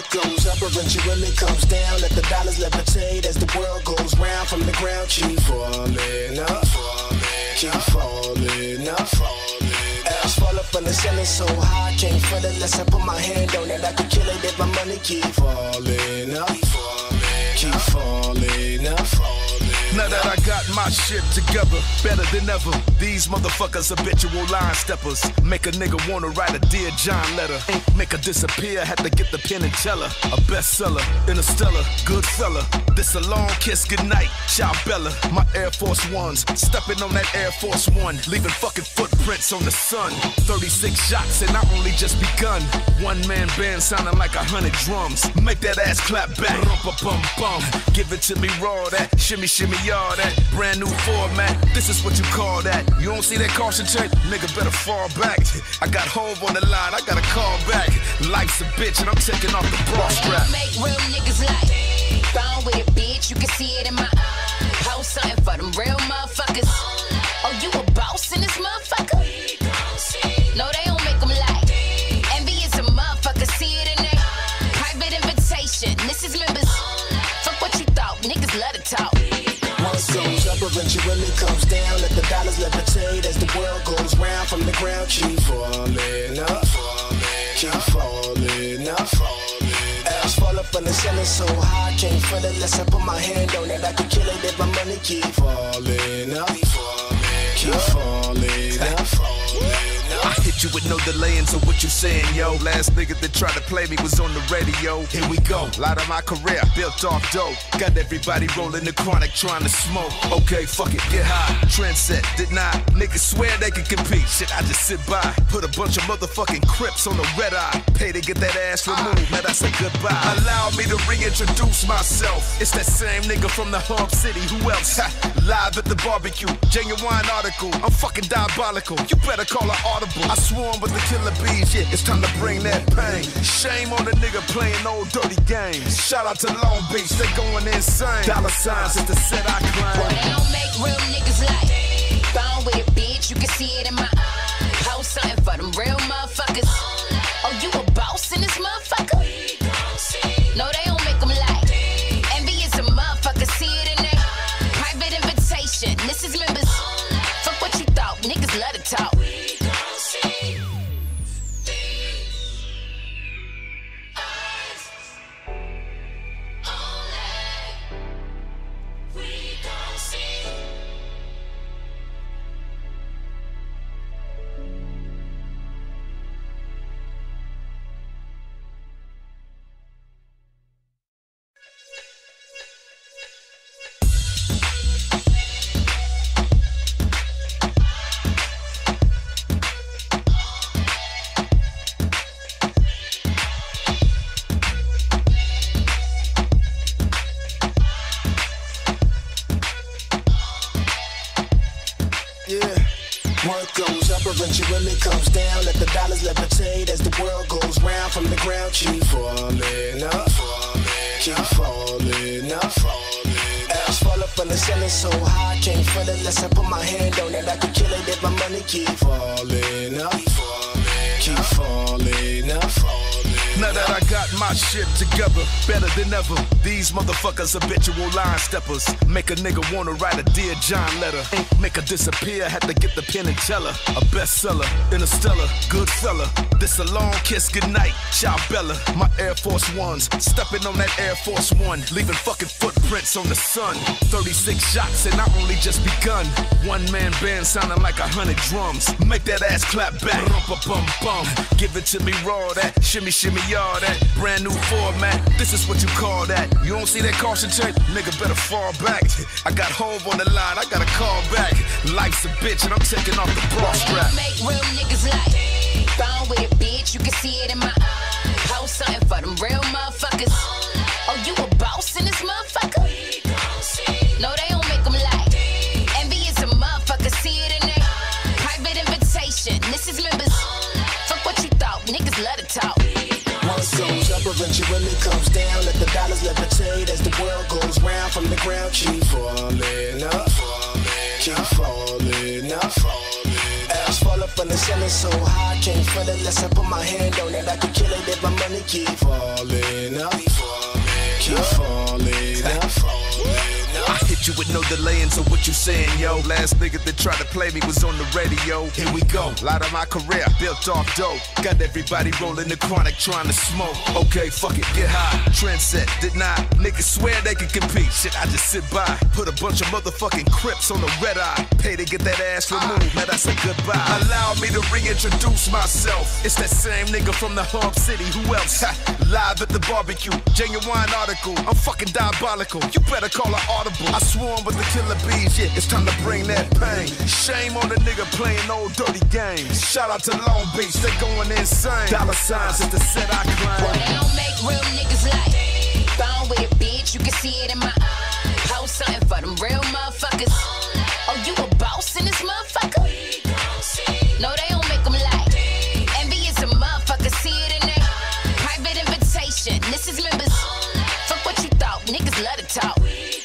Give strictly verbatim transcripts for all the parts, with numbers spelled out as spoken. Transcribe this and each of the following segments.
What goes up eventually comes down. Let the dollars levitate as the world goes round. From the ground, keep falling up, keep falling up. Ass fall up from the ceiling so high, can't feel it unless I put my hand on it. I could kill it if my money keep falling up, keep falling up. Now that I got my shit together, better than ever. These motherfuckers habitual line steppers. Make a nigga wanna write a Dear John letter. Make her disappear, had to get the pen and tell her. A bestseller, interstellar, good fella. This a long kiss goodnight, ciao Bella. My Air Force Ones, stepping on that Air Force One. Leaving fucking footprints on the sun. thirty-six shots and I only just begun. One man band sounding like a hundred drums. Make that ass clap back, rumpa-bum-bum. Give it to me raw, that shimmy shimmy y'all, that brand new format. This is what you call that. You don't see that caution tape? Nigga better fall back. I got Hove on the line, I gotta call back. Life's a bitch and I'm taking off the bra strap. Make real niggas like gone with it, bitch. You can see it in my eyes. Post something for them real motherfuckers. Oh, you a boss in this motherfucker? No, they don't make them like envious a motherfucker. See it in there. Private invitation. This is members. Fuck what you thought. Niggas love to talk. What goes up eventually comes down. Let the dollars levitate as the world goes round. From the ground, keep falling up, keep falling up. Ass fall up from the ceiling so high, can't feel it unless I put my hand on it. I could kill it if my money keep falling up, keep falling up. I hit you with no delaying, so what you saying, yo? Last nigga that tried to play me was on the radio. Here we go, lot of my career built off dope. Got everybody rolling the chronic trying to smoke. Okay, fuck it, get high, trendset, didn't I? Niggas swear they can compete, shit, I just sit by. Put a bunch of motherfucking Crips on the red eye. Pay to get that ass removed, man, I say goodbye. Allow me to reintroduce myself. It's that same nigga from the hub city, who else? Ha, live at the barbecue, genuine article. I'm fucking diabolical, you better call an audible. I swarm with the killer bees, yeah, it's time to bring that pain. Shame on the nigga playing old dirty games. Shout out to Long Beach, they going insane. Dollar signs is the set I claim. Well, they don't make real niggas like gone with it, bitch. You can see it in my eyes. Post something for them real motherfuckers. Oh, you a boss in this motherfucker? No, they don't make them like envious a motherfucker. See it in there. Private invitation. This is members. Fuck what you thought. Niggas love to talk. Eventually comes down. Let the dollars levitate as the world goes round. From the ground, keep falling up, keep falling up. Ass fall up from the ceiling so high, can't feel it unless I put my hand on it. I could kill it if my money keep falling up, keep falling up. Now that I got my shit together, better than ever. These motherfuckers habitual line steppers. Make a nigga wanna write a Dear John letter. Make her disappear, had to get the pen and tell her. A bestseller, interstellar, good fella. This a long kiss goodnight, ciao Bella. My Air Force Ones, stepping on that Air Force One. Leaving fucking footprints on the sun. thirty-six shots and I only just begun. One man band sounding like a hundred drums. Make that ass clap back, rumpa-bum-bum. Give it to me raw, that shimmy shimmy y'all, that brand new format. This is what you call that. You don't see that caution tape? Nigga better fall back. I got Hove on the line, I gotta call back. Life's a bitch and I'm taking off the bra strap. Make real niggas like gone with it, bitch. You can see it in my eyes. Post something for them real motherfuckers. Oh, you a boss in this motherfucker? No, they don't make them like envious a motherfucker. See it in there. Private invitation. This is members. Fuck what you thought. Niggas love to talk. What goes up eventually comes down. Let the dollars levitate as the world goes round. From the ground, keep falling up, keep falling up. Ass fall up from the ceiling so high, I can't feel it unless I put my hand on it. I could kill it if my money keep falling up, keep falling up, falling up. I hit you with no delaying, so what you saying, yo? Last nigga that tried to play me was on the radio. Here we go, lot of my career built off dope. Got everybody rolling the chronic trying to smoke. Okay, fuck it, get high, trend set, did not. Niggas swear they can compete, shit I just sit by. Put a bunch of motherfucking Crips on the red eye. Pay to get that ass removed, now that's a goodbye. Allow me to reintroduce myself. It's that same nigga from the hub city, who else? Ha, live at the barbecue, genuine article. I'm fucking diabolical, you better call an audible. I swarm with the killer bees, yeah, it's time to bring that pain. Shame on the nigga playing old dirty games. Shout out to Long Beach, they going insane. Dollar signs is the set I climb. Boy, they don't make real niggas like Bone with a bitch, you can see it in my eyes. Post something for them real motherfuckers. Oh, you a boss in this motherfucker? No, they don't make them like envy is a motherfucker, see it in there. Private invitation, this is members. Fuck what you thought, niggas love to talk.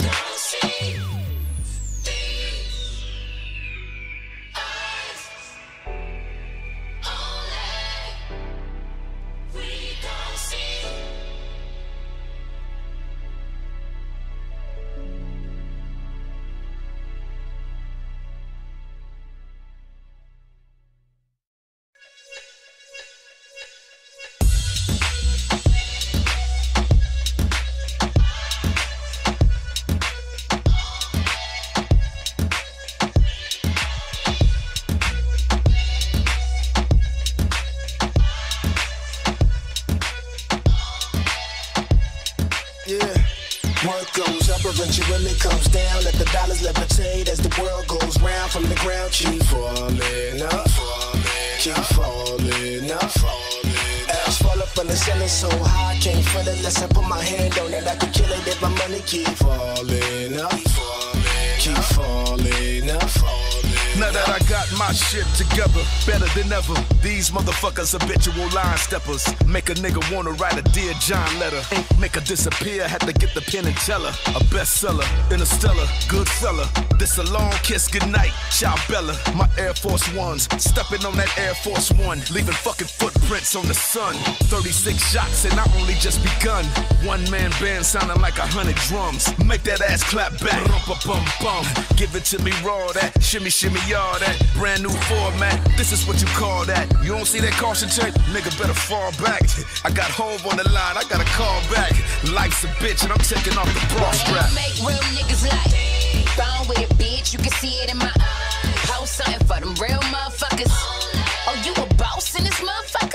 Eventually comes down, let the dollars levitate as the world goes round. From the ground, keep falling up, keep falling up, falling up. Ass fall up from the ceiling so high, I can't feel it unless I put my hand on it. I could kill it if my money keep falling up, keep falling up, falling up. Now that I got my shit together, better than ever. These motherfuckers habitual line steppers. Make a nigga wanna write a Dear John letter. Make her disappear, had to get the pen and tell her. A bestseller, Interstellar, good fella. This a long kiss goodnight, ciao Bella. My Air Force Ones, stepping on that Air Force One, leaving fucking footprints on the sun. thirty-six shots and I only just begun. One man band sounding like a hundred drums. Make that ass clap back, rumpa-bum-bum. Give it to me raw, that shimmy shimmy y'all, that brand new format. This is what you call that. You don't see that caution tape? Nigga better fall back. I got Hove on the line, I gotta call back. Life's a bitch and I'm taking off the bra strap. They make real niggas like Bone with a bitch, you can see it in my eyes. Post something for them real motherfuckers. Oh, you a boss in this motherfucker?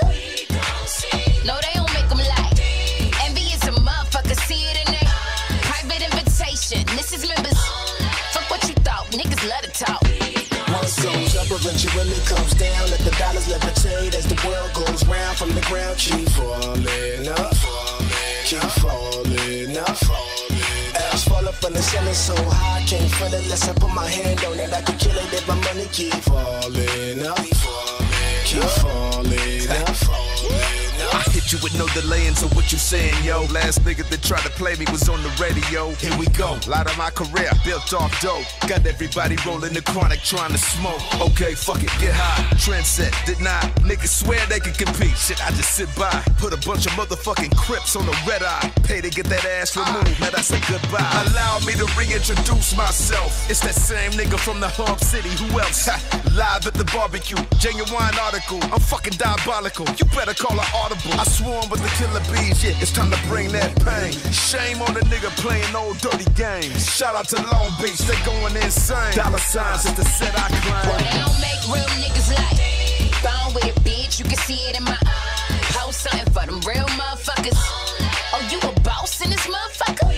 No, they don't make them like envy is a motherfucker, see it in there. Private invitation, this is members. Fuck what you thought, niggas love to talk. Once goes up, eventually comes down. Let the dollars levitate as the world goes round. From the ground, keep falling up, keep falling up, falling up. Ass fall up from the ceiling so high, I can't feel it unless I put my hand on it. I could kill it if my money keep falling up, keep falling up, falling up. I hit you with no delaying, so what you saying, yo? Last nigga that tried to play me was on the radio. Here we go, lot of my career built off dope. Got everybody rolling the chronic trying to smoke. Okay, fuck it, get high, trend set, did not. Niggas swear they can compete, shit I just sit by. Put a bunch of motherfucking Crips on the red eye. Pay to get that ass removed, now that's a goodbye. Allow me to reintroduce myself. It's that same nigga from the hub city, who else? Ha, live at the barbecue, genuine article. I'm fucking diabolical, you better call an audible. I swarm with the killer bees, yeah, it's time to bring that pain. Shame on the nigga playing old dirty games. Shout out to Long Beach, they going insane. Dollar signs is the set I climb. Boy, they don't make real niggas like Bone with a bitch, you can see it in my eyes. Post something for them real motherfuckers. Oh, you a boss in this motherfucker?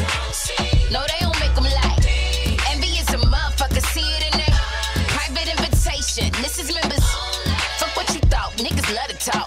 No, they don't make them like envy is a motherfucker, see it in there. Private invitation, this is members. Fuck what you thought, niggas love to talk.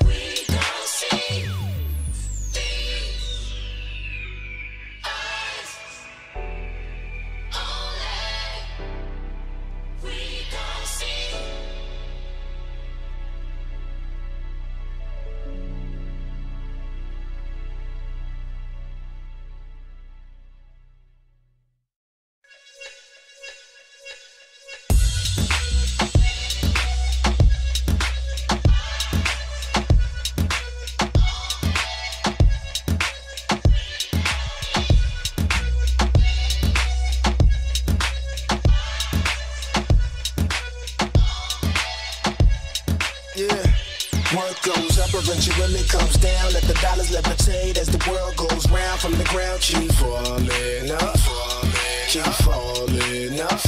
Work goes up, eventually comes down. Let the dollars levitate as the world goes round. From the ground, keep falling up, keep falling up.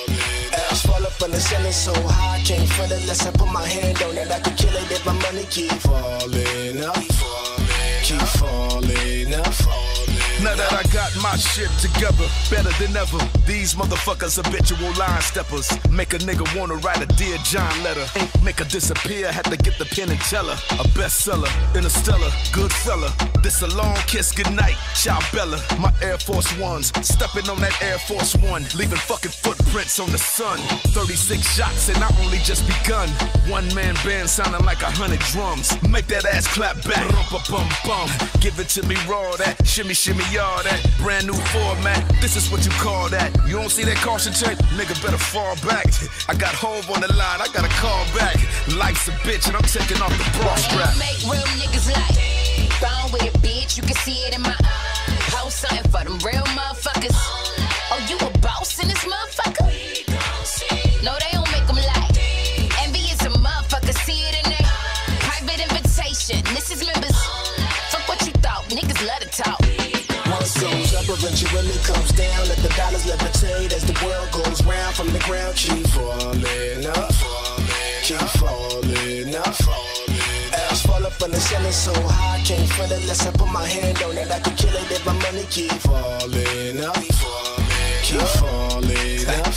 Ass fall up from the ceiling so high, can't feel it unless I put my hand on it. I could kill it if my money keep falling up, keep falling up. Now that I got my shit together, better than ever. These motherfuckers habitual line steppers. Make a nigga wanna write a Dear John letter. Make her disappear, had to get the pen and tell her. A bestseller, interstellar, good fella. This a long kiss goodnight, ciao Bella. My Air Force Ones, stepping on that Air Force One, leaving fucking footprints on the sun. thirty-six shots and I only just begun. One man band sounding like a hundred drums. Make that ass clap back, bum-bum-bum. Give it to me raw, that shimmy shimmy. Y'all that brand new format, this is what you call that. You don't see that caution tape? Nigga better fall back. I got Hove on the line, I gotta call back. Life's a bitch and I'm taking off the bra strap. Make real niggas like bone with a bitch, you can see it in my eyes. Post something for them real motherfuckers. Oh, you a boss in this motherfucker? No, they don't make them like envy is a motherfucker, see it in there. Private invitation, this is members. Fuck what you thought, niggas love to talk. Goes up, eventually comes down. Let the dollars levitate as the world goes round. From the ground, keep falling up, keep falling up. Ass fall up from the ceiling so high, can't feel it unless I put my hand on it. I could kill it if my money keep falling up, keep falling up.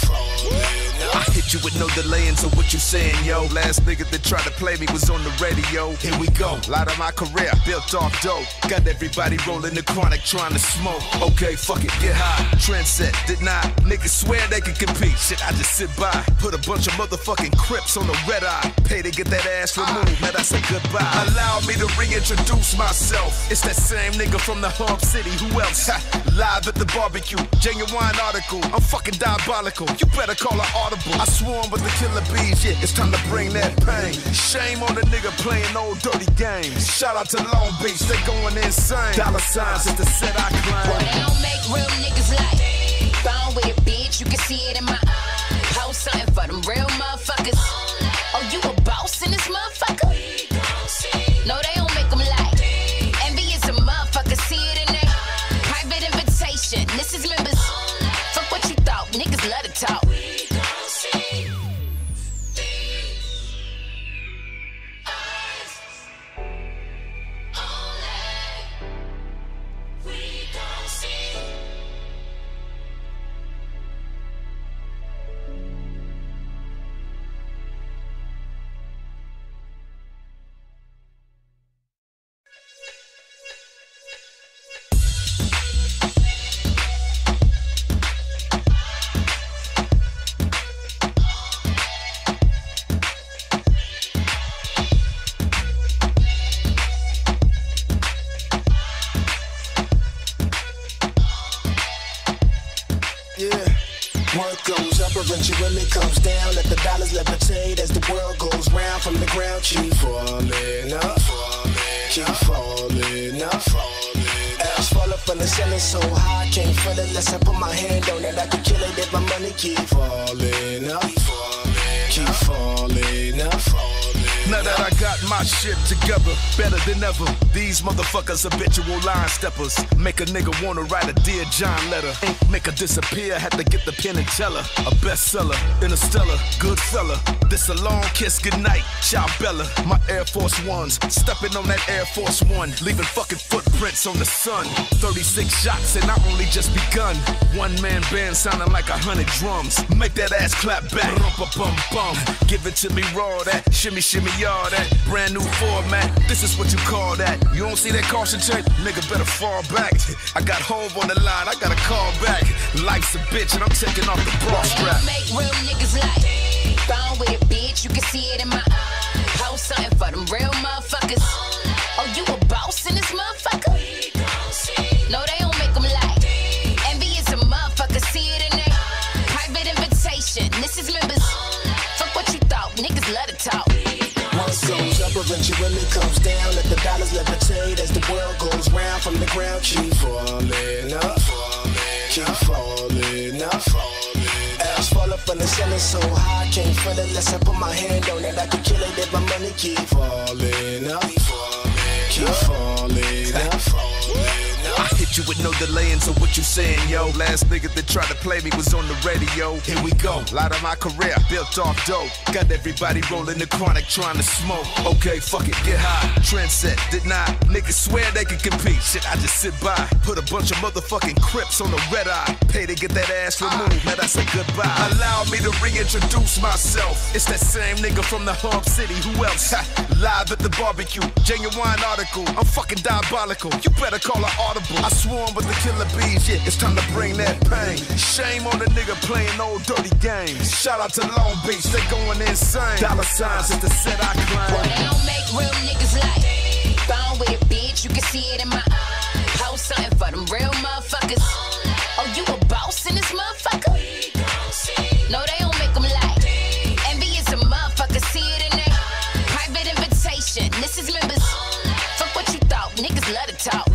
I hit you with no delaying, so what you saying, yo? Last nigga that tried to play me was on the radio. Here we go, lot of my career built off dope. Got everybody rolling the chronic trying to smoke. Okay, fuck it, get high. Trendset, didn't I? Niggas swear they could compete. Shit, I just sit by. Put a bunch of motherfucking Crips on the red eye. Pay to get that ass removed, man, I say goodbye. Allow me to reintroduce myself. It's that same nigga from the hub city, who else? Ha, live at the barbecue, genuine article. I'm fucking diabolical, you better call an audible. I swarm with the killer bees, yeah, it's time to bring that pain. Shame on the nigga playing old dirty games. Shout out to Long Beach, they going insane. Dollar signs is the set I climb. Well, they don't make real niggas like bone with a bitch, you can see it in my eyes. Post something for them real motherfuckers. Oh, you a boss in this motherfucker? No, they don't make them like envy is a motherfucker, see it in there. Private invitation, this is members. Fuck what you thought, niggas love to talk. Eventually comes down, let the dollars levitate as the world goes round. From the ground, keep falling up, keep falling up. Ass fall up from the ceiling so high, can't feel it unless I put my hand on it. I could kill it if my money keep falling up, keep falling up. Now that I got my shit together, better than ever. These motherfuckers habitual line steppers. Make a nigga wanna write a Dear John letter. Make her disappear, had to get the pen and tell her. A bestseller, interstellar, good fella. This a long kiss goodnight, ciao Bella. My Air Force Ones, stepping on that Air Force One, leaving fucking footprints on the sun. thirty-six shots and I only just begun. One man band sounding like a hundred drums. Make that ass clap back, bum-bum-bum. Give it to me raw, that shimmy shimmy. Y'all that brand new format, this is what you call that. You don't see that caution tape? Nigga better fall back. I got Hove on the line, I gotta call back. Life's a bitch and I'm taking off the bra strap. Make real niggas like bone with a bitch, you can see it in my eyes. Post something for them real motherfuckers. Oh, you a boss in this motherfucker? No, they don't make them like envy is a motherfucker, see it in there. Private invitation, this is members. Fuck what you thought, niggas love to talk. Goes up, eventually comes down. Let the dollars levitate as the world goes round. From the ground, keep falling up, keep falling up. Ass fall up up from the ceiling so high, can't feel it unless I put my hand on it. I could kill it if my money keep falling up, keep falling up, falling up. I hit you with no delaying, so what you saying, yo? Last nigga that tried to play me was on the radio. Here we go, lot of my career built off dope. Got everybody rolling the chronic trying to smoke. Okay, fuck it, get high. Trendset, did not. Niggas swear they can compete. Shit, I just sit by. Put a bunch of motherfucking Crips on the red eye. Pay to get that ass removed, now that's a goodbye. Allow me to reintroduce myself. It's that same nigga from the hub city, who else? Ha, live at the barbecue, genuine article. I'm fucking diabolical, you better call an audible. I swarm with the killer bees, yeah, it's time to bring that pain. Shame on the nigga playing old dirty games. Shout out to Long Beach, they going insane. Dollar signs is the set I claim. Boy, they don't make real niggas like Gone with it, bitch, you can see it in my eyes. Post something for them real motherfuckers. Oh, you a boss in this motherfucker? No, they don't make them like Envy is a motherfucker, see it in there. Private invitation, this is members. Fuck what you thought, niggas love to talk.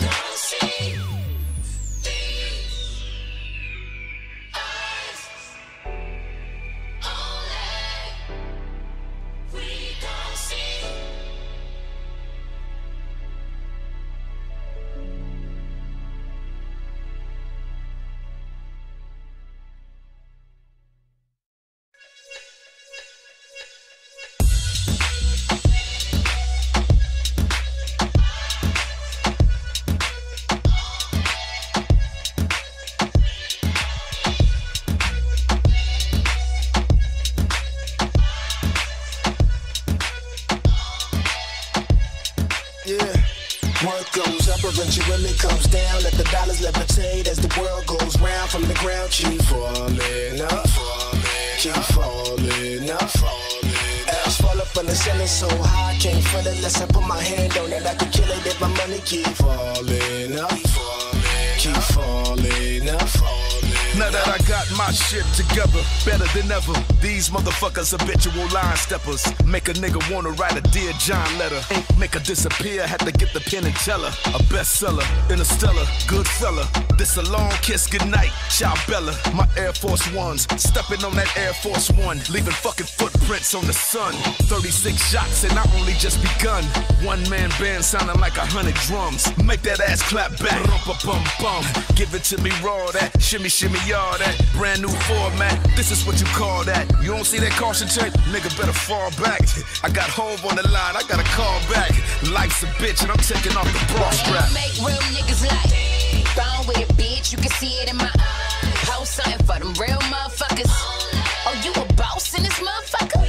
Eventually comes down, let the dollars levitate as the world goes round. From the ground, keep falling up, keep falling up, falling up. Ass fall up from the ceiling so high, can't feel it unless I put my hand on it. I could kill it if my money keep falling up, keep falling up, falling up. Now that I got my shit together, better than ever. These motherfuckers habitual line steppers. Make a nigga wanna write a Dear John letter. Make her disappear, had to get the pen and tell her. A bestseller, Interstellar, good fella. This a long kiss goodnight, ciao Bella. My Air Force Ones, stepping on that Air Force One, leaving fucking footprints on the sun. thirty-six shots and I only just begun. One man band sounding like a hundred drums. Make that ass clap back, rumpa-bum-bum. Give it to me raw, that shimmy shimmy y'all, that brand new format. This is what you call that. You don't see that caution tape? Nigga better fall back. I got Hove on the line, I gotta call back. Life's a bitch and I'm taking off the bra strap. They don't make real niggas like Gone with it, bitch, you can see it in my eyes. Post something for them real motherfuckers. Oh, you a boss in this motherfucker?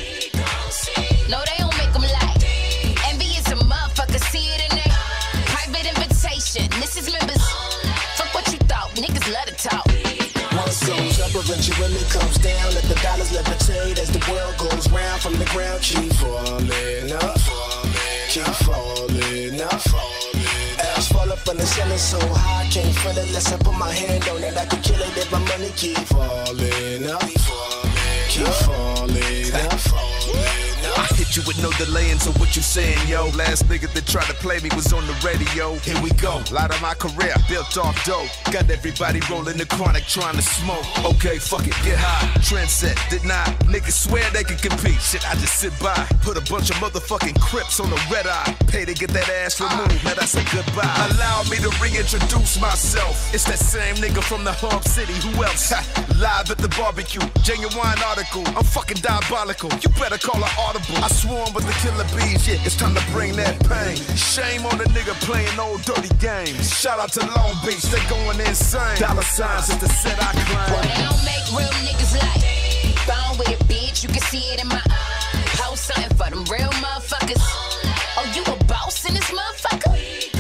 No, they don't make them like Envy is a motherfucker, see it in there. Private invitation, this is members. Fuck what you thought, niggas love to talk. Once goes up, eventually comes down. Let the dollars levitate as the world goes round. From the ground, keep falling up, keep falling up, falling up. Ass fall up from the ceiling so high, can't feel it unless I put my hand on it. I could kill it if my money keep falling up, keep falling up, falling up. I hit you with no delaying, so what you saying, yo? Last nigga that tried to play me was on the radio. Here we go, lot of my career built off dope. Got everybody rolling the chronic trying to smoke. Okay, fuck it, get high. Trendset, did not. Niggas swear they can compete. Shit, I just sit by. Put a bunch of motherfucking Crips on the red eye. Pay to get that ass removed, now that's a goodbye. Allow me to reintroduce myself. It's that same nigga from the hub city, who else? Ha, live at the barbecue, genuine article. I'm fucking diabolical, you better call an audible. I swarm with the killer bees, yeah, it's time to bring that pain. Shame on the nigga playing old dirty games. Shout out to Long Beach, they going insane. Dollar signs is the set I claim. Boy, they don't make real niggas like Gone with it, bitch, you can see it in my eyes. Post something for them real motherfuckers. Oh, you a boss in this motherfucker?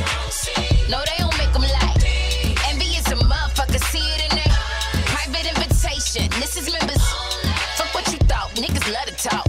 No, they don't make them like Envy is a motherfucker, see it in there. Private invitation, this is members. Fuck what you thought, niggas love to talk.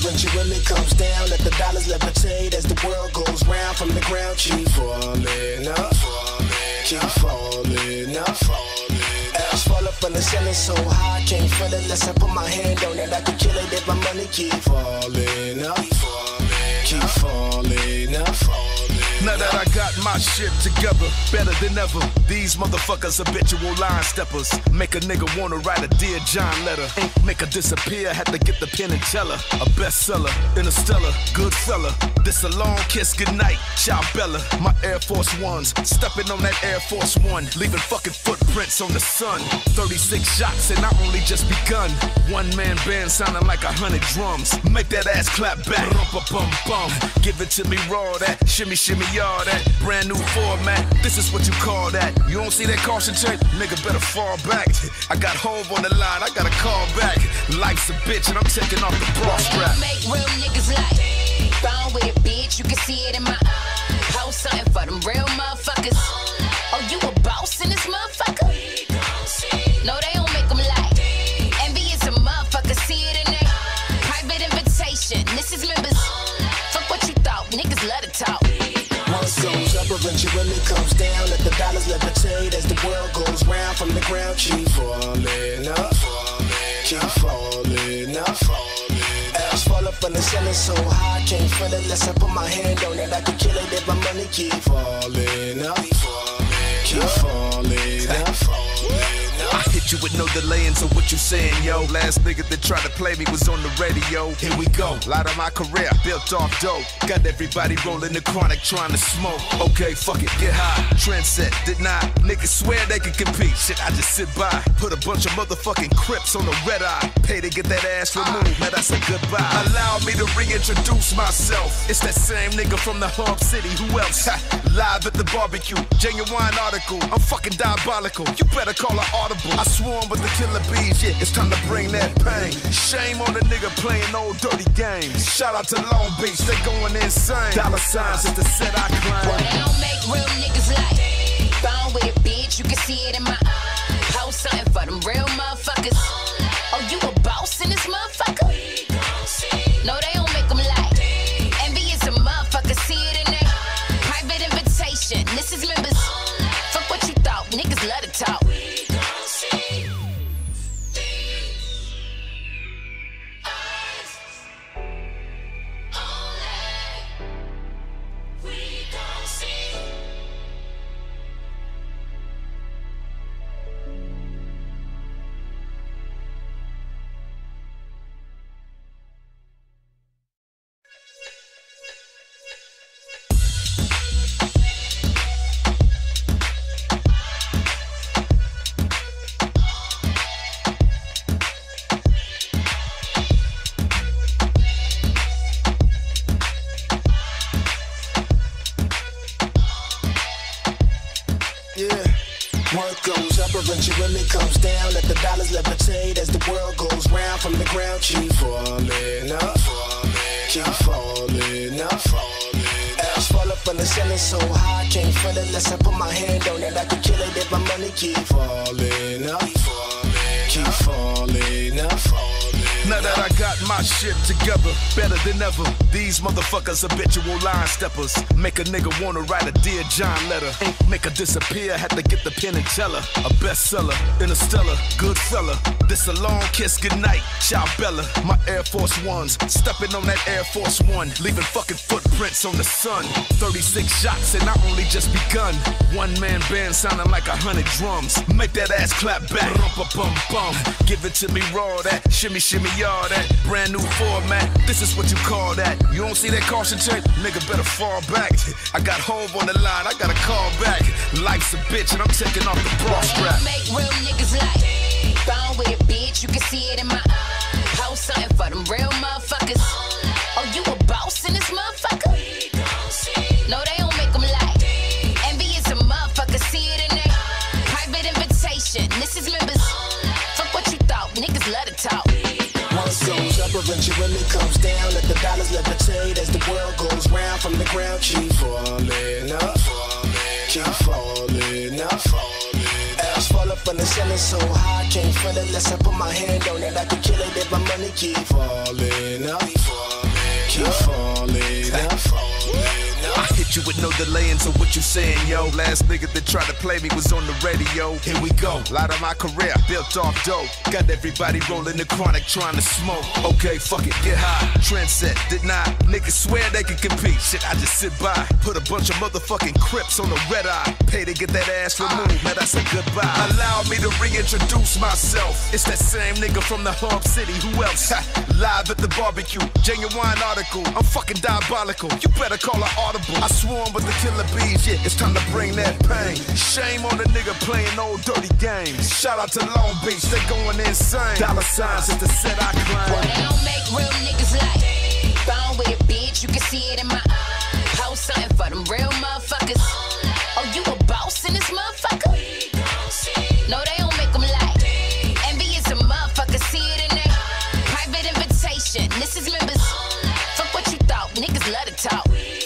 when she really comes down. Let the dollars levitate as the world goes round. From the ground, keep falling up, keep falling up. Ass fall up on the ceiling so high, can't feel it unless I put my hand on it. I could kill it if my money keep falling up, keep falling up. Now that I got my shit together, better than ever. These motherfuckers habitual line steppers. Make a nigga wanna write a Dear John letter. Make her disappear, had to get the pen and tell her. A bestseller, interstellar, good fella. This a long kiss goodnight, ciao Bella. My Air Force Ones, stepping on that Air Force One, leaving fucking footprints on the sun. thirty-six shots and I only just begun. One man band sounding like a hundred drums. Make that ass clap back, bum-bum-bum. Give it to me raw, that shimmy shimmy. Y'all that brand new format, this is what you call that. You don't see that caution tape? Nigga better fall back. I got Hove on the line, I gotta call back. Life's a bitch and I'm taking off the bra strap. Make real niggas like bone with it, bitch. You can see it in my eyes. Post something for them real motherfuckers. Oh, you a boss in this motherfucker? No, they don't make them like envy is a motherfucker. See it in there. Private invitation. This is members. Fuck what you thought. Niggas love to talk. Once goes up, eventually comes down. Let the dollars levitate as the world goes round. From the ground, keep falling up, keep falling up. Ass fall up on the ceiling so high, can't feel it unless I put my hand on it. I could kill it if my money keep falling up, keep falling up. I hit you with no delaying, so what you saying, yo? Last nigga that tried to play me was on the radio. Here we go, light of my career, built off dope. Got everybody rolling the chronic trying to smoke. Okay, fuck it, get high, trendset, deny. Niggas swear they can compete, shit, I just sit by. Put a bunch of motherfucking Crips on the red eye. Pay to get that ass removed, now that's a goodbye. Allow me to reintroduce myself. It's that same nigga from the hub city, who else? Ha, live at the barbecue, genuine article. I'm fucking diabolical, you better call an audible. I swarm with the killer bees, yeah, it's time to bring that pain. Shame on the nigga playing old dirty games. Shout out to Long Beach, they going insane. Dollar signs is the set I claim. Boy, they don't make real niggas like bone with it, bitch. You can see it in my eyes. Post something for them real motherfuckers. Oh, you a boss in this motherfucker? No, they don't make them like envy is a motherfucker. See it in there. Private invitation. This is members. Fuck what you thought. Niggas love to talk. Eventually comes down, let the dollars levitate as the world goes round. From the ground, keep falling up, keep falling up. Ass fall up on the ceiling so high, can't feel it unless I put my hand on it. I could kill it if my money keep falling up, keep falling up. Now that I got my shit together, better than ever. These motherfuckers habitual line steppers. Make a nigga wanna write a Dear John letter. Make her disappear, had to get the pen and tell her. A bestseller, interstellar, good fella. This a long kiss goodnight, ciao Bella. My Air Force Ones, stepping on that Air Force One, leaving fucking footprints on the sun. thirty-six shots and I only just begun. One man band sounding like a hundred drums. Make that ass clap back, bum-bum-bum. Give it to me raw, that shimmy shimmy. Y'all that brand new format, this is what you call that. You don't see that caution tape? Nigga better fall back. I got Hove on the line, I gotta call back. Life's a bitch and I'm taking off the bra strap. Make real niggas like bone with it, bitch. You can see it in my eyes. Post something for them real motherfuckers. Oh, you a boss in this motherfucker? No, they don't make them like envy is a motherfucker. See it in there. Private invitation. This is members. Fuck what you thought. Niggas love to talk. Once goes up, eventually comes down. Let the dollars levitate as the world goes round. From the ground, keep falling up, keep falling up. Ass fall up up on the ceiling so high, can't feel it unless I put my hand on it. I could kill it if my money keep falling up, keep falling up, falling up. I hit you with no delaying, so what you saying, yo? Last nigga that tried to play me was on the radio. Here we go, lot of my career built off dope. Got everybody rolling the chronic trying to smoke. Okay, fuck it, get high. Trendset, did not. Niggas swear they can compete. Shit, I just sit by. Put a bunch of motherfucking Crips on the red eye. Pay to get that ass removed, man, that's a goodbye. Allow me to reintroduce myself. It's that same nigga from the hub city, who else? Ha, live at the barbecue, genuine article. I'm fucking diabolical, you better call an audible. I swarm with the killer bees, yeah, it's time to bring that pain. Shame on the nigga playing old dirty games. Shout out to Long Beach, they going insane. Dollar signs is the set I claim. Well, they don't make real niggas like Born with it, bitch, you can see it in my eyes. Post something for them real motherfuckers. Oh, you a boss in this motherfucker? No, they don't make them like envious a motherfucker, see it in there. Private invitation, this is members. Fuck what you thought, niggas love to talk.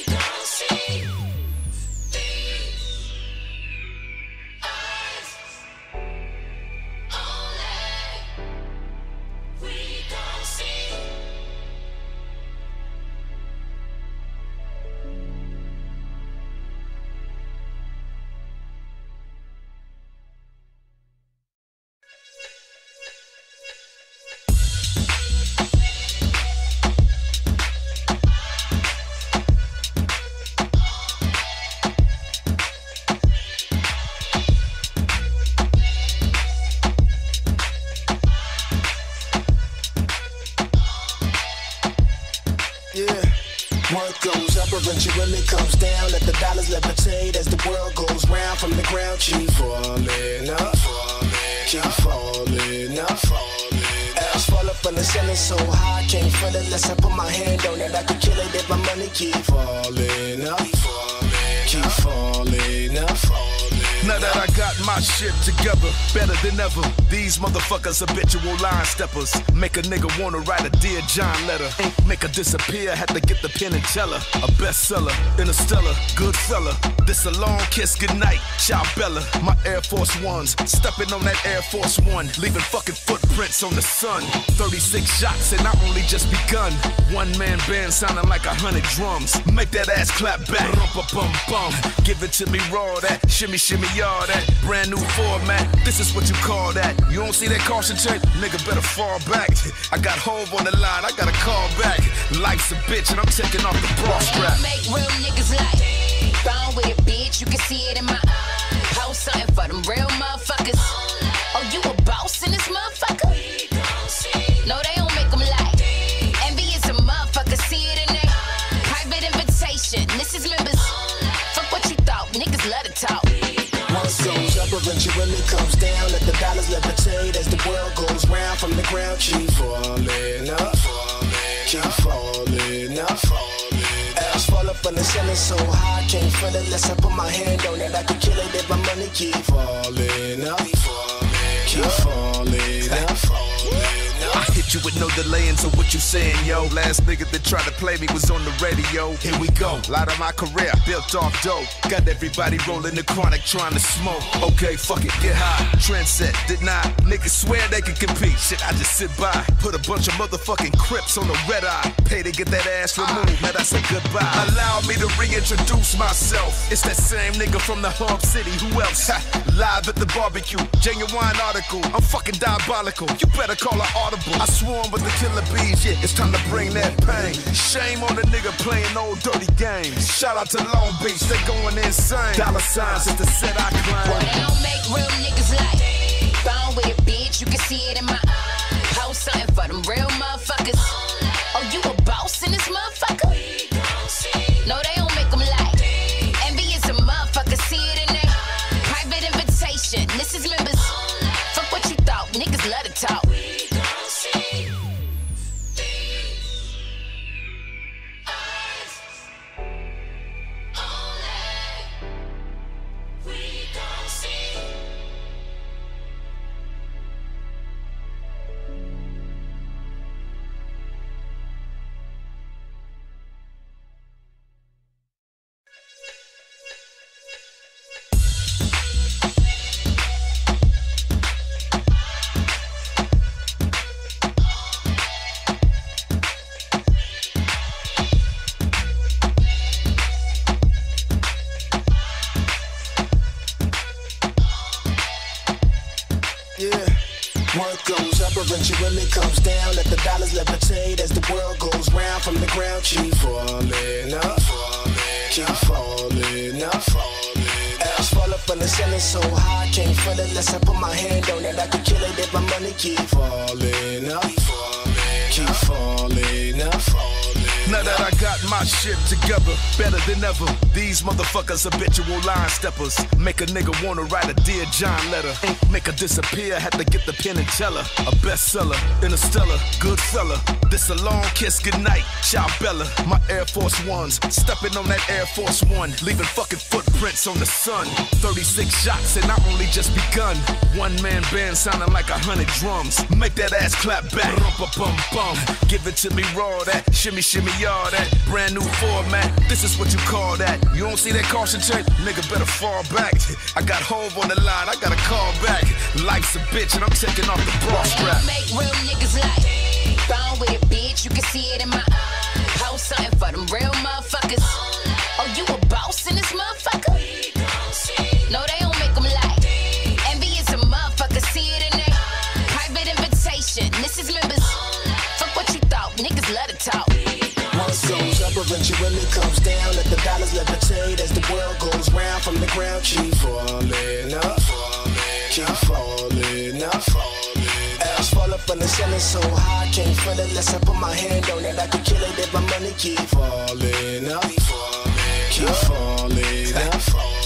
Eventually comes down, let the dollars levitate as the world goes round. From the ground, keep falling up, keep falling up, falling up. Ass fall up on the ceiling so high, can't feel it unless I put my hand on it. I could kill it if my money keep falling up, keep falling up, falling up. Now that I got my shit together, better than ever. These motherfuckers habitual line steppers. Make a nigga wanna write a Dear John letter. Make her disappear, had to get the pen and tell her. A bestseller, interstellar, good fella. This a long kiss goodnight, ciao Bella. My Air Force Ones, stepping on that Air Force One, leaving fucking footprints on the sun. thirty-six shots and I only just begun. One man band sounding like a hundred drums. Make that ass clap back, bum bum. Give it to me raw, that shimmy shimmy. Y'all, that brand new format, this is what you call that. You don't see that caution tape? Nigga better fall back. I got Hove on the line, I gotta call back. Life's a bitch and I'm taking off the bra strap. They don't make real niggas like Born with it, bitch, you can see it in my eyes. Post something for them real motherfuckers. Oh, you a boss in this motherfucker? No, they don't make them like envious a motherfucker, see it in there. Private invitation, this is members. Fuck what you thought, niggas love to talk. Goes up, eventually comes down. Let the dollars levitate as the world goes round. From the ground, keep falling up, keep falling up, falling up. Ass fall up on the ceiling so high, can't feel it unless I put my hand on it. I could kill it if my money keep falling up, keep falling up, falling up. I hit you with no delaying, so what you saying, yo? Last nigga that tried to play me was on the radio. Here we go, lot of my career built off dope. Got everybody rolling the chronic trying to smoke. Okay, fuck it, get high. Trendset, did not. Niggas swear they can compete. Shit, I just sit by. Put a bunch of motherfucking Crips on the red eye. Pay to get that ass removed, man, that's a goodbye. Allow me to reintroduce myself. It's that same nigga from the hub city, who else? Ha, live at the barbecue, genuine article. I'm fucking diabolical, you better call an audible. I swarm with the killer bees, yeah, it's time to bring that pain. Shame on the nigga playing old dirty games. Shout out to Long Beach, they going insane. Dollar signs is the set I claim. Well, they don't make real niggas like Born with it, bitch, you can see it in my eyes. Post something for them real motherfuckers. Oh, you a boss in this motherfucker? No, they don't make them like envious a motherfucker, see it in there. Private invitation, this is members. Fuck what you thought, niggas love to talk. up eventually comes down. Let the dollars levitate as the world goes round. From the ground, keep falling up, keep falling up. Ass fall up on the ceiling so high, can't feel it unless I put my hand on it. I could kill it if my money keep falling up, keep falling up. Now that I got my shit together, better than ever. These motherfuckers habitual line steppers. Make a nigga wanna write a Dear John letter. Make her disappear, had to get the pen and tell her. A bestseller, interstellar, good fella. This a long kiss goodnight, ciao Bella. My Air Force Ones, stepping on that Air Force One, leaving fucking footprints on the sun. thirty-six shots and I only just begun. One man band sounding like a hundred drums. Make that ass clap back, rumpa-bum-bum. Give it to me raw, that shimmy shimmy y'all, that brand new format. This is what you call that. You don't see that caution tape? Nigga better fall back. I got Hove on the line, I gotta call back. Life's a bitch and I'm taking off the bra strap. Make real niggas like bone with it, bitch. You can see it in my eyes. Post something for them real motherfuckers. Oh, you a boss in this motherfucker? No, they don't make them like envy is a motherfucker. See it in there. Private invitation. This is members. Fuck what you thought. Niggas love to talk. Goes up eventually comes down. Let the dollars levitate as the world goes round. From the ground, keep falling up, keep falling up. Ass fall up on the ceiling so high, can't feel it unless I put my hand on it. I could kill it if my money keep falling up, keep falling up.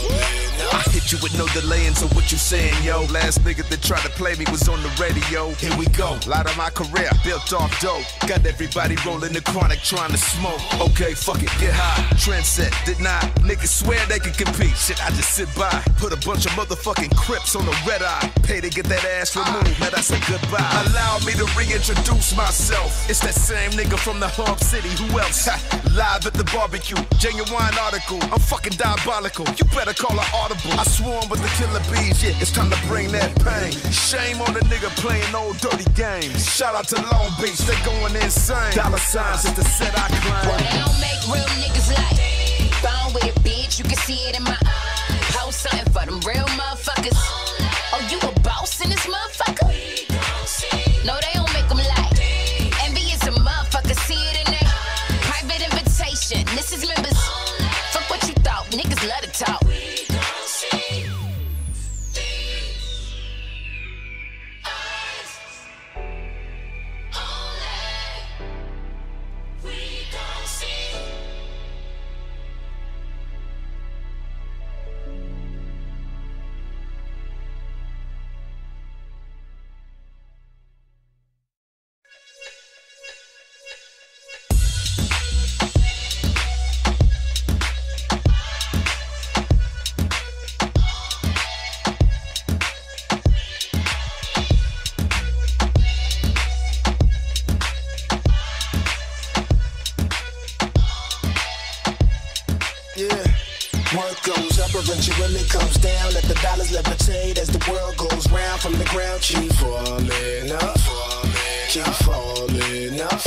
I hit you with no delaying, so what you saying, yo? Last nigga that tried to play me was on the radio. Here we go, lot of my career built off dope. Got everybody rolling the chronic trying to smoke. Okay, fuck it, get high, trendset, did not. Niggas swear they can compete, shit I just sit by. Put a bunch of motherfucking Crips on the red eye. Pay to get that ass removed, now that's a goodbye. Allow me to reintroduce myself. It's that same nigga from the hub city, who else? Ha, live at the barbecue, genuine article. I'm fucking diabolical, you better call an audible. I swarm with the killer bees, yeah, it's time to bring that pain. Shame on the nigga playing old dirty games. Shout out to Long Beach, they going insane. Dollar signs is the set I claim. Well, they don't make real niggas like bone with it, bitch. You can see it in my eyes. Post something for them real motherfuckers. Oh, you a boss in this motherfucker? No, they don't make them like envy is a motherfucker. See it in there. Private invitation. This is members. Fuck what you thought. Niggas love to talk. Eventually comes down, let the dollars levitate as the world goes round. From the ground, keep falling up, keep falling up.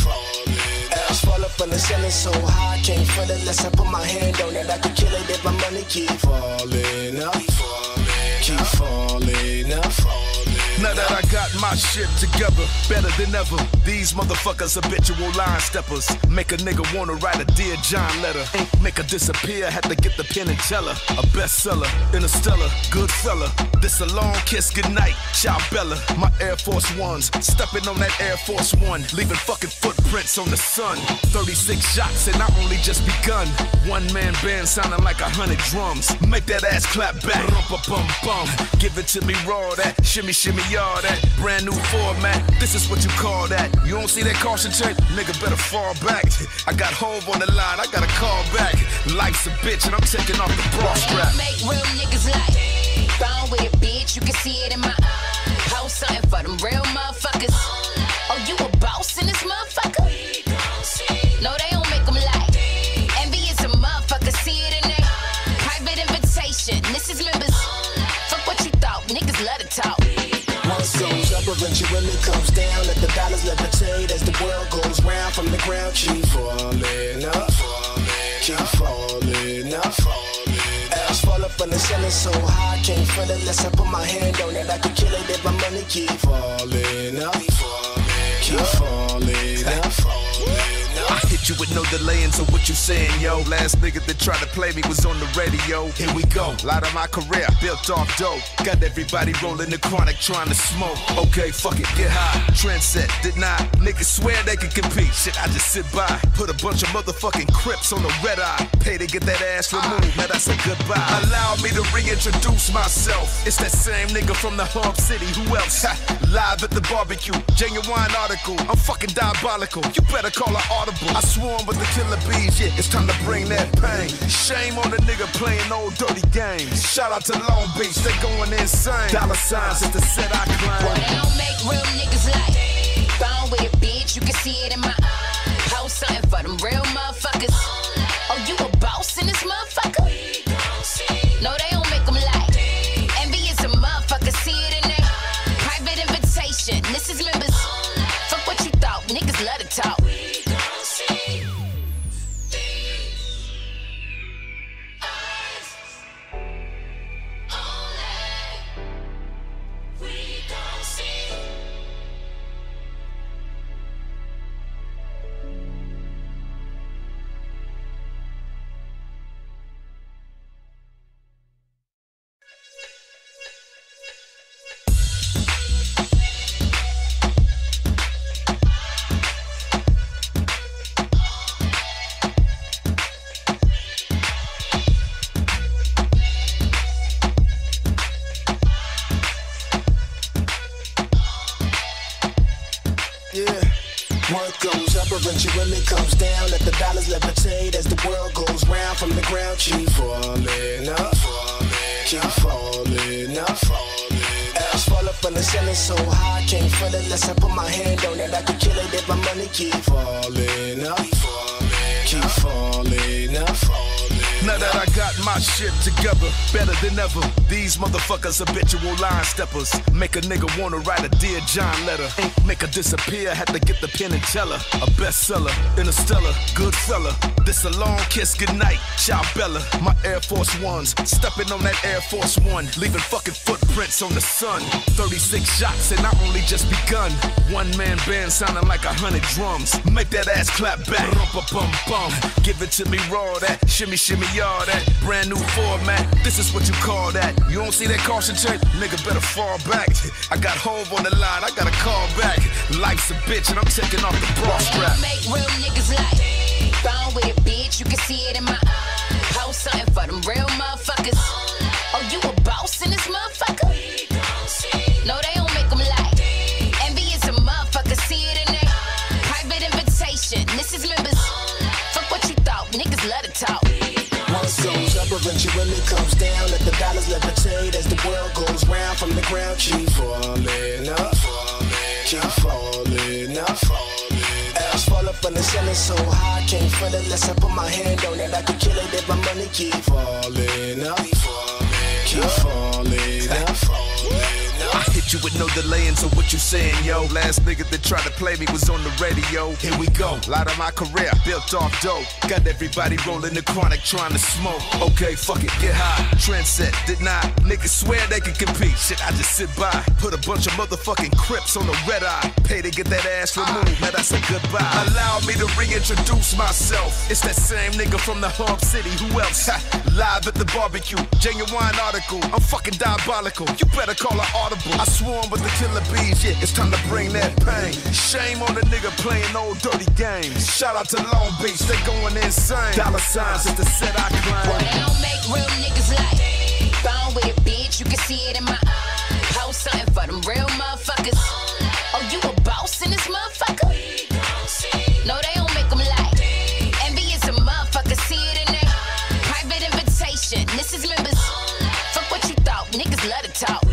Ass fall up on the ceiling so high, can't feel it unless I put my hand on it. I could kill it if my money keep falling up, keep falling up. Now that I got my shit together, better than ever. These motherfuckers habitual line steppers. Make a nigga wanna write a Dear John letter. Make her disappear, had to get the pen and tell her. A bestseller, interstellar, good fella. This a long kiss goodnight, ciao Bella. My Air Force Ones, stepping on that Air Force One, leaving fucking footprints on the sun. thirty-six shots and I only just begun. One man band sounding like a hundred drums. Make that ass clap back, rumpa-bum-bum. Give it to me raw, that shimmy shimmy y'all, that brand new format. This is what you call that. You don't see that caution tape? Nigga better fall back. I got Hove on the line, I gotta call back. Life's a bitch and I'm taking off the bra strap. Make real niggas like bone with it, bitch. You can see it in my eyes. Post something for them real motherfuckers. Oh, you a boss in this motherfucker? No, they don't make them like envy is a motherfucker. See it in there. Private invitation. This is members. Fuck what you thought. Niggas love to talk. Goes up eventually comes down. Let the dollars levitate as the world goes round. From the ground, keep falling up, keep falling up. Ass fall up on the ceiling so high, can't feel it unless I put my hand on it. I could kill it if my money keep falling up, keep falling up, falling up. I hit you with no delaying, so what you saying, yo? Last nigga that tried to play me was on the radio. Here we go, light of my career, built off dope. Got everybody rolling the chronic, trying to smoke. Okay, fuck it, get high. Trend set, did not. Niggas swear they can compete. Shit, I just sit by. Put a bunch of motherfucking Crips on the red eye. Pay to get that ass removed, now that's a goodbye. Allow me to reintroduce myself. It's that same nigga from the hub city, who else? Ha, live at the barbecue, genuine article. I'm fucking diabolical, you better call an audible. I swarm with the killer bees, yeah, it's time to bring that pain. Shame on the nigga playing old dirty games. Shout out to Long Beach, they going insane. Dollar signs is the set I claim. Well, they don't make real niggas like Bone with it, bitch, you can see it in my eyes. Post something for them real motherfuckers. Oh, you a boss in this motherfucker? No, they don't make them like envy is a motherfucker, see it in there. Private invitation, this is members. Fuck what you thought, niggas love to talk. Eventually comes down, let the dollars levitate as the world goes round. From the ground, keep falling up, keep falling up, falling up. Ass fall up on the ceiling so high, can't feel it unless I put my hand on it. I could kill it if my money keep falling up, keep falling up, falling up. Now that I got my shit together, better than ever. These motherfuckers habitual line steppers. Make a nigga wanna write a Dear John letter. Make her disappear, had to get the pen and tell her. A bestseller, interstellar, good fella. This a long kiss goodnight, ciao Bella. My Air Force Ones, stepping on that Air Force One, leaving fucking footprints on the sun. thirty-six shots and I only just begun. One man band sounding like a hundred drums. Make that ass clap back, rumpa-bum-bum. Give it to me raw, that shimmy shimmy y'all, that brand new format. This is what you call that. You don't see that caution tape? Nigga better fall back. I got Hove on the line, I gotta call back. Life's a bitch and I'm taking off the bra strap. Make real niggas like Bone with it, bitch, you can see it in my eyes. Post something for them real motherfuckers. Oh, you a boss in this motherfucker? No, they don't make them like envy is a motherfucker, see it in there. Private invitation, this is members. Fuck what you thought, niggas love to talk. Once goes up, eventually comes down. Let the dollars levitate as the world goes round. From the ground, keep falling up, keep falling up, falling up. Ass fall up on the ceiling so high, can't feel it unless I put my hand on it. I could kill it if my money keep falling up, keep falling up, falling up. I hit you with no delaying, so what you saying, yo? Last nigga that tried to play me was on the radio. Here we go, light of my career, built off dope. Got everybody rolling the chronic, trying to smoke. Okay, fuck it, get high. Trend set, did not. Niggas swear they can compete. Shit, I just sit by. Put a bunch of motherfucking Crips on the red eye. Pay to get that ass removed, now that's a goodbye. Allow me to reintroduce myself. It's that same nigga from the hub city, who else? Ha, live at the barbecue, genuine article. I'm fucking diabolical, you better call an audible. I swarm with the killer bees, yeah, it's time to bring that pain. Shame on the nigga playing old dirty games. Shout out to Long Beach, they going insane. Dollar signs is the set I claim. Well, they don't make real niggas like Bone with it, bitch, you can see it in my eyes. Post something for them real motherfuckers. Oh, you a boss in this motherfucker? No, they don't make them like envy is a motherfucker, see it in there. Private invitation, this is members. Fuck what you thought, niggas love to talk.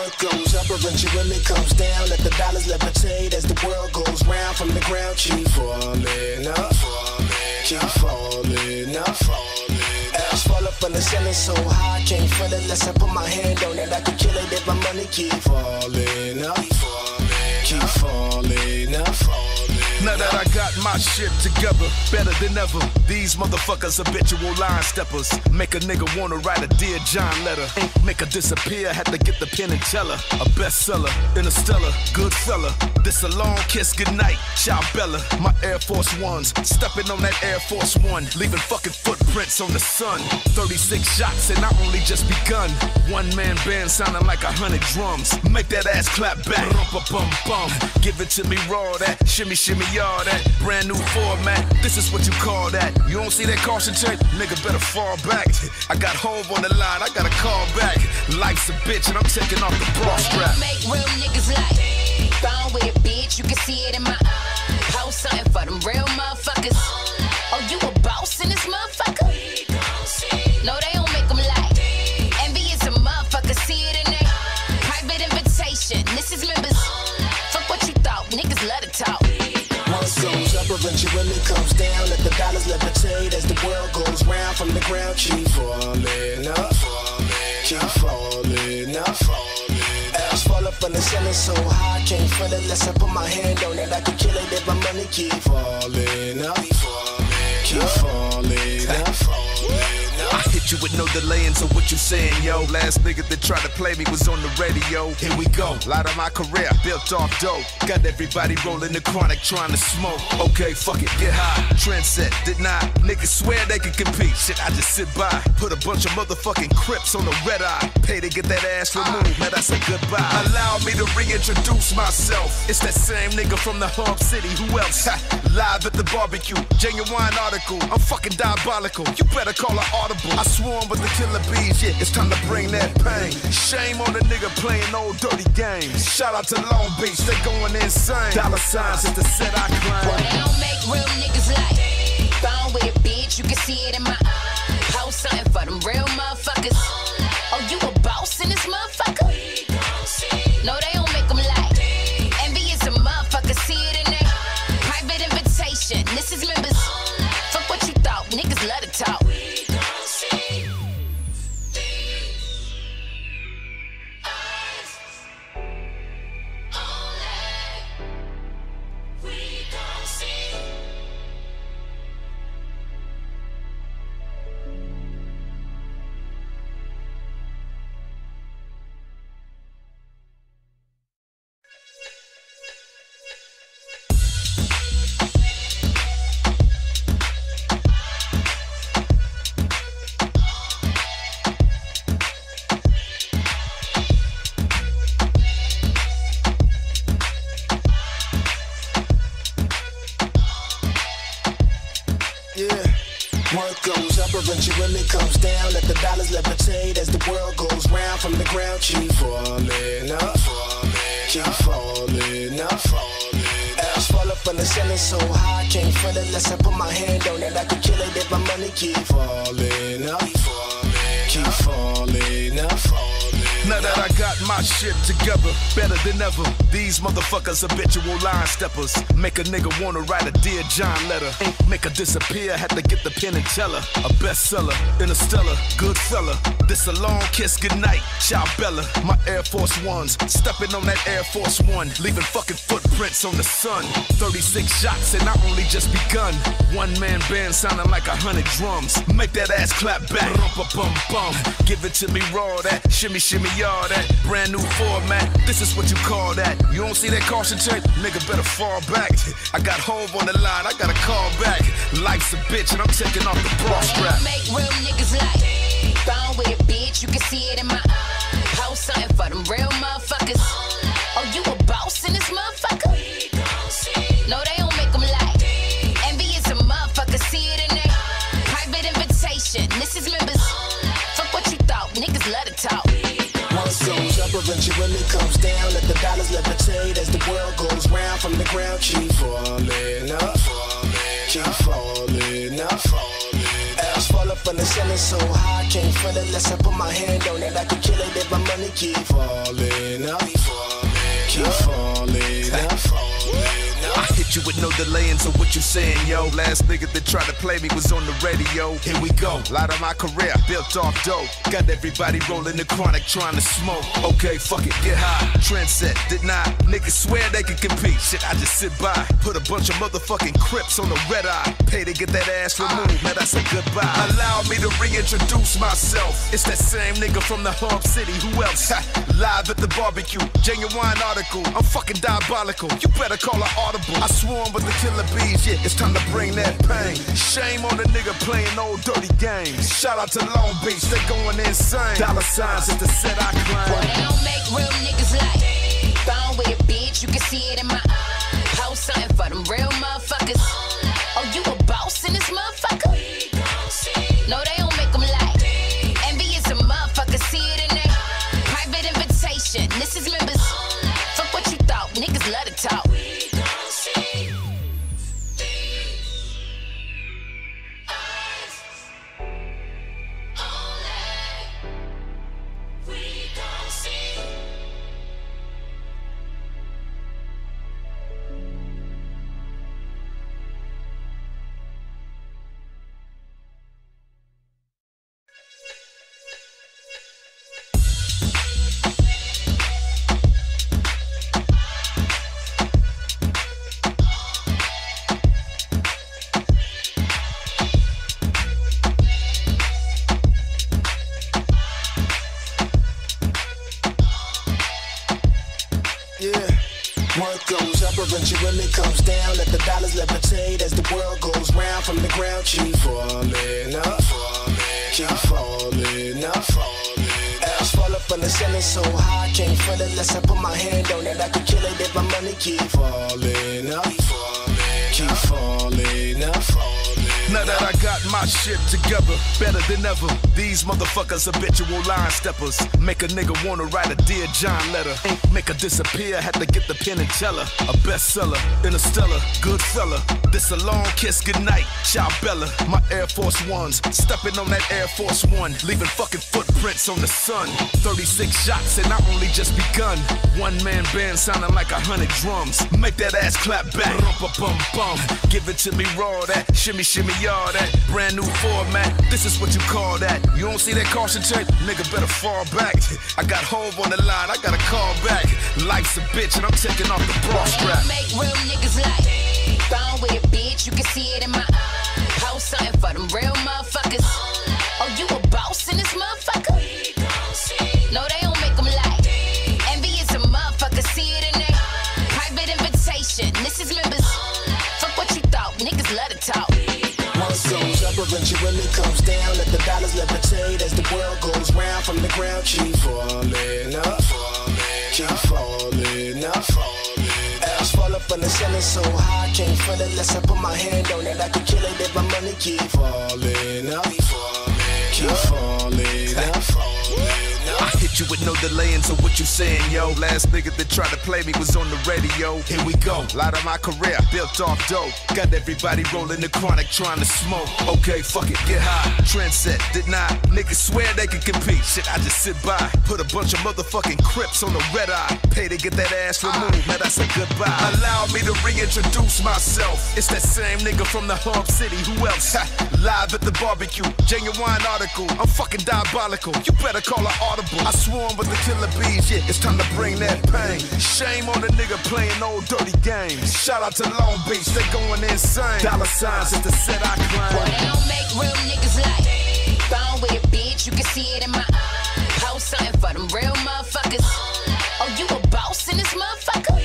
What goes up eventually comes down. Let the dollars levitate as the world goes round. From the ground, keep falling up, keep falling up. Ass fall up from the ceiling so high, can't feel it unless I put my hand on it. I can kill it if my money keep falling up, keep falling up. Now that I got my shit together, better than ever. These motherfuckers habitual line steppers. Make a nigga wanna write a Dear John letter. Make her disappear, had to get the pen and tell her. A bestseller, Interstellar, good fella. This a long kiss goodnight, ciao Bella. My Air Force Ones, stepping on that Air Force One, leaving fucking footprints on the sun. thirty-six shots and I only just begun. One man band sounding like a hundred drums. Make that ass clap back, bum-bum-bum. Give it to me raw, that shimmy shimmy y'all, that brand new format. This is what you call that. You don't see that caution tape? Nigga better fall back. I got Hove on the line, I gotta call back. Life's a bitch and I'm taking off the bra strap. Make real niggas like gone with it, bitch. You can see it in my eyes. Post something for them real motherfuckers. Oh, you a boss in this motherfucker? No, they don't make them like envious a motherfucker. See it in there. Private invitation. This is members. Fuck what you thought. Niggas love to talk. What goes up eventually comes down. Let the dollars levitate as the world goes round. From the ground, keep falling up, keep falling up. Ass fall up from the ceiling so high, can't feel it unless I put my hand on it. I can kill it if my money keep falling up, keep falling up. I hit you with no delaying, so what you saying, yo? Last nigga that tried to play me was on the radio. Here we go, lot of my career built off dope. Got everybody rolling the chronic trying to smoke. Okay, fuck it, get high. Trend set, did not. Niggas swear they can compete. Shit, I just sit by. Put a bunch of motherfucking Crips on the red eye. Pay to get that ass removed, man, that's a goodbye. Allow me to reintroduce myself. It's that same nigga from the hub city, who else? Ha, live at the barbecue, genuine article. I'm fucking diabolical, you better call an audible. I swarm with the killer bees, yeah, it's time to bring that pain. Shame on the nigga playing old dirty games. Shout out to Long Beach, they going insane. Dollar signs is the set I claim. They don't make real niggas like gone with it, bitch. You can see it in my eyes. Post something for them real motherfuckers. Oh, you a boss in this motherfucker? No, they don't make them like envious a motherfucker. See it in there. Private invitation. This is members. Fuck what you thought. Niggas love to talk. Eventually comes down, let the dollars levitate as the world goes round. From the ground, keep falling up, keep falling up. Ass fall up from the ceiling so high, can't feel it unless I put my hand on it. I can kill it if my money keep falling up, keep falling up. Now that I got my shit together, better than ever. These motherfuckers habitual line steppers. Make a nigga wanna write a Dear John letter. Make her disappear, had to get the pen and tell her. A bestseller, Interstellar, good fella. This a long kiss goodnight, ciao Bella. My Air Force Ones, stepping on that Air Force One, leaving fucking footprints on the sun. thirty-six shots and I only just begun. One man band sounding like a hundred drums. Make that ass clap back, bum-bum-bum. Give it to me raw, that shimmy shimmy y'all, that brand new format. This is what you call that. You don't see that caution tape? Nigga better fall back. I got Hove on the line, I gotta call back. Life's a bitch and I'm taking off the bra strap. Make real niggas like gone with it, bitch. You can see it in my eyes. Post something for them real motherfuckers. Oh, you a boss in this motherfucker? No, they don't make them like envious a motherfucker. See it in there. Private invitation. This is members. Fuck what you thought. Niggas love to talk. What goes up eventually comes down. Let the dollars levitate as the world goes round. From the ground, keep falling up, keep falling up. Ass fall up up on the ceiling so high, I can't feel it unless I put my hand on it. I could kill it if my money keep falling up, keep falling up, falling up. I hit you with no delaying, so what you saying, yo? Last nigga that tried to play me was on the radio. Here we go, light of my career, built off dope. Got everybody rolling the chronic, trying to smoke. Okay, fuck it, get high. Trend set, did not. Niggas swear they could compete. Shit, I just sit by. Put a bunch of motherfucking Crips on the red eye. Pay to get that ass removed, man, that's a goodbye. Allow me to reintroduce myself. It's that same nigga from the hub city, who else? Ha, live at the barbecue, genuine article. I'm fucking diabolical, you better call an audible. I swarm with the killer bees, yeah, it's time to bring that pain. Shame on the nigga playing old dirty games. Shout out to Long Beach, they going insane. Dollar signs is the set I claim. Boy, they don't make real niggas like Bone with a bitch, you can see it in my eyes. Post something for them real motherfuckers. Oh, you a boss in this motherfucker? No, they don't make them like envy is a motherfucker, see it in there. Private invitation, this is members. Fuck what you thought, niggas love to talk. Eventually comes down, let the dollars levitate as the world goes round. From the ground, keep falling up, keep falling up, ass fall up on the ceiling so high, I can't feel it unless I put my hand on it. I could kill it if my money keep falling up, keep falling up, falling up. Now that I got my shit together, better than ever. These motherfuckers habitual line steppers. Make a nigga wanna write a Dear John letter. Make her disappear, had to get the pen and tell her. A bestseller, Interstellar, good fella. This a long kiss goodnight, ciao Bella. My Air Force Ones, stepping on that Air Force One, leaving fucking footprints on the sun. thirty-six shots and I only just begun. One man band sounding like a hundred drums. Make that ass clap back, rumpa-bum-bum. Give it to me raw, that shimmy shimmy y'all, that brand new format. This is what you call that. You don't see that caution tape? Nigga better fall back. I got Hove on the line, I gotta call back. Life's a bitch and I'm taking off the bra strap. They make real niggas like Bone with a bitch, you can see it in my eyes. Post something for them real motherfuckers. Oh, you a boss in this motherfucker? No, they don't make them like envy is a motherfucker, see it in there. Private invitation, this is members. Fuck what you thought, niggas love to talk. Goes up, eventually comes down. Let the dollars levitate as the world goes round. From the ground, keep falling up, keep falling up, ass fall up on the ceiling so high, I can't feel it unless I put my hand on it. I could kill it if my money keep falling up, keep falling up, falling up. I hit you with no delaying, so what you saying, yo? Last nigga that tried to play me was on the radio. Here we go, light of my career, built off dope. Got everybody rolling the chronic, trying to smoke. Okay, fuck it, get high. Trend set, did not. Niggas swear they could compete. Shit, I just sit by. Put a bunch of motherfucking Crips on the red eye. Pay to get that ass removed, man, that's a goodbye. Allow me to reintroduce myself. It's that same nigga from the hub city, who else? Ha, live at the barbecue, genuine article. I'm fucking diabolical, you better call an audible. I swarm with the killer bees, yeah, it's time to bring that pain. Shame on the nigga playing old dirty games. Shout out to Long Beach, they going insane. Dollar signs is the set I claim. Boy, they don't make real niggas like Bone with a bitch, you can see it in my eyes. Post something for them real motherfuckers. Oh, you a boss in this motherfucker?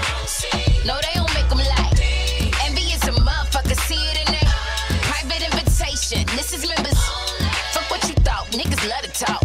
No, they don't make them like envy is a motherfucker, see it in there. Private invitation, this is members. Fuck what you thought, niggas love to talk.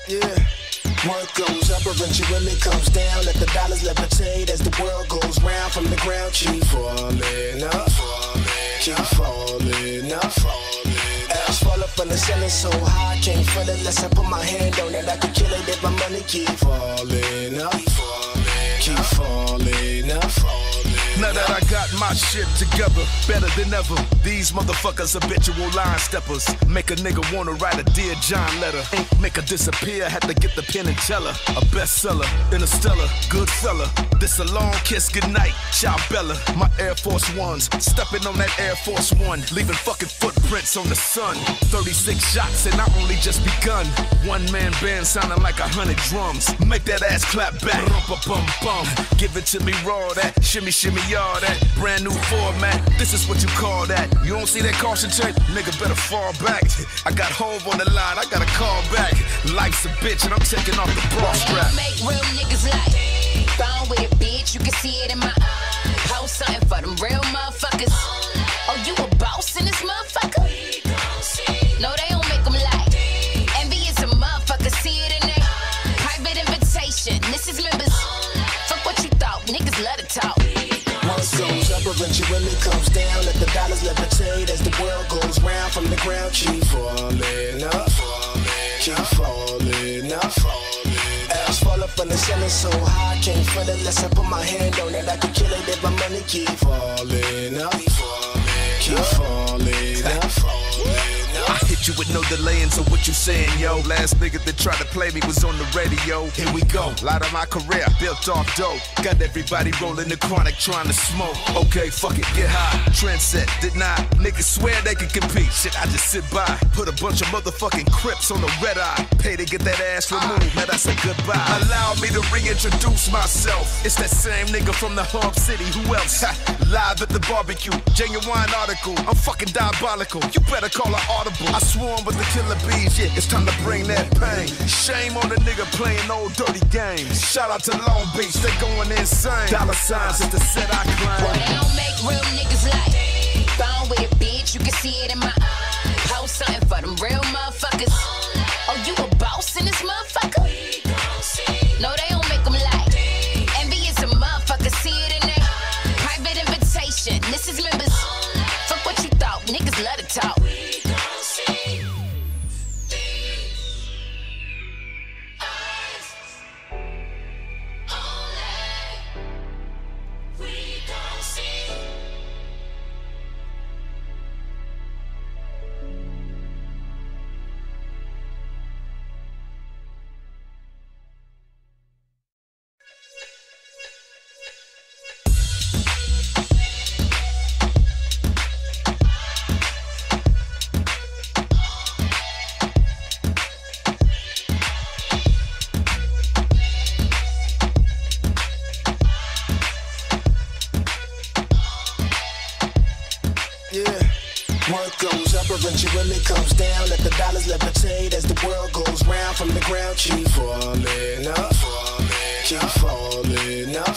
Yeah. Work goes up, eventually comes down. Let the dollars levitate as the world goes round. From the ground, keep falling up, keep falling up. Ass fall up from the ceiling so high, can't feel it unless I put my hand on it. I could kill it if my money keep falling up, keep falling up. Now that I got my shit together, better than ever. These motherfuckers habitual line steppers. Make a nigga wanna write a Dear John letter. Make her disappear, had to get the pen and tell her. A bestseller, Interstellar, good fella. This a long kiss goodnight, ciao Bella. My Air Force Ones, stepping on that Air Force One, leaving fucking footprints on the sun. thirty-six shots and I only just begun. One man band sounding like a hundred drums. Make that ass clap back, rumpa-bum-bum. Give it to me raw, that shimmy shimmy y'all, that brand new format. This is what you call that. You don't see that caution tape? Nigga better fall back. I got Hove on the line, I gotta call back. Life's a bitch and I'm taking off the bra strap. Make real niggas like bone with it, bitch. You can see it in my eyes. Post something for them real motherfuckers. Oh, you a boss in this motherfucker? No, they don't make them like envy is a motherfucker. See it in there. Private invitation. This is members. Fuck what you thought. Niggas love to talk. Goes up, eventually comes down. Let the dollars levitate as the world goes round. From the ground, keep falling up, keep falling up. Ass fall up from the ceiling so high, can't feel it unless I put my hand on it. I could kill it if my money keep falling up, keep falling up. I hit you with no delaying, so what you saying, yo? Last nigga that tried to play me was on the radio. Here we go, light of my career, built off dope. Got everybody rolling the chronic, trying to smoke. Okay, fuck it, get high. Trend set, didn't I? Niggas swear they can compete. Shit, I just sit by. Put a bunch of motherfucking Crips on the red eye. Pay to get that ass removed, man, that's a goodbye. Allow me to reintroduce myself. It's that same nigga from the hub city, who else? Ha, live at the barbecue, genuine article. I'm fucking diabolical, you better call an audible. I swarm with the killer bees, yeah, it's time to bring that pain. Shame on the nigga playing old dirty games. Shout out to Long Beach, they going insane. Dollar signs is the set I claim. Well, they don't make real niggas like bone with it, bitch. You can see it in my eyes. Post something for them real motherfuckers. Oh, you a boss in this motherfucker? No, they don't make them like envy is a motherfucker. See it in there. Private invitation. This is members. Fuck what you thought. Niggas love to talk. Eventually comes down, let the dollars levitate as the world goes round. From the ground, keep falling up, keep falling up.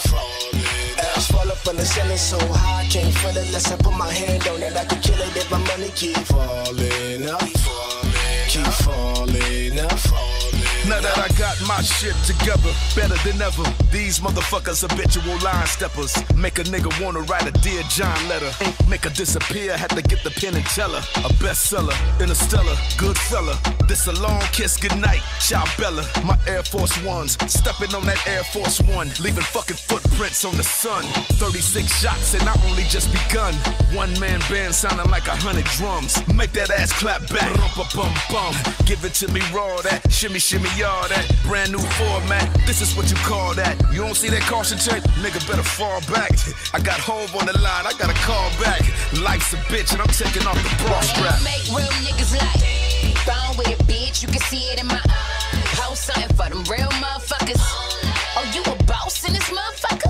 Ass fall up from the ceiling so high, can't feel it unless I put my hand on it. I could kill it if my money keep falling up, keep falling up. Now that I got my shit together, better than ever. These motherfuckers habitual line steppers. Make a nigga wanna write a Dear John letter. Make her disappear, had to get the pen and tell her. A bestseller, Interstellar, good fella. This a long kiss goodnight, ciao Bella. My Air Force Ones, stepping on that Air Force One, leaving fucking footprints on the sun. thirty-six shots and I only just begun. One man band sounding like a hundred drums. Make that ass clap back, rumpa-bum-bum. Give it to me raw, that shimmy shimmy y'all, that brand new format. This is what you call that. You don't see that caution tape? Nigga better fall back. I got Hove on the line, I gotta call back. Life's a bitch and I'm taking off the bra strap. Make real niggas like bone with it, bitch. You can see it in my eyes. Post something for them real motherfuckers. Oh, you a boss in this motherfucker?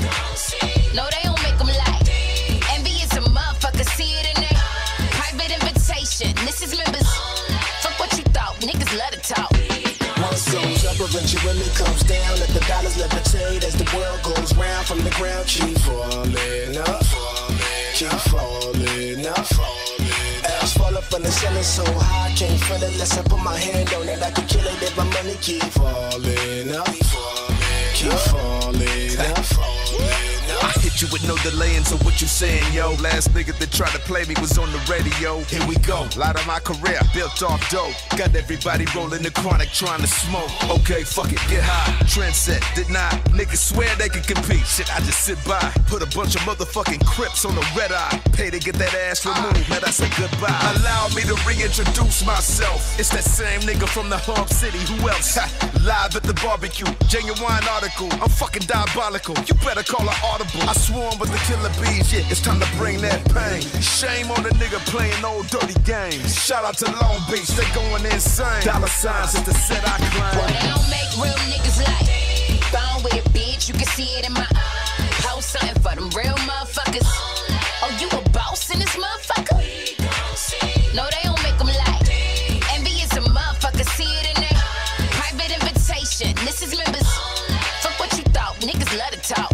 No, they don't make them like envy is a motherfucker. See it in there. Private invitation. This is members. Fuck what you thought. Niggas love to talk. Goes up, eventually comes down. Let the dollars levitate as the world goes round. From the ground, keep falling up, keep falling up. Ass fall up from the ceiling so high, can't feel it unless I put my hand on it. I could kill it if my money money keep falling up, keep falling up, falling up. I hit you with no delaying, so what you saying, yo? Last nigga that tried to play me was on the radio. Here we go, light of my career, built off dope. Got everybody rolling the chronic, trying to smoke. Okay, fuck it, get high. Trendset, did not. Niggas swear they can compete. Shit, I just sit by. Put a bunch of motherfucking Crips on the red eye. Pay to get that ass removed, now that's a goodbye. Allow me to reintroduce myself. It's that same nigga from the hub city, who else? Ha, live at the barbecue, genuine article. I'm fucking diabolical, you better call an audible. I swarm with the killer bees, yeah, it's time to bring that pain. Shame on the nigga playing old dirty games. Shout out to Long Beach, they going insane. Dollar signs is the set I claim. Boy, they don't make real niggas like Gone with it, bitch, you can see it in my eyes. Post something for them real motherfuckers. Oh, you a boss in this motherfucker? No, they don't make them like envy is a motherfucker, see it in there. Private invitation, this is members. Fuck what you thought, niggas love to talk.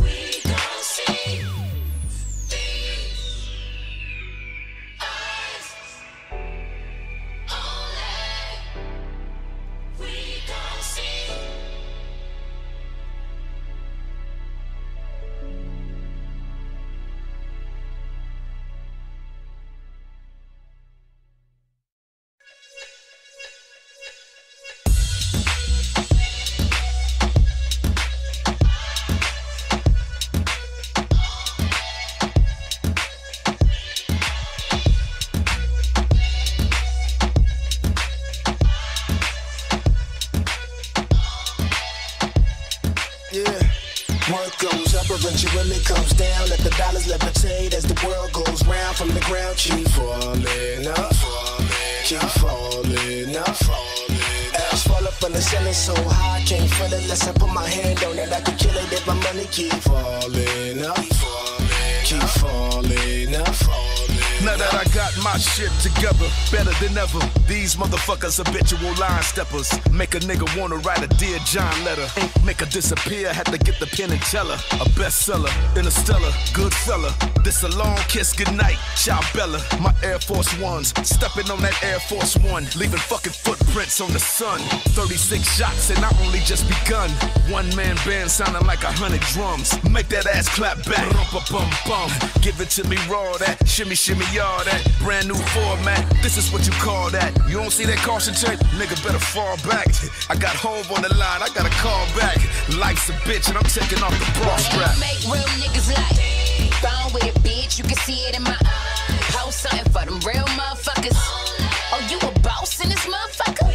Eventually comes down, let the dollars levitate as the world goes round. From the ground, keep falling up, keep falling up, falling up. Ass fall up from the ceiling so high, can't feel it unless I put my hand on it. I can kill it if my money keep falling up, keep falling up, falling up. Now that I got my shit together, better than ever. These motherfuckers habitual line steppers. Make a nigga wanna write a Dear John letter. Make her disappear, had to get the pen and tell her. A bestseller, Interstellar, good fella. This a long kiss goodnight, ciao Bella. My Air Force Ones, stepping on that Air Force One, leaving fucking footprints on the sun. thirty-six shots and I only just begun. One man band sounding like a hundred drums. Make that ass clap back, rumpa-bum-bum. Give it to me raw, that shimmy shimmy y'all, that brand new format. This is what you call that. You don't see that caution tape? Nigga better fall back. I got Hove on the line, I gotta call back. Life's a bitch and I'm taking off the bra strap. They make real niggas like Gone with it, bitch, you can see it in my eyes. Post something for them real motherfuckers. Oh, you a boss in this motherfucker?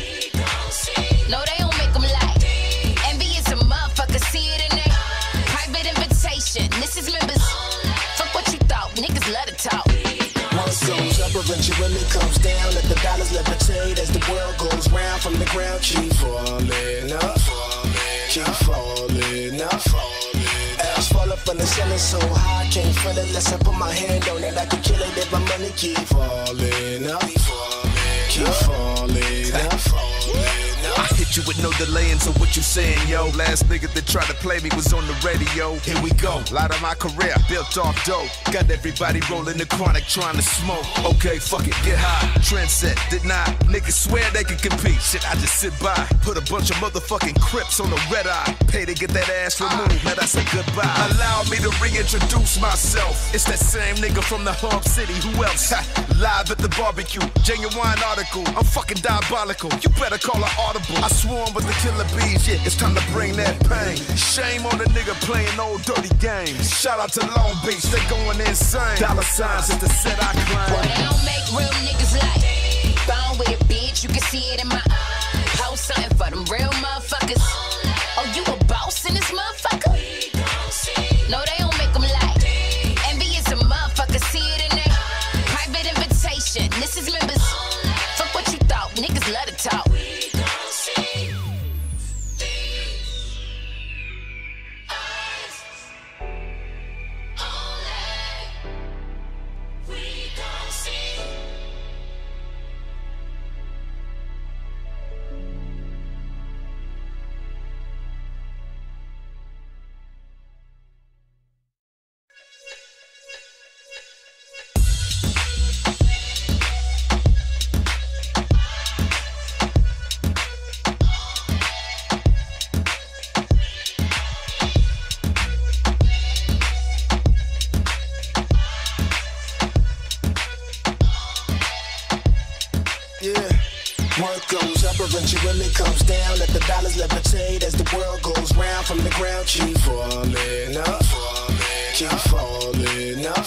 No, they don't make them like envy is a motherfucker, see it in there. Private invitation, this is members. Fuck what you thought, niggas love to talk. Once goes up, eventually comes down. Let the dollars levitate as the world goes round. From the ground, keep falling up, keep falling up, falling up. Ass fall up from the ceiling so high, can't feel it unless I put my hand on it. I can kill it if my money keep falling up, keep falling up, falling up. I hit you with no delaying, so what you saying, yo? Last nigga that tried to play me was on the radio. Here we go, light of my career, built off dope. Got everybody rolling the chronic, trying to smoke. Okay, fuck it, get high. Trendset, did not. Niggas swear they can compete. Shit, I just sit by. Put a bunch of motherfucking Crips on the red eye. Pay to get that ass removed, now that's a goodbye. Allow me to reintroduce myself. It's that same nigga from the hub city, who else? Ha, live at the barbecue, genuine article. I'm fucking diabolical, you better call an audible. I swarm with the killer bees, yeah, it's time to bring that pain. Shame on the nigga playing old dirty games. Shout out to Long Beach, they going insane. Dollar signs is the set I claim. Boy, they don't make real niggas like Gone with it, bitch, you can see it in my eyes. Post something for them real motherfuckers. Oh, you a boss in this motherfucker? No, they don't make them like envy is a motherfucker, see it in there. Private invitation, this is members. Fuck what you thought, niggas love to talk. eventually comes down. Let the dollars levitate as the world goes round. From the ground, keep falling up, keep falling up.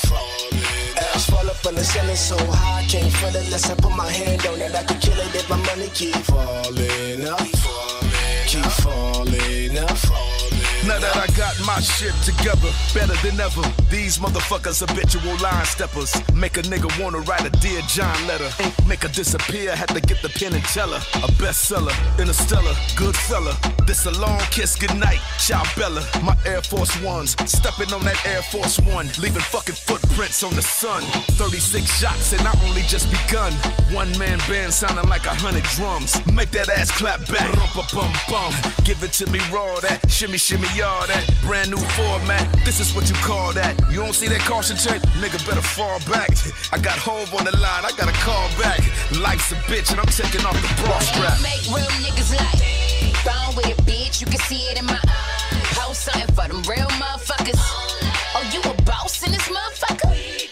Ass fall up on the ceiling so high, can't feel it unless I put my hand on it. I could kill it if my money keep falling up, keep falling up. Now that I got my shit together, better than ever. These motherfuckers habitual line steppers. Make a nigga wanna write a Dear John letter. Make her disappear, had to get the pen and tell her. A bestseller, interstellar, good fella. This a long kiss goodnight, ciao Bella. My Air Force Ones, stepping on that Air Force One, leaving fucking footprints on the sun. thirty-six shots and I only just begun. One man band sounding like a hundred drums. Make that ass clap back, rumpa-bum-bum. Give it to me raw, that shimmy shimmy. Y'all that brand new format, this is what you call that. You don't see that caution tape? Nigga better fall back. I got Hove on the line, I gotta call back. Life's a bitch and I'm taking off the bra strap. Make real niggas like bone with a bitch, you can see it in my eyes. Post something for them real motherfuckers. Oh, you a boss in this motherfucker?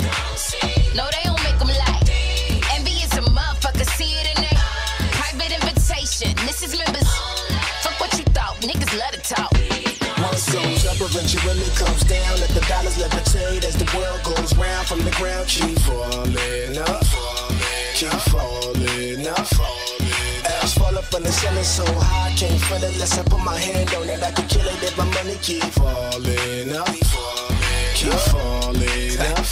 No, they don't make them like envy is a motherfucker, see it in there. Private invitation, this is members. Fuck what you thought, niggas love to talk. Goes up, eventually comes down. Let the dollars levitate as the world goes round. From the ground, keep falling up, keep falling up. Ass fall up on the ceiling so high, can't feel it unless I put my hand on it. I could kill it if my money keep falling up, keep falling up.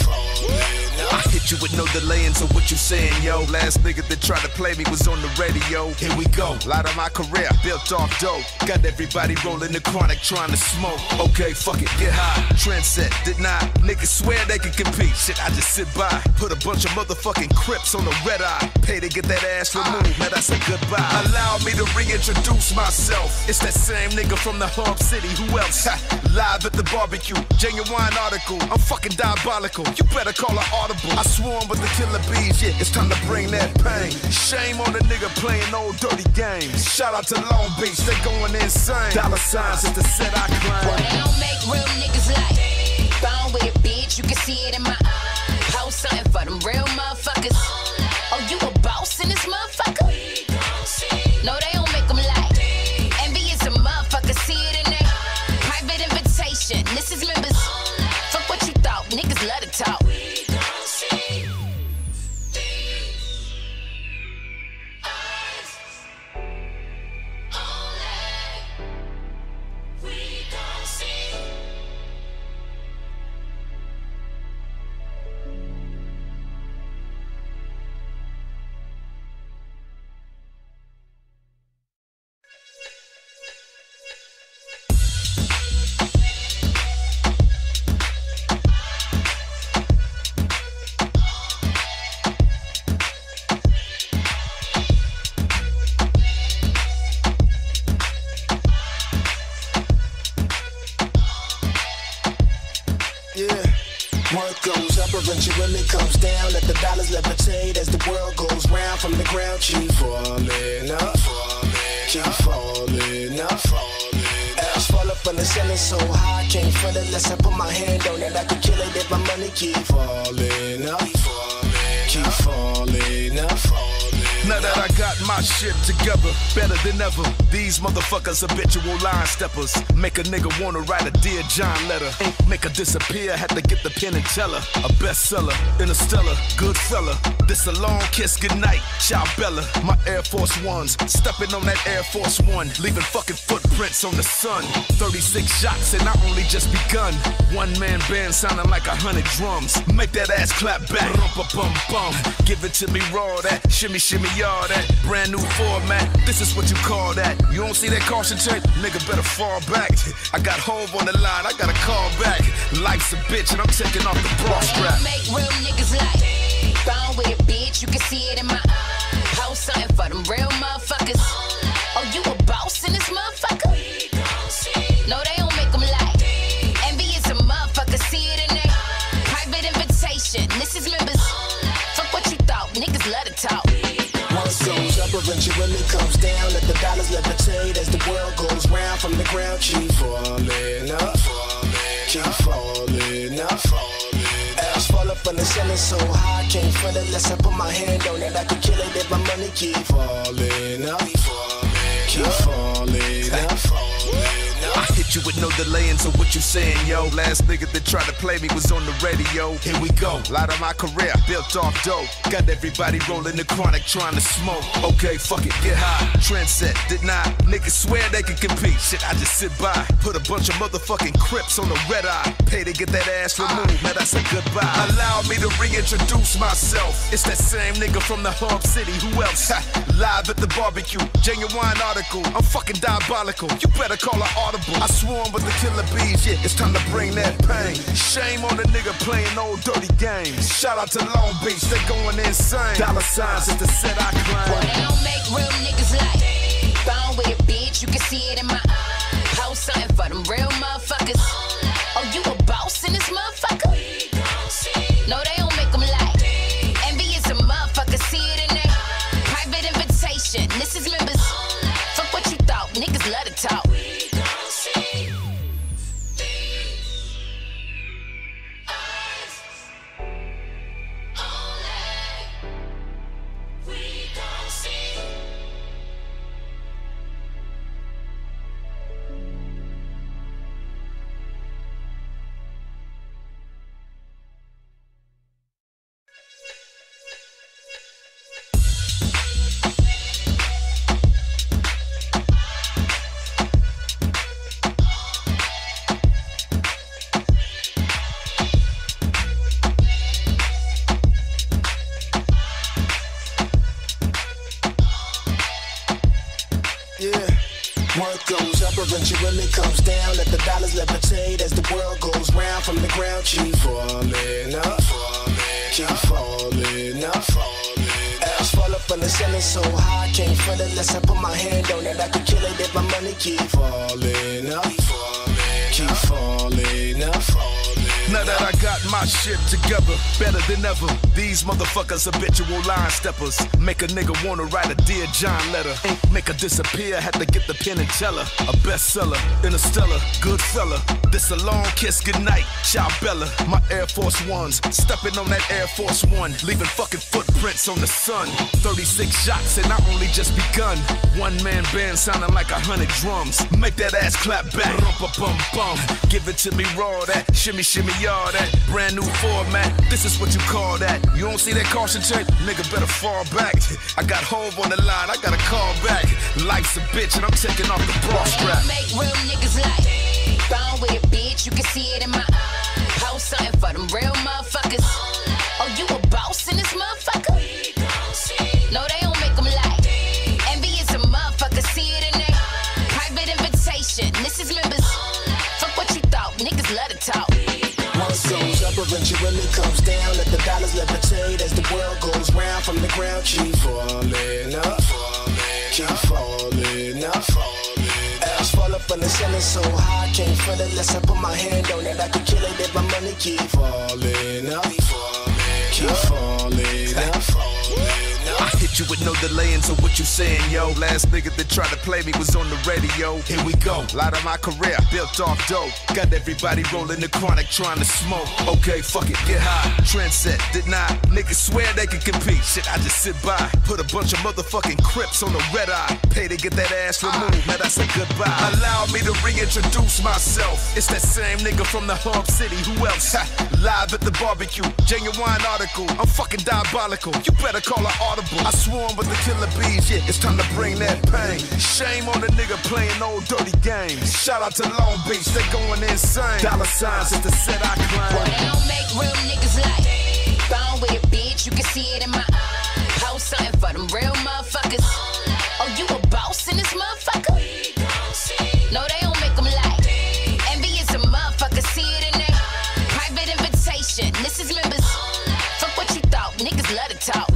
I hit you with no delaying, so what you saying, yo? Last nigga that tried to play me was on the radio. Here we go, light of my career, built off dope. Got everybody rolling the chronic, trying to smoke. Okay, fuck it, get high, trendset, deny. Niggas swear they can compete, shit, I just sit by. Put a bunch of motherfucking Crips on the red eye. Pay to get that ass removed, now that's a goodbye. Allow me to reintroduce myself. It's that same nigga from the hub city, who else? Ha, live at the barbecue, genuine article. I'm fucking diabolical, you better call an audible. I swarm with the killer bees, yeah, it's time to bring that pain. Shame on the nigga playing old dirty games. Shout out to Long Beach, they going insane. Dollar signs is the set I claim. Well, they don't make real niggas like bone with a bitch, you can see it in my eyes. Post something for them real motherfuckers. Oh, you a boss in this motherfucker? No, they don't make them like envy is a motherfucker, see it in there. Private invitation, this is members. Fuck what you thought, niggas love to talk. Eventually comes down. Let the dollars levitate as the world goes round. From the ground, keep falling up, keep falling up. Ass fall up on the ceiling so high, can't feel it unless I put my hand on it. I could kill it if my money keep falling up, keep falling up. Now that I got my shit together, better than ever. These motherfuckers habitual line steppers. Make a nigga wanna write a Dear John letter. Make her disappear, had to get the pen and tell her. A bestseller, interstellar, good fella. This a long kiss goodnight, ciao Bella. My Air Force Ones, stepping on that Air Force One, leaving fucking footprints on the sun. thirty-six shots and I only just begun. One man band sounding like a hundred drums. Make that ass clap back, rumpa-bum-bum. Give it to me raw, that shimmy shimmy. Y'all that brand new format, this is what you call that. You don't see that caution tape? Nigga better fall back. I got Hove on the line, I gotta call back. Life's a bitch and I'm taking off the bra strap. Make real niggas like bone with a bitch, you can see it in my eyes. Post something for them real motherfuckers. Oh, you a boss in this motherfucker? No, they don't make them like envy is a motherfucker, see it in there. Private invitation, this is members. Fuck what you thought, niggas love to talk. Goes up, eventually comes down. Let the dollars levitate as the world goes round. From the ground, keep falling up, keep falling up. Ass fall up on the ceiling so high, can't feel it unless I put my hand on it. I could kill it if my money keep falling up. keep falling up, falling up. I hit you with no delaying, so what you saying, yo? Last nigga that tried to play me was on the radio. Here we go, lot of my career built off dope. Got everybody rolling the chronic trying to smoke. Okay, fuck it, get high. Trendset, did not. Niggas swear they can compete. Shit, I just sit by. Put a bunch of motherfucking Crips on the red eye. Pay to get that ass removed, man, that's a goodbye. Allow me to reintroduce myself. It's that same nigga from the hub city, who else? Ha, live at the barbecue, genuine article. I'm fucking diabolical, you better call an audible. I swarm with the killer bees, yeah, it's time to bring that pain. Shame on the nigga playing old dirty games. Shout out to Long Beach, they going insane. Dollar signs is the set I claim. Well, they don't make real niggas like Bone with it, bitch, you can see it in my eyes. Post something for them real motherfuckers. Oh, you a boss in this motherfucker? No, they don't make them like envy is a motherfucker, see it in there. Private invitation, this is members. Fuck what you thought, niggas love to talk. Eventually comes down, let the dollars levitate as the world goes round from the ground. Keep falling up, falling keep falling up, falling up. Ass fall up from the ceiling so high, can't feel it unless I put my hand on it. I can kill it if my money keep falling up, falling keep falling up, falling. Now that I got my shit together, better than ever. These motherfuckers habitual line steppers. Make a nigga wanna write a Dear John letter. Make her disappear, had to get the pen and tell her. A bestseller, Interstellar, good fella. This a long kiss goodnight, ciao Bella. My Air Force Ones, stepping on that Air Force One, leaving fucking footprints on the sun. thirty-six shots and I only just begun. One man band sounding like a hundred drums. Make that ass clap back, rumpa-bum-bum. Give it to me raw, that shimmy shimmy y'all, that brand new format. This is what you call that. You don't see that caution tape? Nigga better fall back. I got Hove on the line, I gotta call back. Life's a bitch and I'm taking off the bra strap. I make real niggas like Bone with it, bitch, you can see it in my eyes. Post something for them real motherfuckers. Oh, you a boss in this motherfucker? No, they don't make them like envy is a motherfucker, see it in there. Private invitation, this is members. Fuck what you thought, niggas love to talk. Once goes up, eventually comes down. Let the dollars levitate as the world goes round from the ground. Keep falling up, falling keep falling up, falling up. Ass fall up from the ceiling so high, can't feel it unless I put my hand on it. I can kill it if my money keep falling up, keep falling up, falling up. I hit you with no delaying, so what you saying, yo? Last nigga that tried to play me was on the radio. Here we go, lot of my career built off dope. Got everybody rolling the chronic trying to smoke. Okay, fuck it, get high. Trendset, did not. Niggas swear they can compete. Shit, I just sit by. Put a bunch of motherfucking Crips on the red eye. Pay to get that ass removed, man, that's a goodbye. Allow me to reintroduce myself. It's that same nigga from the hub city, who else? Ha, live at the barbecue, genuine article. I'm fucking diabolical, you better call an audible. I swarm with the killer bees, yeah, it's time to bring that pain. Shame on the nigga playing old dirty games. Shout out to Long Beach, they going insane. Dollar signs is the set I claim. Well, they don't make real niggas like Bone with it, bitch, you can see it in my eyes. Post something for them real motherfuckers. Oh, you a boss in this motherfucker? No, they don't make them like envy is a motherfucker, see it in there. Private invitation, this is members. Fuck what you thought, niggas love to talk.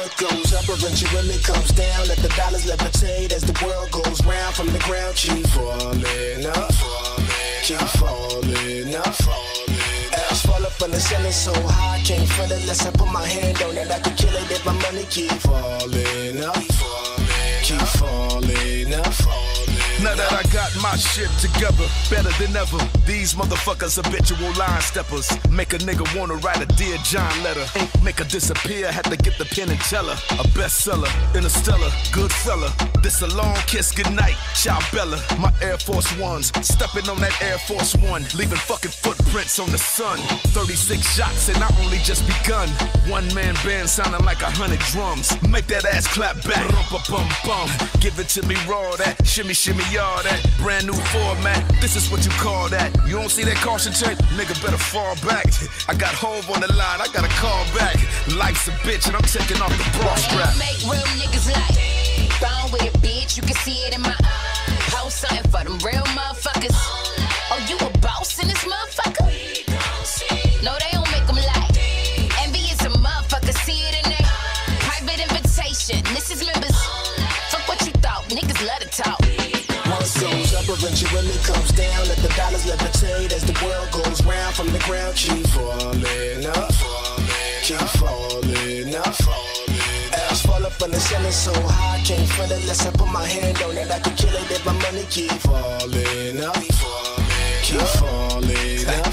What goes up eventually comes down. Let the dollars levitate as the world goes round. From the ground, keep falling up, keep falling up. Ass fall up from the ceiling so high, can't feel it unless I put my hand on it. I could kill it if my money keep falling up, keep falling up. Now that I got my shit together, better than ever. These motherfuckers habitual line steppers. Make a nigga wanna write a Dear John letter. Make her disappear, had to get the pen and tell her. A bestseller, interstellar, good fella. This a long kiss goodnight, ciao Bella. My Air Force Ones, stepping on that Air Force One, leaving fucking footprints on the sun. thirty-six shots and I only just begun. One man band sounding like a hundred drums. Make that ass clap back, rumpa-bum-bum. Give it to me raw, that shimmy shimmy. Y'all that brand new format, this is what you call that. You don't see that caution tape? Nigga better fall back. I got Hove on the line, I gotta call back. Life's a bitch and I'm taking off the bra strap. Make real niggas like bone with it, bitch. You can see it in my eyes. Post something for them real motherfuckers. Oh, you a boss in this motherfucker? No, they don't make them like envy is a motherfucker. See it in there. Private invitation. This is members. Fuck what you thought. Niggas love to talk. What goes up eventually comes down. Let the dollars levitate as the world goes round. From the ground, keep falling up, keep falling up. Ass fall up from the ceiling so high, can't feel it unless I put my hand on it. I could kill it if my money keep falling up, keep falling up.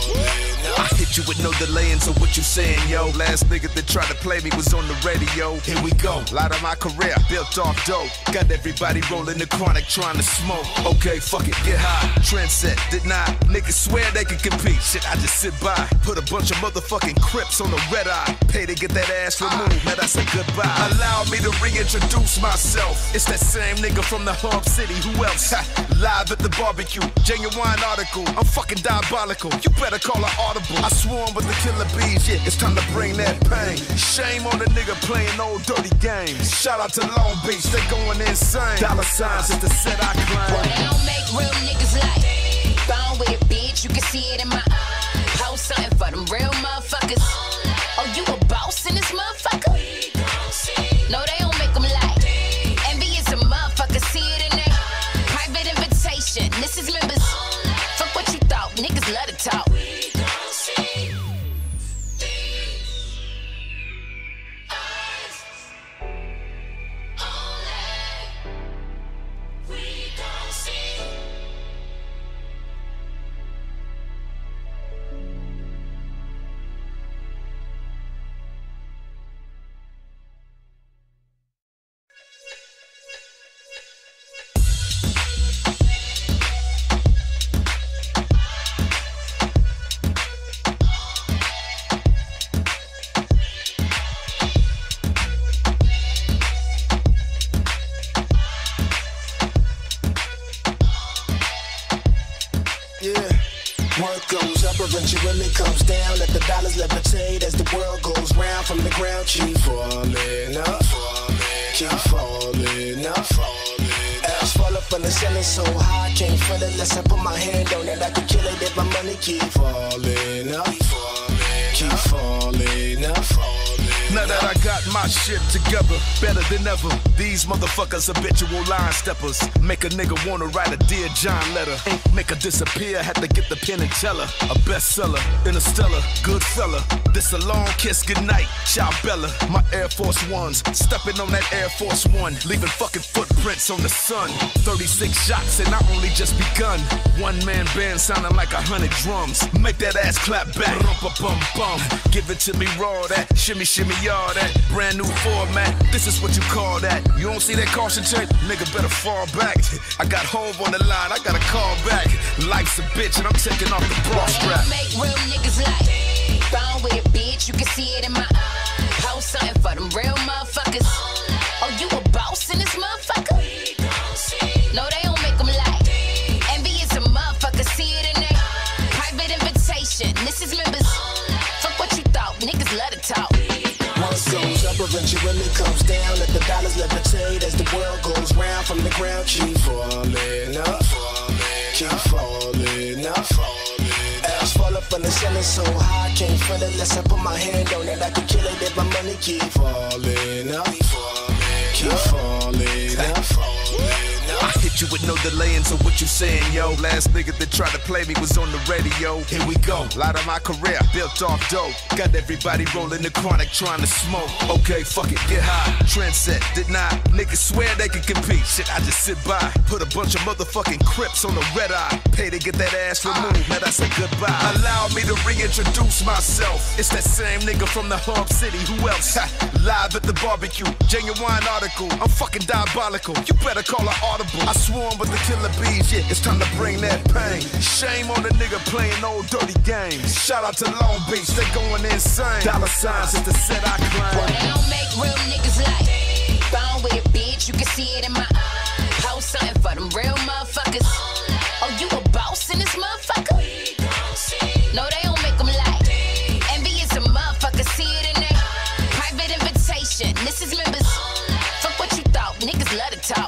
I hit you with no delaying, so what you saying, yo? Last nigga that tried to play me was on the radio. Here we go, light of my career, built off dope. Got everybody rolling the chronic, trying to smoke. Okay, fuck it, get high, trendset, did not. Niggas swear they can compete, shit, I just sit by. Put a bunch of motherfucking Crips on the red eye. Pay to get that ass removed, now that's a goodbye. Allow me to reintroduce myself. It's that same nigga from the hub city, who else? Ha, live at the barbecue, genuine article. I'm fucking diabolical, you better call an audible. I swarm with the killer bees, yeah, it's time to bring that pain. Shame on the nigga playing old dirty games. Shout out to Long Beach, they going insane. Dollar signs is the set I claim. Boy, they don't make real niggas like bone with it, bitch. You can see it in my eyes. Post something for them real motherfuckers. Oh, you a boss in this motherfucker? No, they don't make them like envy is a motherfucker. See it in there. Private invitation. This is members. Fuck what you thought. Niggas love to talk. Eventually comes down, let the dollars levitate as the world goes round. From the ground, keep falling up, keep falling up. Ass fall up from the ceiling so high, can't feel it unless I put my hand on it. I could kill it if my money keep falling up, keep falling up. Now that I got my shit together, better than ever. These motherfuckers habitual line steppers. Make a nigga wanna write a Dear John letter. Make her disappear, had to get the pen and tell her. A bestseller, interstellar, good fella. This a long kiss goodnight, ciao Bella. My Air Force Ones, stepping on that Air Force One, leaving fucking footprints on the sun. thirty-six shots and I only just begun. One man band sounding like a hundred drums. Make that ass clap back, rumpa-bum-bum. Give it to me raw, that shimmy shimmy. Y'all that brand new format, this is what you call that. You don't see that caution tape? Nigga better fall back. I got Hove on the line, I gotta call back. Life's a bitch and I'm taking off the bra strap. Make real niggas like bone with it, bitch. You can see it in my eyes. Post something for them real motherfuckers. Oh, you a boss in this motherfucker? No, they don't make them like envy is a motherfucker. See it in there. Private invitation. This is members. Fuck what you thought. Niggas love to talk. What goes up eventually comes down. Let the dollars levitate as the world goes round. From the ground, keep falling up, keep falling up. Ass fall up up on the ceiling so high, I can't feel it unless I put my hand on it. I can kill it if my money keep falling up, keep falling up, falling up. I hit you with no delaying, so what you saying, yo? Last nigga that tried to play me was on the radio. Here we go, lot of my career built off dope. Got everybody rolling the chronic trying to smoke. Okay, fuck it, get high. Trendset, did not. Niggas swear they can compete. Shit, I just sit by. Put a bunch of motherfucking Crips on the red eye. Pay to get that ass removed, man, that's a goodbye. Allow me to reintroduce myself. It's that same nigga from the hub city, who else? Ha, live at the barbecue, genuine article. I'm fucking diabolical, you better call an audible. I swarm with the killer bees, yeah, it's time to bring that pain. Shame on the nigga playing old dirty games. Shout out to Long Beach, they going insane. Dollar signs is the set I claim. Well, they don't make real niggas like Bone with it, bitch, you can see it in my eyes. Post something for them real motherfuckers. Oh, you a boss in this motherfucker? No, they don't make them like envy is a motherfucker, see it in there. Private invitation, this is members. Fuck what you thought, niggas love to talk.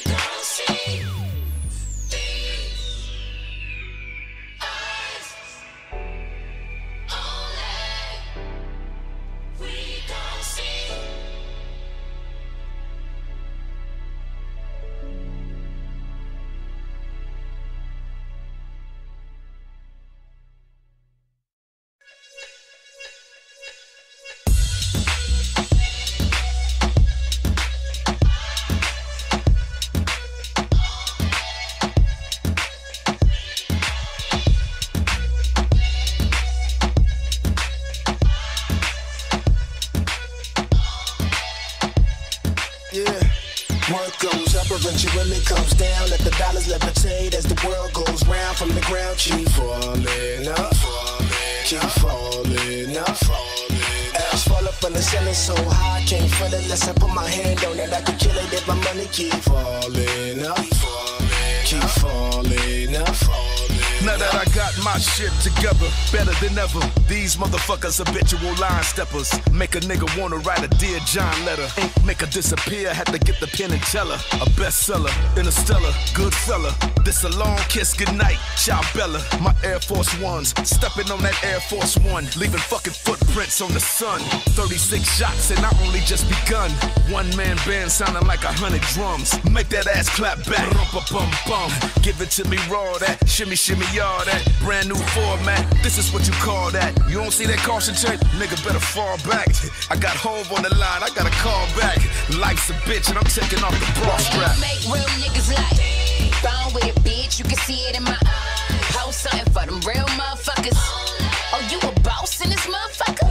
Eventually comes down, let the dollars levitate as the world goes round. From the ground, keep falling up, keep falling up, falling up. Ass fall up on the ceiling so high, I can't feel it unless I put my hand on it. I can kill it if my money keep falling up, keep falling up, falling up. Now that I got my shit together, better than ever. These motherfuckers habitual line steppers. Make a nigga wanna write a Dear John letter. Make her disappear, had to get the pen and tell her. A bestseller, interstellar, good fella. This a long kiss goodnight, ciao Bella. My Air Force Ones, stepping on that Air Force One, leaving fucking footprints on the sun. thirty-six shots and I only just begun. One man band sounding like a hundred drums. Make that ass clap back, bum bum. Give it to me raw, that shimmy shimmy. Y'all that brand new format, this is what you call that. You don't see that caution tape? Nigga better fall back. I got Hove on the line, I gotta call back. Life's a bitch and I'm taking off the bra strap. They don't make real niggas like Bone with it, bitch, you can see it in my eyes. Post something for them real motherfuckers. Oh, you a boss in this motherfucker?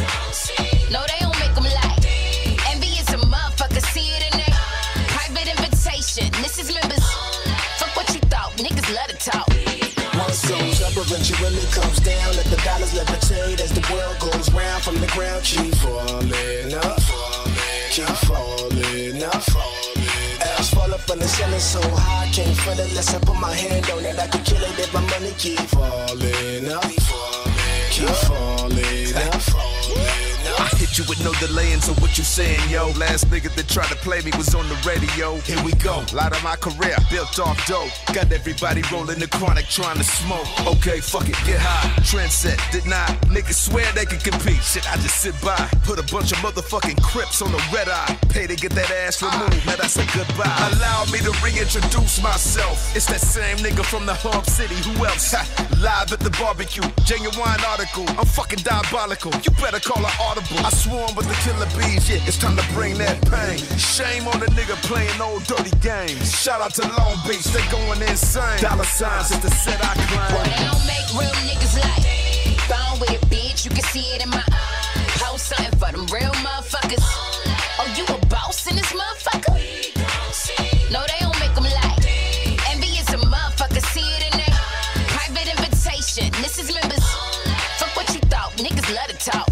No, they don't make them like envy is a motherfucker, see it in there. Private invitation, this is members. Fuck what you thought, niggas love to talk. Goes up, eventually comes down, let the dollars levitate as the world goes round. From the ground, keep falling up, keep falling up, falling up. Ass fall up on the ceiling so high, I can't feel it unless I put my hand on it. I can kill it if my money keep falling up, keep falling up, falling up. I hit you with no delaying, so what you saying, yo? Last nigga that tried to play me was on the radio. Here we go, lot of my career built off dope. Got everybody rolling the chronic trying to smoke. Okay, fuck it, get high. Trendset, did not. Niggas swear they can compete. Shit, I just sit by. Put a bunch of motherfucking Crips on the red eye. Pay to get that ass removed, man, that's a goodbye. Allow me to reintroduce myself. It's that same nigga from the hub city, who else? Ha, live at the barbecue, genuine article. I'm fucking diabolical, you better call an audible. I swarm with the killer bees, yeah, it's time to bring that pain. Shame on the nigga playing old dirty games. Shout out to Long Beach, they going insane. Dollar signs is the set I claim. Well, they don't make real niggas like Bone with it, bitch, you can see it in my eyes. Post something for them real motherfuckers. Oh, you a boss in this motherfucker? No, they don't make them like envy is a motherfucker, see it in there. Private invitation, this is members. Fuck what you thought, niggas love to talk.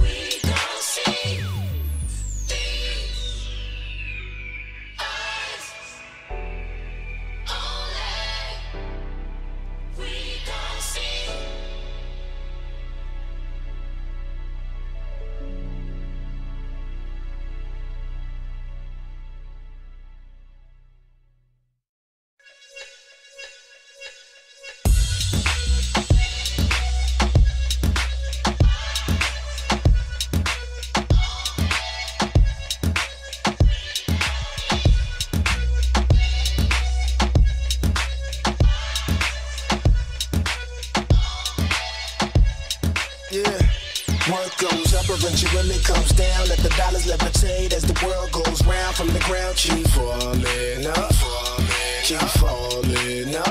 up eventually comes down. Let the dollars levitate as the world goes round. From the ground, keep falling up, keep falling up.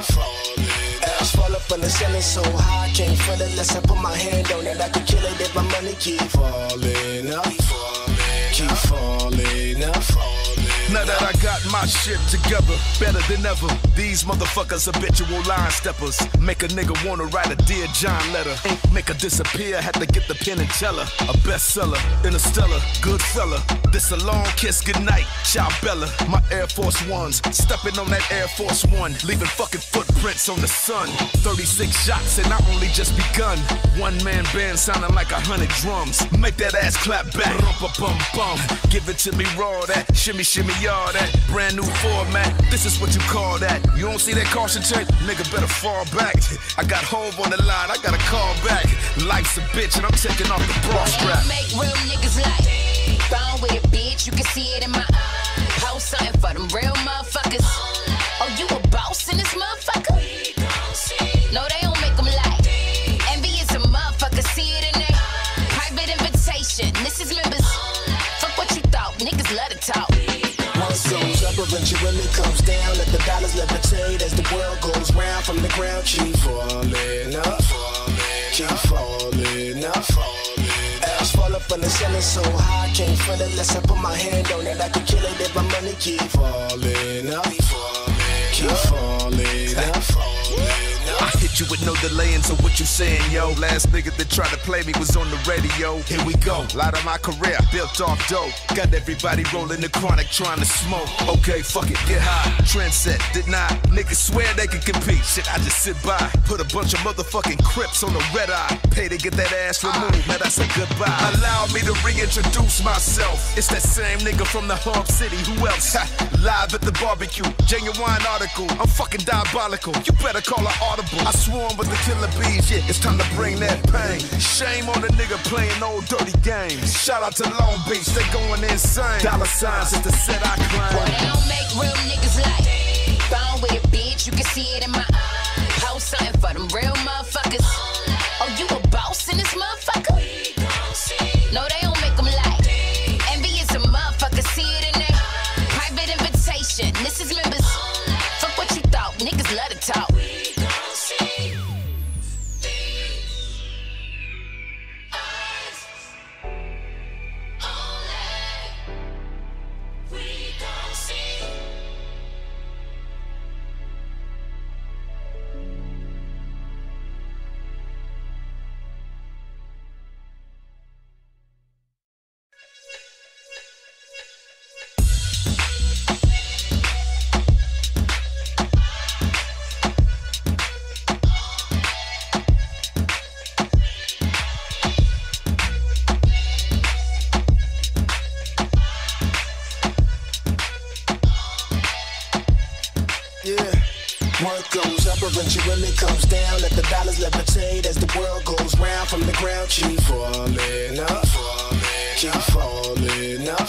Ash fall up on the ceiling so high, can't feel it unless I put my hand on it. I could kill it if my money keep falling up, keep falling up. Now that I got my shit together, better than ever. These motherfuckers habitual line steppers. Make a nigga wanna write a Dear John letter. Make her disappear, had to get the pen and tell her. A bestseller, Interstellar, good fella. This a long kiss goodnight, ciao Bella. My Air Force Ones, stepping on that Air Force One, leaving fucking footprints on the sun. thirty-six shots and I only just begun. One man band sounding like a hundred drums. Make that ass clap back, bum-bum-bum. Give it to me raw, that shimmy shimmy. Y'all that brand new format, this is what you call that. You don't see that caution tape? Nigga better fall back. I got Hove on the line, I gotta call back. Life's a bitch and I'm taking off the bra strap. Make real niggas like bone with it, bitch. You can see it in my eyes. Post something for them real motherfuckers. Oh, you a boss in this motherfucker? No, they don't make them like envious a motherfucker. See it in there. Private invitation. This is members. Fuck what you thought. Niggas love to talk. Goes up eventually comes down. Let the dollars levitate as the world goes round. From the ground, keep falling up, keep falling up. Ash fall up on the ceiling so high, can't feel it unless I put my hand on it. I could kill it if my money keep falling up, keep falling up. I hit you with no delaying, so what you saying, yo? Last nigga that tried to play me was on the radio. Here we go, lot of my career built off dope. Got everybody rolling the chronic trying to smoke. Okay, fuck it, get high. Trendset, did not. Niggas swear they can compete. Shit, I just sit by. Put a bunch of motherfucking Crips on the red eye. Pay to get that ass removed, now that's a goodbye. Allow me to reintroduce myself. It's that same nigga from the hub city, who else? Ha, live at the barbecue, genuine article. I'm fucking diabolical, you better call an audible. I swarm with the killer bees, yeah, it's time to bring that pain. Shame on the nigga playing old dirty games. Shout out to Long Beach, they going insane. Dollar signs is the set I claim. Boy, they don't make real niggas like bone with it, bitch. You can see it in my eyes. Post something for them real motherfuckers. Oh, you a boss in this motherfucker? No, they don't make them like envious a motherfucker. See it in there. Private invitation. This is members. Fuck what you thought. Niggas love to talk. Eventually comes down, let the dollars levitate as the world goes round. From the ground, keep falling up, keep falling up.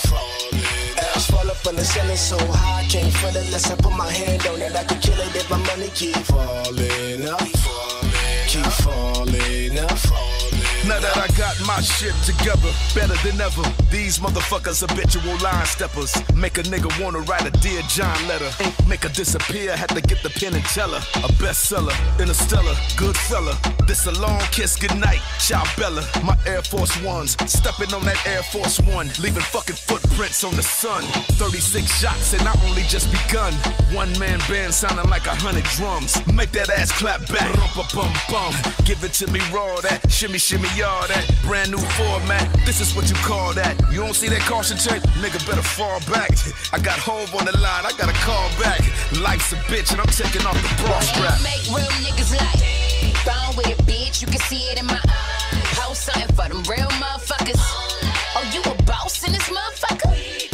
Ash fall up on the ceiling so high, can't feel it unless I put my hand on it. I could kill it if my money keep falling up, keep falling up. Now that I got my shit together, better than ever. These motherfuckers habitual line steppers. Make a nigga wanna write a Dear John letter. Make her disappear, had to get the pen and tell her. A bestseller, Interstellar, good fella. This a long kiss goodnight, ciao Bella. My Air Force Ones, stepping on that Air Force One, leaving fucking footprints on the sun. thirty-six shots and I only just begun. One man band sounding like a hundred drums. Make that ass clap back, bum-bum-bum. Give it to me raw, that shimmy shimmy. Y'all that brand new format, this is what you call that. You don't see that caution tape? Nigga better fall back. I got Hove on the line, I gotta call back. Life's a bitch and I'm taking off the bra strap. Make real niggas like bone with it, bitch. You can see it in my eyes. Post something for them real motherfuckers. Oh, you a boss in this motherfucker?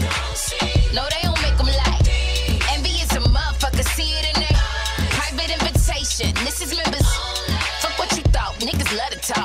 No, they don't make them like envious a motherfucker. See it in there. Private invitation. This is members. Fuck what you thought. Niggas love to talk.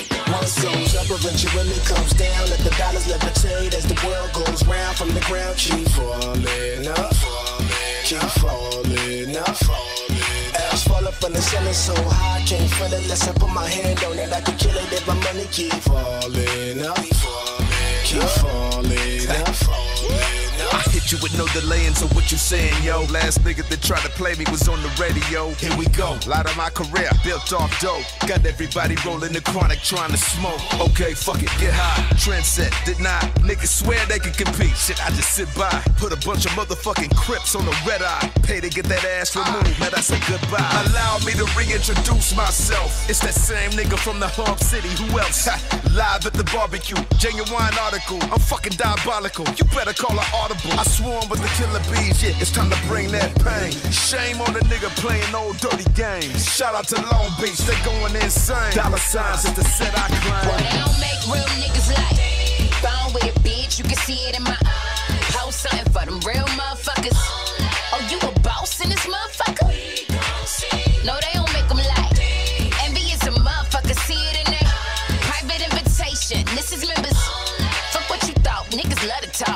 Goes up eventually comes down. Let the dollars levitate as the world goes round. From the ground, keep falling up, keep falling up. Ash fall up on the ceiling so high, I can't feel it unless I put my hand on it. I can kill it if my money keep falling up, keep falling up, falling up. I hit you with no delaying, so what you saying, yo? Last nigga that tried to play me was on the radio. Here we go, light of my career, built off dope. Got everybody rolling the chronic, trying to smoke. Okay, fuck it, get high. Trend set, didn't I? Niggas swear they could compete. Shit, I just sit by. Put a bunch of motherfucking Crips on the red eye. Pay to get that ass removed, man, that's a goodbye. Allow me to reintroduce myself. It's that same nigga from the hub city, who else? Ha, live at the barbecue, genuine article. I'm fucking diabolical, you better call an audible. I swarm with the killer bees, yeah, it's time to bring that pain. Shame on the nigga playing old dirty games. Shout out to Long Beach, they going insane. Dollar signs is the set I climb. Boy, they don't make real niggas like Bone with a bitch, you can see it in my eyes. Post something for them real motherfuckers. Oh, you a boss in this motherfucker? No, they don't make them like envy is a motherfucker, see it in there. Private invitation, this is members. Fuck what you thought, niggas love to talk.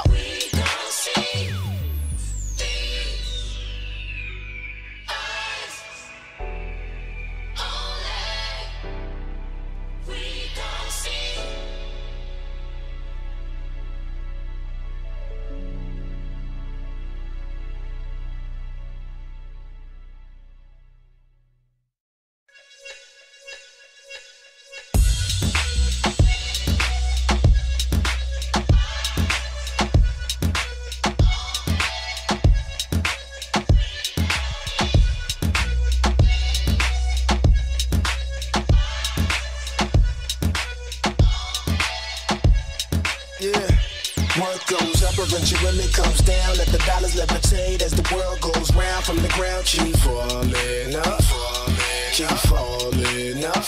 Eventually comes down, let the dollars levitate as the world goes round. From the ground, keep falling up, keep falling up,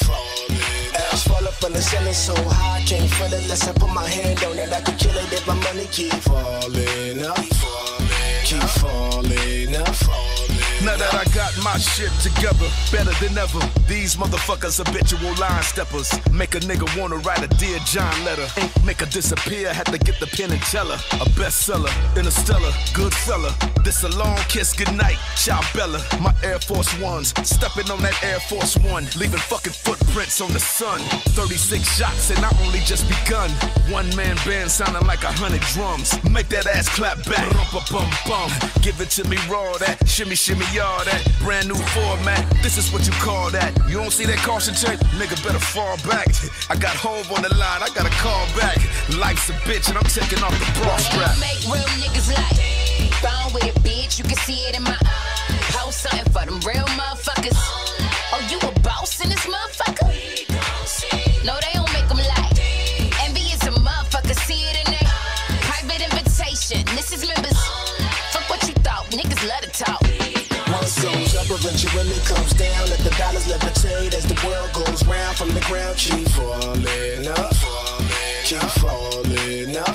ass fall up on the ceiling so high, I can't feel it unless I put my hand on it. I could kill it if my money keep falling up, keep falling up, falling up. Now that I got my shit together, better than ever. These motherfuckers habitual line steppers. Make a nigga wanna write a Dear John letter. Make her disappear, had to get the pen and tell her. A bestseller, interstellar, good fella. This a long kiss goodnight, ciao Bella. My Air Force Ones, stepping on that Air Force One, leaving fucking footprints on the sun. thirty-six shots and I only just begun. One man band sounding like a hundred drums. Make that ass clap back, bum bum. Give it to me raw, that shimmy shimmy y'all, that brand new format. This is what you call that. You don't see that caution tape? Nigga better fall back. I got Hove on the line, I gotta call back. Life's a bitch and I'm taking off the bra strap. They make real niggas like Bone with a bitch, you can see it in my eyes. Post something for them real motherfuckers. Oh, you a boss in this motherfucker? No, they don't make them like envy is a motherfucker, see it in there. Private invitation, this is members. Fuck what you thought, niggas love to talk. Once goes up, eventually comes down. Let the dollars levitate as the world goes round. From the ground, keep falling up, keep falling up,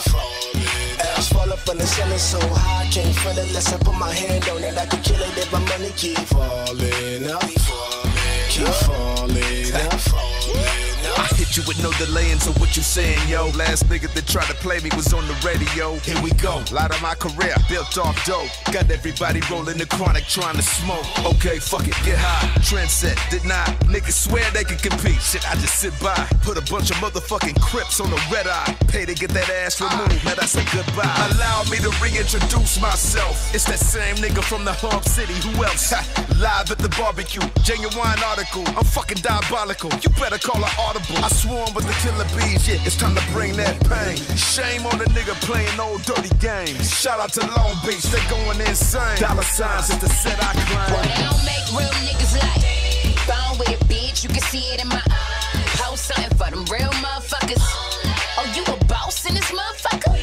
ass fall up on the ceiling so high, I can't feel it unless I put my hand on it. I could kill it if my money keep falling up, keep falling up, falling up. I hit you with no delaying, so what you saying, yo? Last nigga that tried to play me was on the radio. Here we go, light of my career, built off dope. Got everybody rolling the chronic, trying to smoke. Okay, fuck it, get high. Trend set, didn't I? Niggas swear they could compete. Shit, I just sit by. Put a bunch of motherfucking Crips on the red eye. Pay to get that ass removed, now that's a goodbye. Allow me to reintroduce myself. It's that same nigga from the hub city, who else? Ha, live at the barbecue, genuine article. I'm fucking diabolical, you better call an audible. I swarm with the killer bees, yeah, it's time to bring that pain. Shame on the nigga playing old dirty games. Shout out to Long Beach, they going insane. Dollar signs is the set I climb. Boy, they don't make real niggas like Bone with a bitch, you can see it in my eyes. Post something for them real motherfuckers. Oh, you a boss in this motherfucker?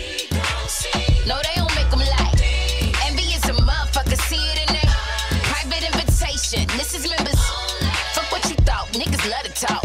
No, they don't make them like envy is a motherfucker, see it in there. Private invitation, this is members. Fuck what you thought, niggas love to talk.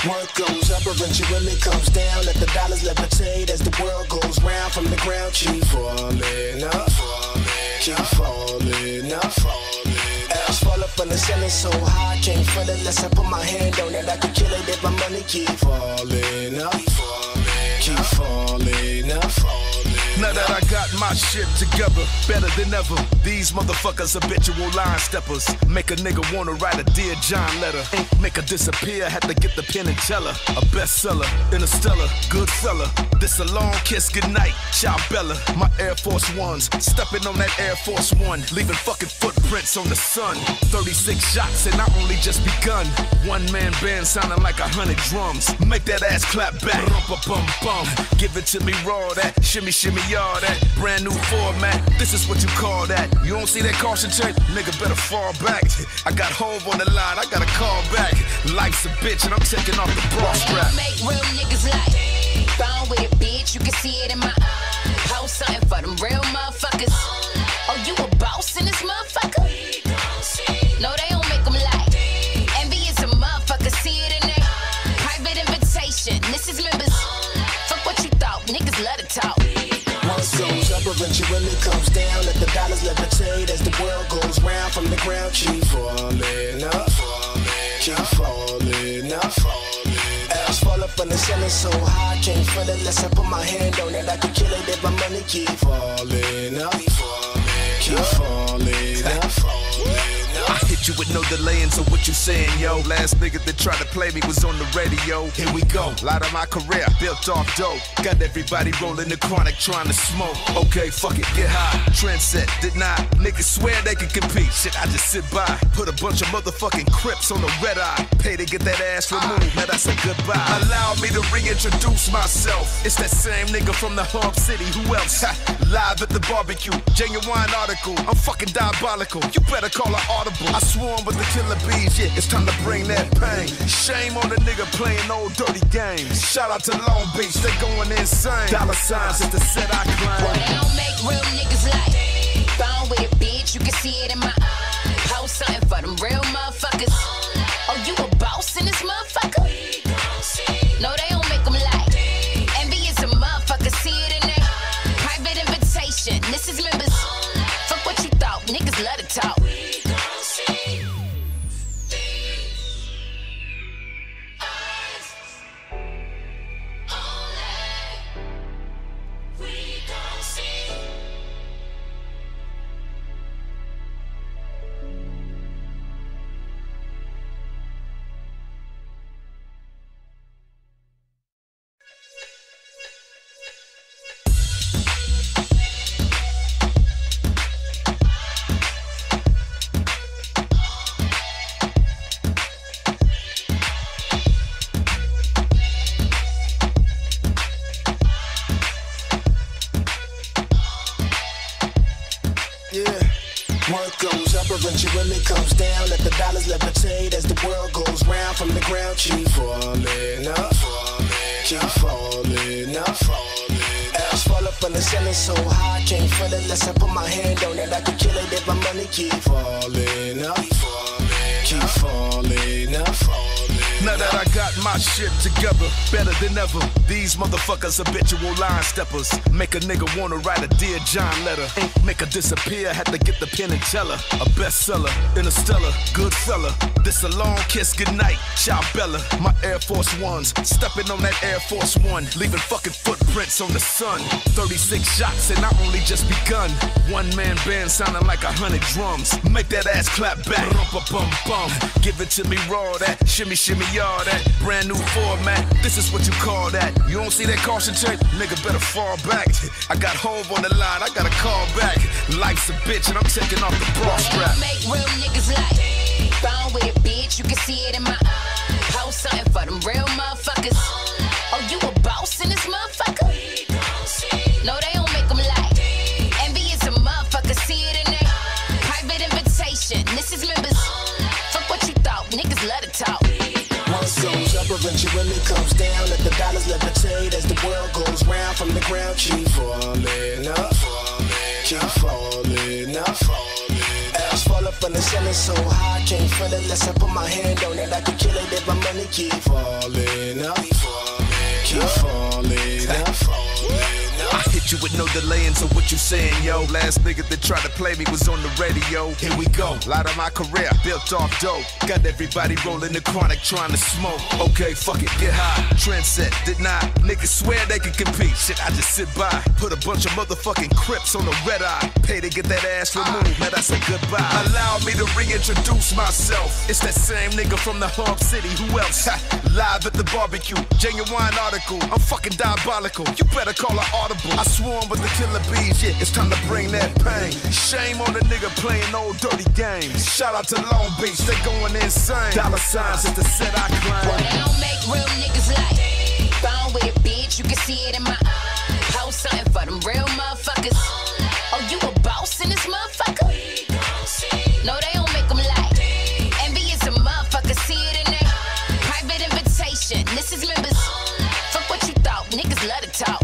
Work goes up, eventually comes down. Let the dollars levitate as the world goes round. From the ground, keep falling up, keep falling up. Ass fall up on the ceiling so high, can't feel it unless I put my hand on it. I can kill it if my money keep falling up, keep falling up. Now that I got my shit together, better than ever. These motherfuckers habitual line steppers. Make a nigga wanna write a Dear John letter. Make her disappear, had to get the pen and tell her. A bestseller, Interstellar, good fella. This a long kiss goodnight, ciao Bella. My Air Force Ones, stepping on that Air Force One. Leaving fucking footprints on the sun. thirty-six shots and I only just begun. One man band sounding like a hundred drums. Make that ass clap back, bum-bum-bum. Give it to me raw, that shimmy shimmy y'all, that brand new format. This is what you call that. You don't see that caution tape? Nigga better fall back. I got Hove on the line, I gotta call back. Life's a bitch and I'm taking off the bra strap. Make real niggas like bone with it, bitch. You can see it in my eyes. Post something for them real motherfuckers. Oh, you a boss in this motherfucker? No, they don't make them like envy is a motherfucker. See it in there. Private invitation. This is members. Fuck what you thought. Niggas love to talk. Goes up, eventually comes down. Let the dollars levitate as the world goes round. From the ground, keep falling up, keep falling up. Ass fall up on the ceiling so high, can't feel it unless I put my hand on it. I can kill it if my money keep falling up, keep falling up. I hit you with no delaying, so what you saying, yo? Last nigga that tried to play me was on the radio. Here we go, light of my career, built off dope. Got everybody rolling the chronic, trying to smoke. Okay, fuck it, get high. Trendset, didn't I? Niggas swear they can compete. Shit, I just sit by. Put a bunch of motherfucking Crips on the red eye. Pay to get that ass removed, now that's a goodbye. Allow me to reintroduce myself. It's that same nigga from the hub city, who else? Ha, live at the barbecue, genuine article. I'm fucking diabolical, you better call an audible. I swarm with the killer bees, yeah, it's time to bring that pain. Shame on the nigga playing old dirty games. Shout out to Long Beach, they going insane. Dollar signs is the set I claim. Well, they don't make real niggas like bone with it, bitch. You can see it in my eyes. Post something for them real motherfuckers. Oh, you a boss in this motherfucker? No, they don't make them like envy is a motherfucker. See it in there. Private invitation. This is members. Fuck what you thought. Niggas love to talk. Eventually comes down, let the dollars levitate as the world goes round. From the ground, keep falling up, keep falling up. Ass fall up on the ceiling so high, can't feel it unless I put my hand on it. I can kill it if my money keep falling up, keep falling up. Now that I got my shit together, better than ever. These motherfuckers habitual line steppers. Make a nigga wanna write a Dear John letter. Make her disappear, had to get the pen and tell her. A bestseller, Interstellar, good fella. This a long kiss goodnight, ciao Bella. My Air Force Ones, stepping on that Air Force One. Leaving fucking footprints on the sun. thirty-six shots and I only just begun. One man band sounding like a hundred drums. Make that ass clap back, bum-bum-bum. Give it to me raw, that shimmy shimmy y'all, that brand new format. This is what you call that. You don't see that caution tape? Nigga better fall back. I got Hove on the line, I gotta call back. Life's a bitch and I'm taking off the bra strap. Make real niggas like bone with it, bitch. You can see it in my eyes. Post something for them real motherfuckers. Oh, you a boss in this motherfucker? No, they don't make them like envy is a motherfucker. See it in there. Private invitation. This is members. Fuck what you thought. Niggas love to talk. Goes up, eventually comes down. Let the dollars levitate as the world goes round. From the ground, keep falling up, keep falling up. Ass fall fall up from the ceiling so high, I can't feel it unless I put my hand on it. I could kill it if my money keep falling up, keep falling up, falling up. I hit you with no delaying, so what you saying, yo? Last nigga that tried to play me was on the radio. Here we go, light of my career, built off dope. Got everybody rolling the chronic, trying to smoke. Okay, fuck it, get high. Trendset, deny. Niggas swear they can compete. Shit, I just sit by. Put a bunch of motherfucking Crips on the red eye. Pay to get that ass removed, now that's a goodbye. Allow me to reintroduce myself. It's that same nigga from the hub city, who else? Ha, live at the barbecue, genuine article. I'm fucking diabolical, you better call an audible. I swarm with the killer bees, yeah, it's time to bring that pain. Shame on the nigga playing old dirty games. Shout out to Long Beach, they going insane. Dollar signs is the set I climb. Boy, they don't make real niggas like Born with a bitch, you can see it in my eyes. Post something for them real motherfuckers. Oh, you a boss in this motherfucker? No, they don't make them like envy is a motherfucker, see it in there. Private invitation, this is members. Fuck what you thought, niggas love to talk.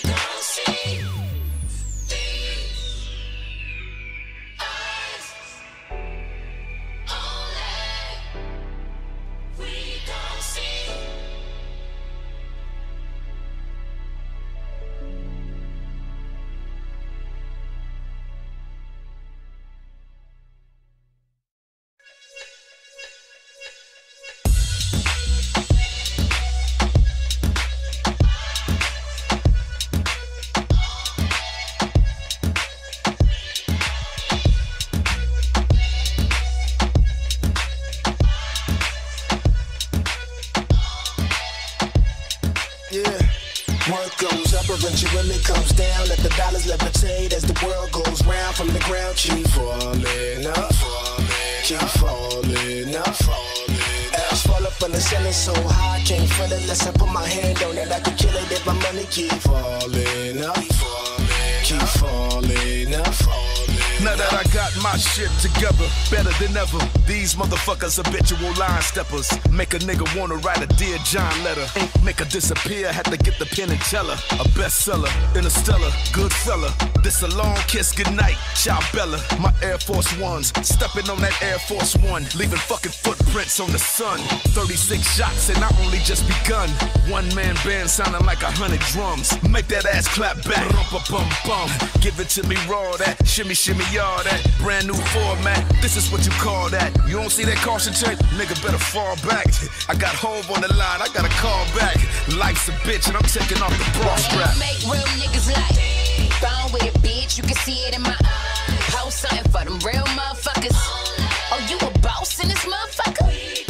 Eventually comes down, let the dollars levitate as the world goes round. From the ground, keep falling up, keep falling up, falling up. Ass fall up from the ceiling so high, I can't feel it unless I put my hand on it. I could kill it if my money keep falling up, keep falling up, falling up. Now that I got my shit together, better than ever. These motherfuckers habitual line steppers. Make a nigga wanna write a Dear John letter. Make her disappear, had to get the pen and tell her. A bestseller, Interstellar, good fella. This a long kiss goodnight, ciao Bella. My Air Force Ones, stepping on that Air Force One, leaving fucking footprints on the sun. thirty-six shots and I only just begun. One man band sounding like a hundred drums. Make that ass clap back, rumpa-bum-bum. Give it to me raw, that shimmy shimmy y'all, that brand new format. This is what you call that. You don't see that caution tape? Nigga better fall back. I got Hove on the line, I gotta call back. Life's a bitch and I'm taking off the bra strap. They make real niggas like Born with a bitch, you can see it in my eyes. Post something for them real motherfuckers. Oh, you a boss in this motherfucker?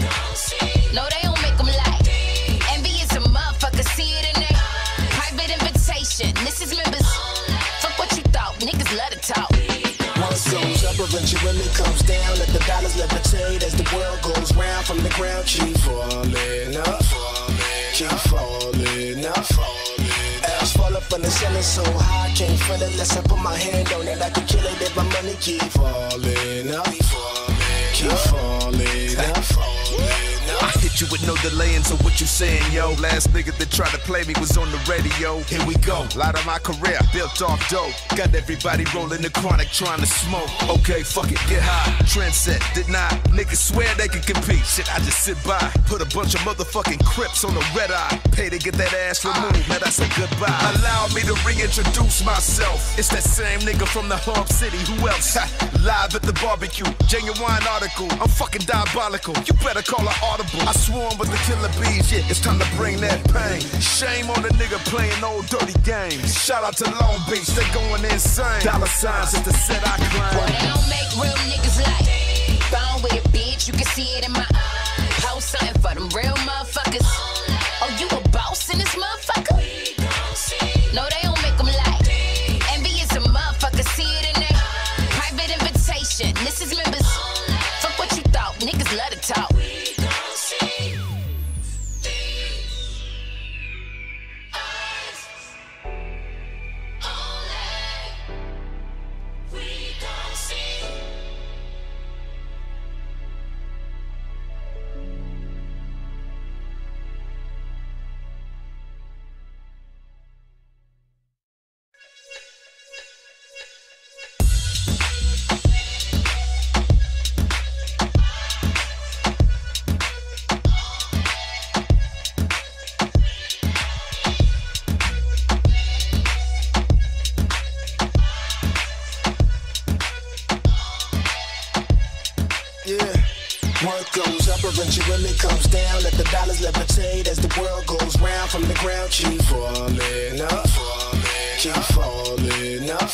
No, they don't make them like envy is a motherfucker, see it in there. Private invitation, this is members. Fuck what you thought, niggas love to talk. Once goes up, eventually comes down. Let the dollars levitate as the world goes round. From the ground, keep falling up, keep falling up, falling up. Ass fall up from the ceiling so high, I can't feel it unless I put my hand on it. I could kill it if my money keep falling up, keep falling up, falling up. I hit you with no delaying, so what you saying, yo? Last nigga that tried to play me was on the radio. Here we go, light of my career, built off dope. Got everybody rolling the chronic, trying to smoke. Okay, fuck it, get high. Trendset, deny. Niggas swear they can compete. Shit, I just sit by. Put a bunch of motherfucking Crips on the red eye. Pay to get that ass removed, now that's a goodbye. Allow me to reintroduce myself. It's that same nigga from the hub city, who else? Ha, live at the barbecue, genuine article. I'm fucking diabolical, you better call an audible. I swarm with the killer bees, yeah, it's time to bring that pain. Shame on the nigga playing old dirty games. Shout out to Long Beach, they going insane. Dollar signs is the set I climb. Boy, they don't make real niggas like Born with a bitch, you can see it in my eyes. Post something for them real motherfuckers. Oh, you a boss in this motherfucker? No, they don't make them like envy is a motherfucker, see it in there. Private invitation, this is members. Fuck what you thought, niggas love to talk. up eventually comes down. Let the dollars levitate as the world goes round. From the ground, keep falling up, keep falling up.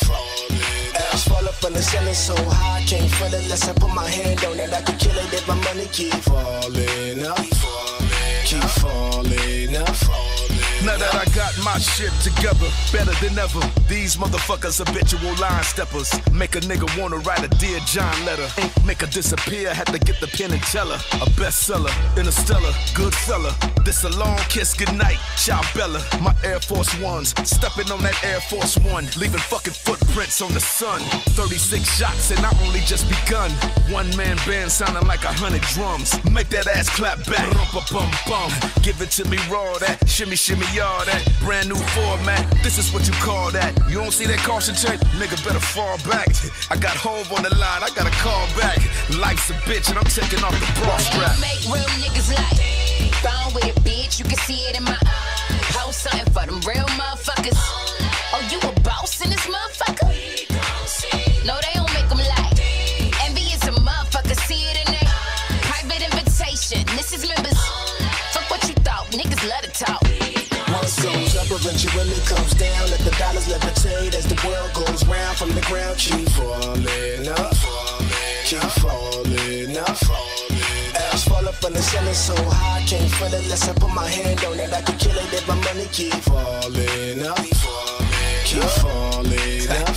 Ass fall up on the ceiling so high, I can't feel it unless I put my hand on it. I can kill it if my money keep falling up, keep falling up. Now that I got my shit together, better than ever. These motherfuckers habitual line steppers. Make a nigga wanna write a Dear John letter. Make her disappear, had to get the pen and tell her. A bestseller, interstellar, good fella. This a long kiss goodnight, ciao Bella. My Air Force Ones, stepping on that Air Force One, leaving fucking footprints on the sun. thirty-six shots and I only just begun. One man band sounding like a hundred drums. Make that ass clap back, bum bum. Give it to me raw, that shimmy shimmy. Y'all that brand new format, this is what you call that. You don't see that caution tape? Nigga better fall back. I got Hove on the line, I gotta call back. Life's a bitch and I'm taking off the bra strap. Make real niggas like bone with a bitch, you can see it in my eyes. Post something for them real motherfuckers. Oh, you a boss in this motherfucker? No, they don't make them like envy is a motherfucker, see it in there. Private invitation, this is members. Fuck what you thought, niggas love to talk. Goes up eventually comes down. Let the dollars levitate as the world goes round. From the ground, keep falling up, keep falling up. Ass fall up on the ceiling so high, I can't feel it unless I put my hand on it. I can kill it if my money keep falling up, keep falling up.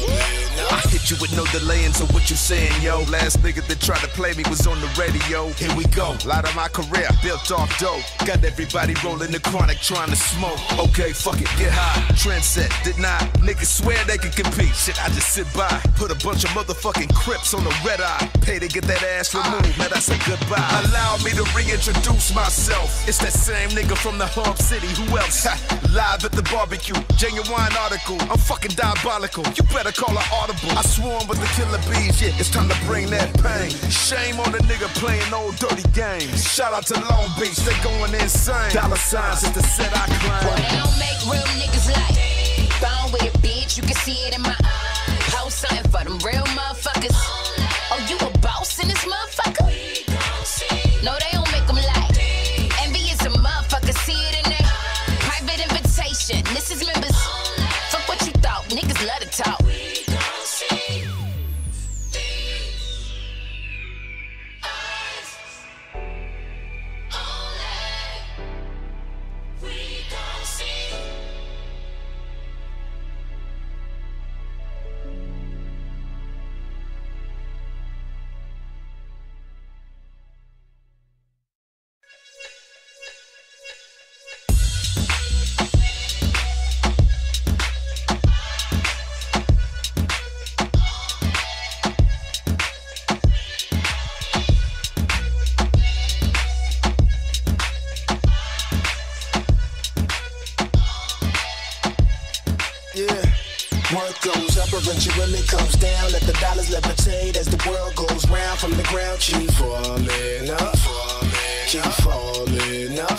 I hit you with no delaying, so what you saying, yo? Last nigga that tried to play me was on the radio. Here we go, light of my career, built off dope. Got everybody rolling the chronic, trying to smoke. Okay, fuck it, get high, trend set, didn't I? Niggas swear they could compete, shit, I just sit by. Put a bunch of motherfucking Crips on the red eye. Pay to get that ass removed, man, that's a goodbye. Allow me to reintroduce myself. It's that same nigga from the hub city, who else? Ha, live at the barbecue, genuine article. I'm fucking diabolical, you better call an audible. I swarm with the killer bees, yeah, it's time to bring that pain. Shame on the nigga playing old dirty games. Shout out to Long Beach, they going insane. Dollar signs is the set I climb. Boy, they don't make real niggas like bone with a bitch, you can see it in my eyes. Post something for them real motherfuckers. Oh, you a boss in this motherfucker? No, they don't make them like envy is a motherfucker, see it in there. Private invitation, this is members. Fuck what you thought, niggas love to talk. Eventually comes down. Let the dollars levitate as the world goes round. From the ground, keep falling up, keep falling up.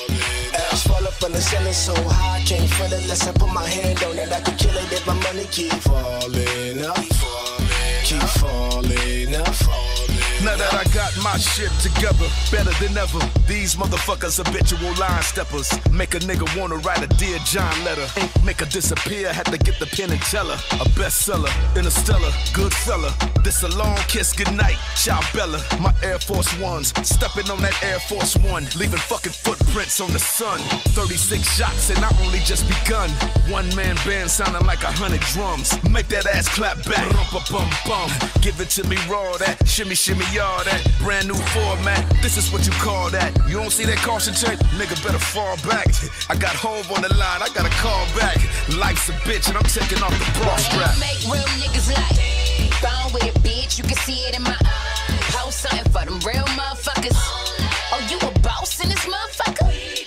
Ass fall up on the ceiling so high, I can't feel it unless I put my hand on it. I can kill it if my money keep falling up, keep falling up. Now that I got my shit together, better than ever. These motherfuckers habitual line steppers. Make a nigga wanna write a Dear John letter. Make her disappear, had to get the pen and tell her. A bestseller, interstellar, good fella. This a long kiss goodnight, ciao Bella. My Air Force Ones, stepping on that Air Force One, leaving fucking footprints on the sun. thirty-six shots and I only just begun. One man band sounding like a hundred drums. Make that ass clap back, bum bum. Give it to me raw, that shimmy shimmy. Y'all that brand new format, this is what you call that. You don't see that caution tape? Nigga better fall back. I got Hove on the line, I gotta call back. Life's a bitch and I'm taking off the bra strap. Make real niggas like bone with a bitch, you can see it in my eyes. Post something for them real motherfuckers. Oh, you a boss in this motherfucker?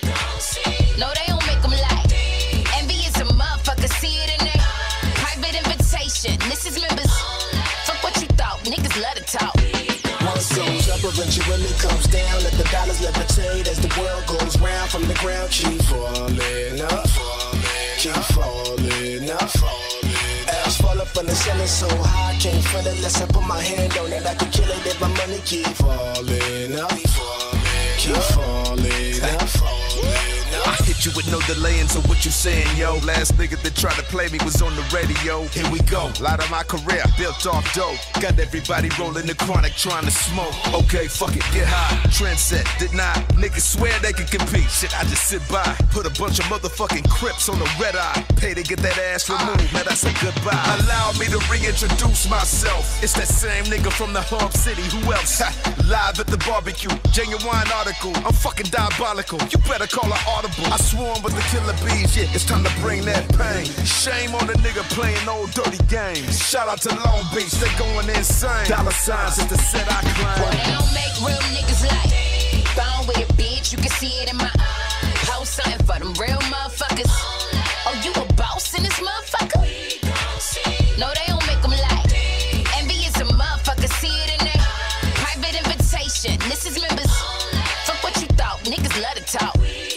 No, they don't make them like envy is a motherfucker, see it in there. Private invitation, this is members. Fuck what you thought, niggas love to talk. Goes up eventually comes down. Let the dollars levitate as the world goes round. From the ground, keep falling up, keep falling up. Ass fall up on the the ceiling so high, can't feel it unless I put my hand on it. I could kill it if my money keep falling up, keep falling up, falling up. I hit you with no delaying, so what you saying, yo? Last nigga that tried to play me was on the radio. Here we go, lot of my career built off dope. Got everybody rolling the chronic trying to smoke. Okay, fuck it, get high. Trendset, did not. Niggas swear they could compete. Shit, I just sit by. Put a bunch of motherfucking Crips on the red eye. Pay to get that ass removed, now that's a goodbye. Allow me to reintroduce myself. It's that same nigga from the hub city, who else? Ha, live at the barbecue, genuine article. I'm fucking diabolical, you better call an audible. I swarm with the killer bees, yeah, it's time to bring that pain. Shame on the nigga playing old dirty games. Shout out to Long Beach, they going insane. Dollar signs is the set I claim. Well, they don't make real niggas like Gone with it, bitch, you can see it in my eyes. Post something for them real motherfuckers. Oh, you a boss in this motherfucker? No, they don't make them like Envy is a motherfucker, see it in there. Private invitation, this is members. Fuck what you thought, niggas love to talk.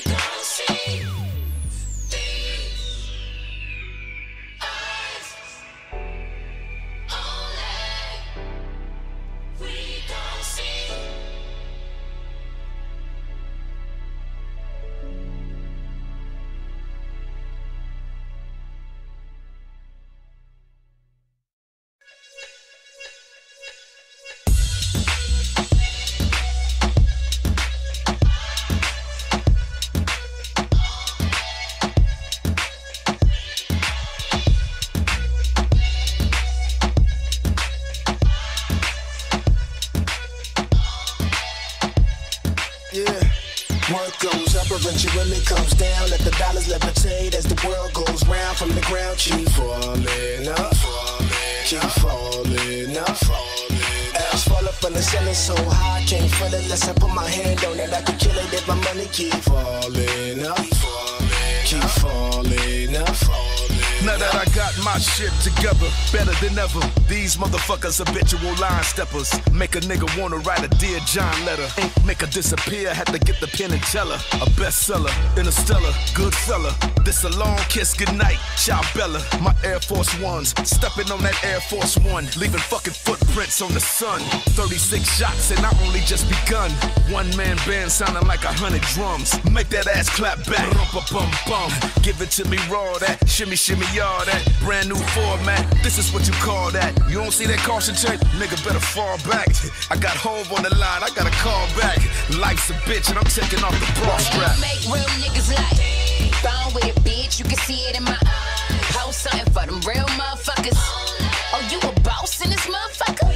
Eventually comes down, let the dollars levitate as the world goes round. From the ground, keep falling up, keep falling up, falling up. Ass fall up from the ceiling so high, can't feel it unless I put my hand on it. I could kill it if my money keep falling up, keep falling up, falling up. Now that I got my shit together, better than ever. These motherfuckers habitual line steppers. Make a nigga wanna write a Dear John letter. Make her disappear, had to get the pen and tell her. A bestseller, Interstellar, good fella. This a long kiss goodnight, ciao Bella. My Air Force Ones, stepping on that Air Force One, leaving fucking footprints on the sun. thirty-six shots and I only just begun. One man band sounding like a hundred drums. Make that ass clap back, rumpa-bum-bum. Give it to me raw, that shimmy shimmy y'all, that brand new format. This is what you call that. You don't see that caution tape? Nigga better fall back. I got Hove on the line, I gotta call back. Life's a bitch and I'm taking off the bra strap. They don't make real niggas like Gone with it, bitch, you can see it in my eyes. Post something for them real motherfuckers. Oh, you a boss in this motherfucker?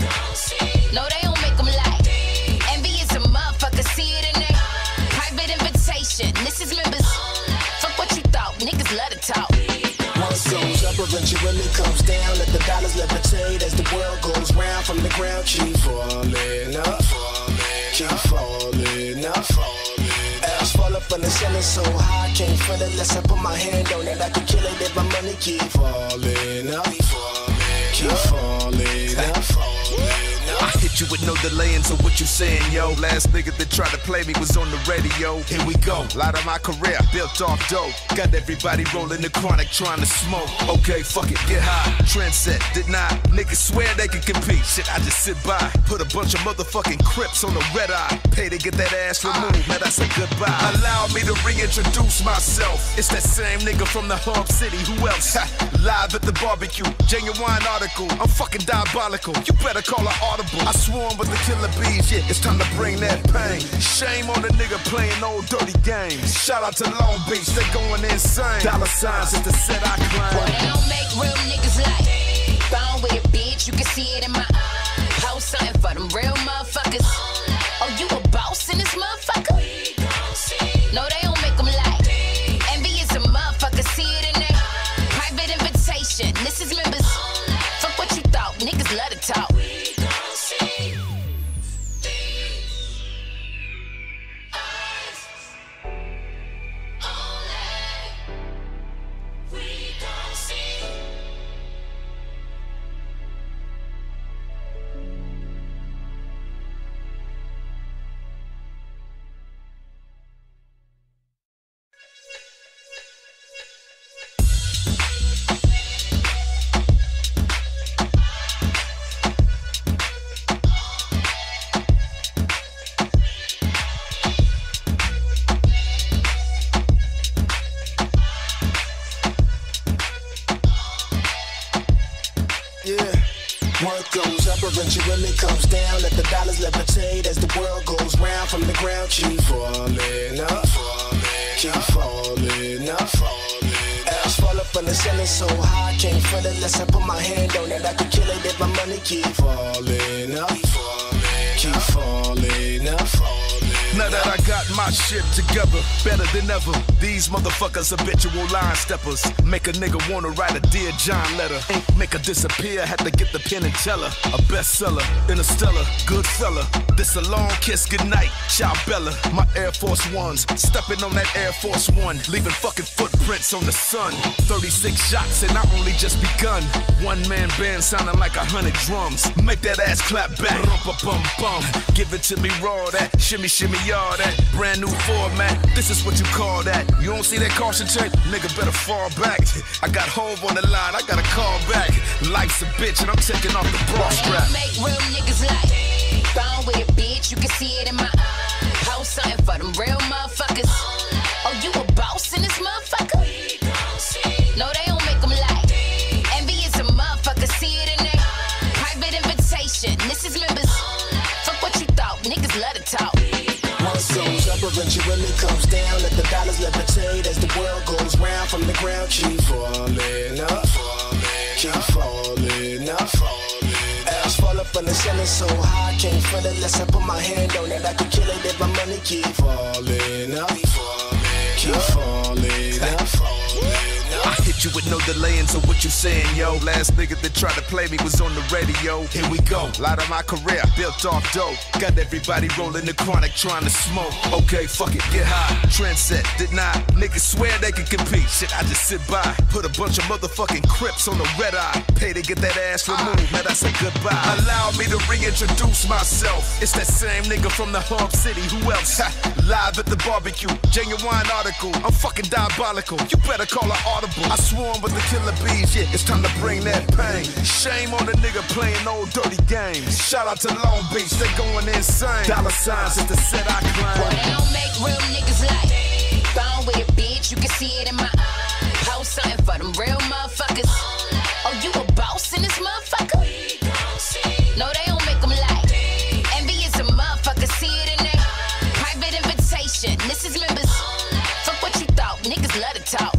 No, they don't make them like Envy is a motherfucker, see it in there. Private invitation, this is members. Fuck what you thought, niggas love to talk. Once goes up, eventually comes down, let the dollars levitate as the world goes round. From the ground, keep falling up, keep falling up, falling up. Ass fall up from the ceiling so high, can't feel it unless I put my hand on it. I could kill it if my money keep falling up, keep falling up, falling up. I hit you with no delaying, so what you saying, yo? Last nigga that tried to play me was on the radio. Here we go, lot of my career built off dope. Got everybody rolling the chronic trying to smoke. Okay, fuck it, get high. Trendset, did not. Niggas swear they could compete. Shit, I just sit by. Put a bunch of motherfucking Crips on the red eye. Pay to get that ass removed, now that's a goodbye. Allow me to reintroduce myself. It's that same nigga from the hub city, who else? Ha, live at the barbecue, genuine article. I'm fucking diabolical, you better call an audible. I swarm with the killer bees, yeah, it's time to bring that pain. Shame on the nigga playing old dirty games. Shout out to Long Beach, they going insane. Dollar signs is the set I claim. Well, they don't make real niggas like Gone with it, bitch, you can see it in my eyes. Post something for them real motherfuckers. Oh, you a boss in this motherfucker? No, they don't make them like Envy is a motherfucker, see it in there. Private invitation, this is members. Fuck what you thought, niggas love to talk. up eventually comes down. Let the dollars levitate as the world goes round. From the ground, keep falling up, keep falling up. Ass fall up from the ceiling so high, can't feel it unless I put my hand on it. I could kill it if my money keep falling up, keep falling up. Now that I got my shit together, better than ever. These motherfuckers habitual line steppers. Make a nigga wanna write a Dear John letter. Make her disappear, had to get the pen and tell her. A bestseller, interstellar, good fella. This a long kiss goodnight, ciao Bella. My Air Force Ones, stepping on that Air Force One, leaving fucking footprints on the sun. thirty-six shots and I only just begun. One man band sounding like a hundred drums. Make that ass clap back, bum-bum-bum. Give it to me raw, that shimmy shimmy. Y'all that brand new format, this is what you call that. You don't see that caution tape? Nigga better fall back. I got Hove on the line, I gotta call back. Life's a bitch and I'm taking off the bra strap. Make real niggas like bone with it, bitch. You can see it in my eyes. Post something for them real motherfuckers. Oh, you a boss in this motherfucker? No, they don't make them like envy is a motherfucker. See it in there. Private invitation. This is members. Fuck what you thought. Niggas love to talk. Goes up eventually comes down. Let the dollars levitate as the world goes round. From the ground, keep falling up, keep falling up. Ass fall up from the ceiling so high, can't feel it unless I put my hand on it. I could kill it if my money keep falling up, keep falling up. I hit you with no delaying, so what you saying, yo? Last nigga that tried to play me was on the radio. Here we go, light of my career, built off dope. Got everybody rolling the chronic, trying to smoke. Okay, fuck it, get high, trendset, deny. Niggas swear they can compete, shit, I just sit by. Put a bunch of motherfucking Crips on the red eye. Pay to get that ass removed, now that's a goodbye. Allow me to reintroduce myself. It's that same nigga from the hub city, who else? Ha, live at the barbecue, genuine article. I'm fucking diabolical, you better call an audible. I swarm with the killer bees, yeah, it's time to bring that pain. Shame on the nigga playing old dirty games. Shout out to Long Beach, they going insane. Dollar signs is the set I claim. Boy, they don't make real niggas like bone with it, bitch. You can see it in my eyes. Post something for them real motherfuckers. Oh, you a boss in this motherfucker? No, they don't make them like envy is a motherfucker. See it in there. Private invitation. This is members. Fuck what you thought. Niggas love to talk.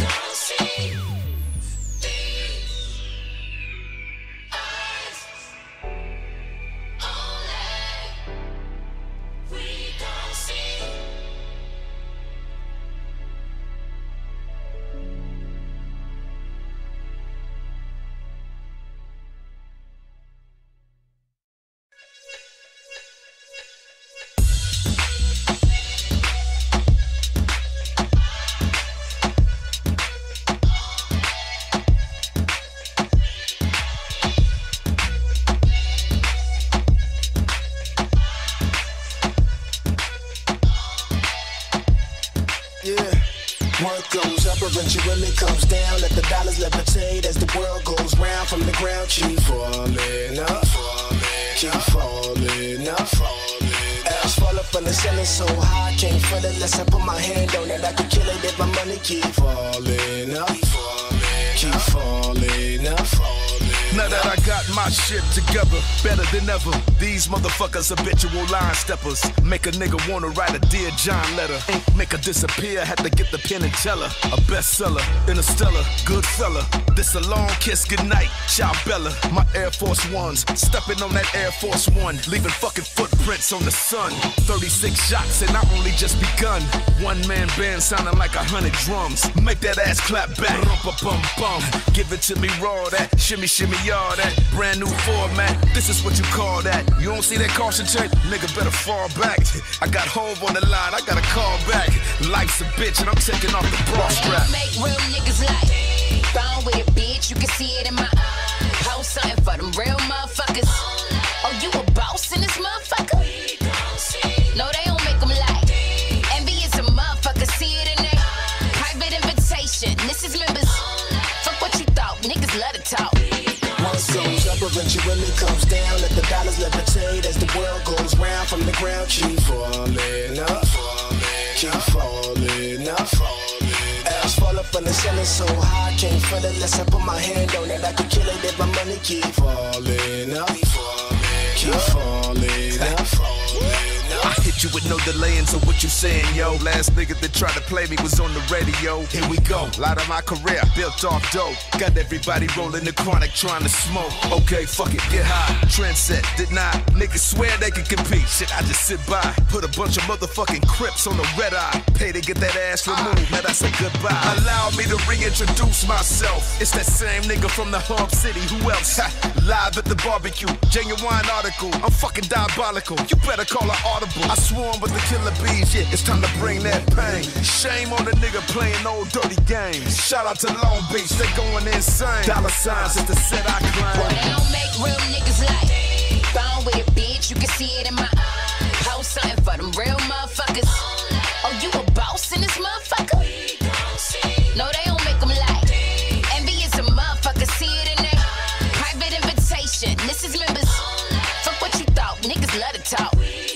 Eventually comes down. Let the dollars levitate as the world goes round. From the ground, keep falling up, keep falling up. Ass fall up from the ceiling so high, can't feel it unless I put my hand on it. I could kill it if my money keep falling up, keep falling up. Now that I got my shit together, better than ever. These motherfuckers habitual line steppers. Make a nigga wanna write a Dear John letter. Make her disappear, had to get the pen and tell her. A bestseller, interstellar, good fella. This a long kiss goodnight, ciao Bella. My Air Force Ones, stepping on that Air Force One, leaving fucking footprints on the sun. thirty-six shots and I only just begun. One man band sounding like a hundred drums. Make that ass clap back, bum-bum-bum. Give it to me raw, that shimmy shimmy. Y'all that brand new format, this is what you call that. You don't see that caution tape? Nigga better fall back. I got Hove on the line, I gotta call back. Life's a bitch and I'm taking off the bra strap. Make real niggas like bone with it, bitch. You can see it in my eyes. Post something for them real motherfuckers. Oh, you a boss in this motherfucker? No, they don't make them like envy is a motherfucker. See it in there. Private invitation. This is members. Fuck what you thought. Niggas love to talk. Goes up eventually comes down. Let the dollars levitate as the world goes round. From the ground, keep falling up, keep falling up. Ass fall up up on the ceiling so high, can't feel it unless I put my hand on it. I could kill it if my money keep falling up, keep falling up, falling up. I hit you with no delaying, so what you saying, yo? Last nigga that tried to play me was on the radio. Here we go, lot of my career built off dope. Got everybody rolling the chronic trying to smoke. Okay, fuck it, get high, trendset, did not. Niggas swear they can compete, shit, I just sit by. Put a bunch of motherfucking Crips on the red eye. Pay to get that ass removed, man, that's a goodbye. Allow me to reintroduce myself. It's that same nigga from the hub city, who else? Ha, live at the barbecue, genuine article. I'm fucking diabolical, you better call an audible. I swarm with the killer bees, yeah, it's time to bring that pain. Shame on the nigga playing old dirty games. Shout out to Long Beach, they going insane. Dollar signs is the set I claim. Well, they don't make real niggas like Gone with it, bitch, you can see it in my eyes. Post something for them real motherfuckers. Oh, you a boss in this motherfucker? No, they don't make them like envious a motherfucker, see it in there. Private invitation, this is members. Fuck what you thought, niggas love to talk.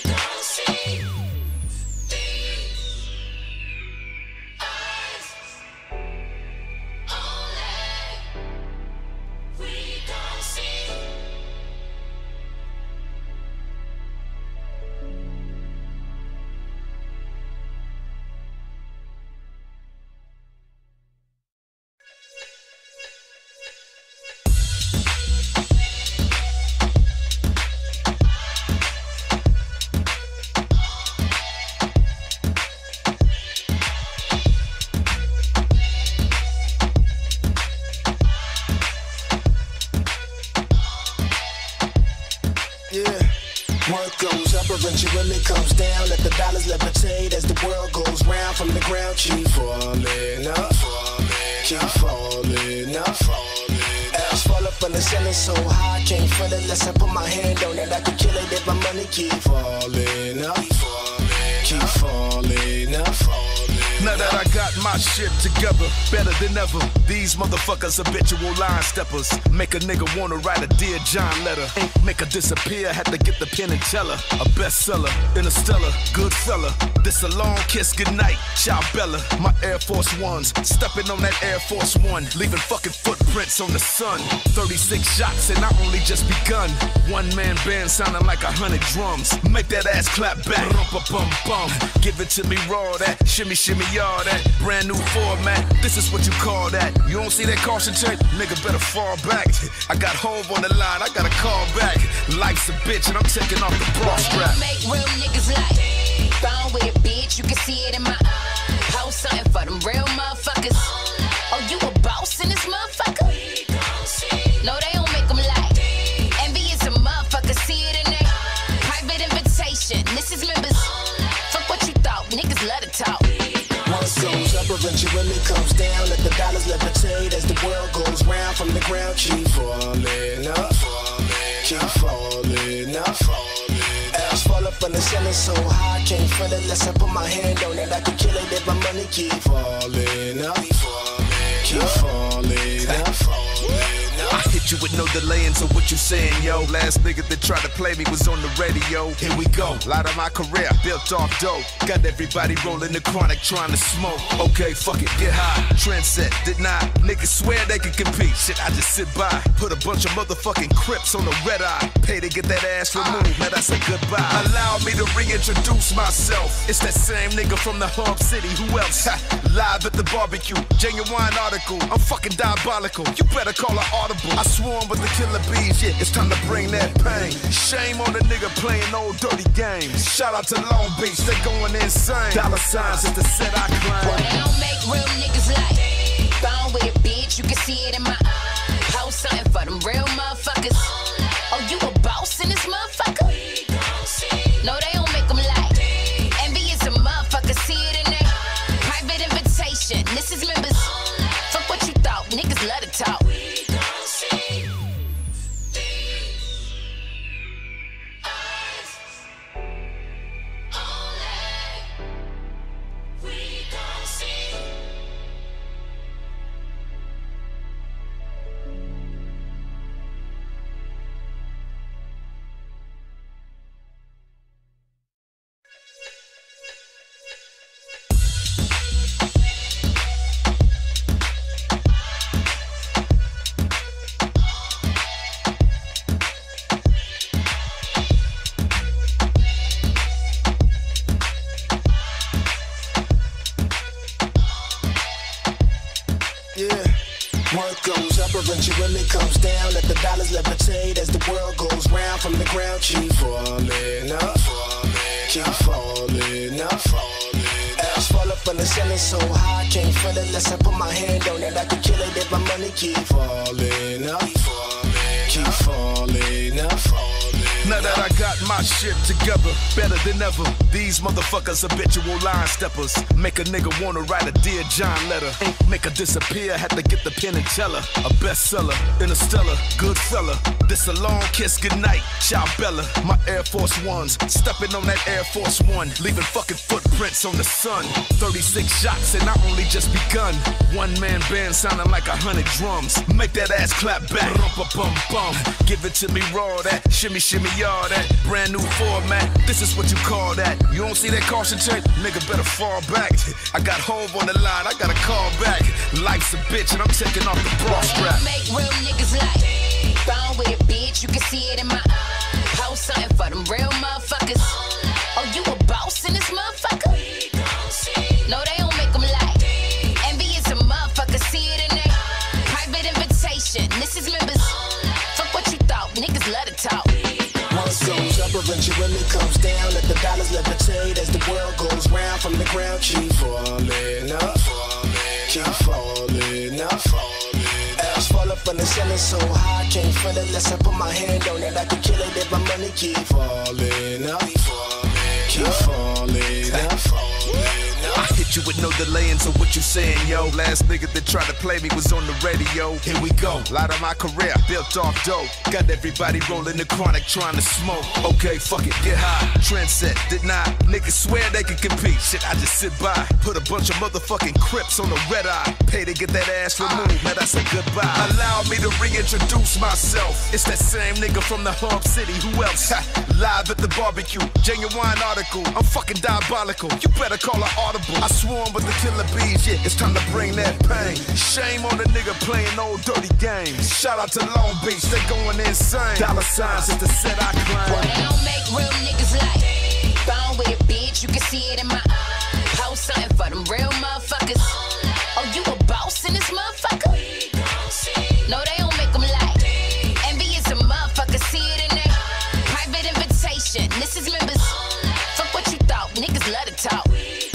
Eventually comes down, let the dollars levitate as the world goes round. From the ground, keep falling up, keep falling up, ass fall up on the ceiling so high, can't feel it unless I put my hand on it. I could kill it if my money keep falling up, keep falling up, falling up. Now that I got my shit together, better than ever. These motherfuckers habitual line steppers. Make a nigga wanna write a Dear John letter. Make her disappear, had to get the pen and tell her. A bestseller, interstellar, good fella. This a long kiss goodnight, ciao Bella. My Air Force Ones, stepping on that Air Force One, leaving fucking footprints on the sun. thirty-six shots and I only just begun. One man band sounding like a hundred drums. Make that ass clap back, bum bum. Give it to me raw, that shimmy shimmy y'all, that brand new format. This is what you call that. You don't see that caution tape? Nigga better fall back. I got Hove on the line, I gotta call back. Life's a bitch and I'm taking off the bra strap. Make real niggas like Gone with it, bitch, you can see it in my eyes. Post something for them real motherfuckers. Oh, you a boss in this motherfucker? No, they don't make them like envious a motherfucker, see it in there. Private invitation, this is members. Fuck what you thought, niggas love to talk. Once goes up, eventually comes down, let the dollars levitate as the world goes round. From the ground, keep falling up, keep falling up, ass fall up on the ceiling so high, can't feel it unless I put my hand on it. I could kill it if my money keep falling up, keep falling up, falling up. I hit you with no delaying, so what you saying, yo? Last nigga that tried to play me was on the radio. Here we go, lot of my career built off dope. Got everybody rolling the chronic trying to smoke. Okay, fuck it, get high, trendset, did not. Niggas swear they can compete, shit, I just sit by. Put a bunch of motherfucking Crips on the red eye. Pay to get that ass removed, man, that's a goodbye. Allow me to reintroduce myself. It's that same nigga from the hub city, who else? Ha, live at the barbecue, genuine article. I'm fucking diabolical, you better call an audible. I swarm with the killer bees, yeah, it's time to bring that pain. Shame on the nigga playing old dirty games. Shout out to Long Beach, they going insane. Dollar signs is the set I claim. Well, they don't make real niggas like Gone with it, bitch, you can see it in my eyes. Post something for them real motherfuckers. Oh, you a boss in this motherfucker? No, they don't make them like envious a motherfucker, see it in there. Private invitation, this is members. Fuck what you thought, niggas love to talk. Work goes up, eventually comes down. Let the dollars levitate as the world goes round. From the ground, keep falling up, keep falling up. Ass fall up on the ceiling so high, can't feel it unless I put my hand on it. I can kill it if my money keep falling up, keep falling up. Now that I got my shit together, better than ever. These motherfuckers habitual line steppers. Make a nigga wanna write a Dear John letter. Make her disappear, had to get the pen and tell her. A bestseller, interstellar, good fella. This a long kiss goodnight, ciao Bella. My Air Force Ones, stepping on that Air Force One, leaving fucking footprints on the sun. thirty-six shots and I only just begun. One man band sounding like a hundred drums. Make that ass clap back, rumpa-bum-bum. Give it to me raw, that shimmy shimmy y'all, that brand new format. This is what you call that. You don't see that caution tape? Nigga better fall back. I got Hove on the line, I gotta call back. Life's a bitch and I'm taking off the bra strap. Make real niggas like bone with it, bitch. You can see it in my eyes. Post something for them real motherfuckers. Oh, you a boss in this motherfucker? No, they don't make them like envy is a motherfucker. See it in there. Private invitation. This is members. Fuck what you thought. Niggas love to talk. Once goes up, eventually comes down. Let the dollars levitate as the world goes round. From the ground, keep falling up, keep falling up. Ass fall up on the ceiling so high, can't feel it unless I put my hand on it. I can kill it if my money keep falling up, keep falling up. I hit you with no delaying, so what you saying, yo? Last nigga that tried to play me was on the radio. Here we go, lot of my career built off dope. Got everybody rolling the chronic trying to smoke. Okay, fuck it, get high. Trendset, did not. Niggas swear they can compete. Shit, I just sit by. Put a bunch of motherfucking Crips on the red eye. Pay to get that ass removed, man, I say goodbye. Allow me to reintroduce myself. It's that same nigga from the hub city, who else? Ha, live at the barbecue, genuine article. I'm fucking diabolical, you better call an audible. I swarm with the killer bees, yeah, it's time to bring that pain. Shame on the nigga playing old dirty games. Shout out to Long Beach, they going insane. Dollar signs is the set I claim. Well, they don't make real niggas like bone with it, bitch. You can see it in my eyes. Post something for them real motherfuckers. Oh, you a boss in this motherfucker? No, they don't make them like envy is a motherfucker. See it in there. Private invitation. This is members. Fuck what you thought. Niggas love to talk.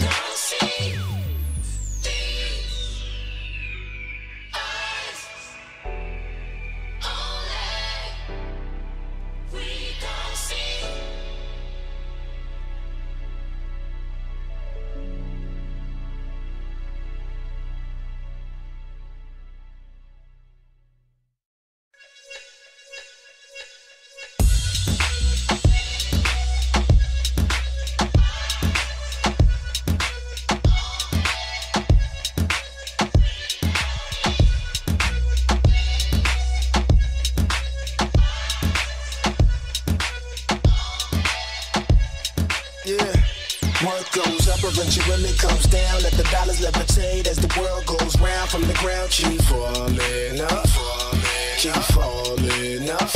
Eventually comes down, let the dollars levitate as the world goes round. From the ground, keep falling up, keep falling up.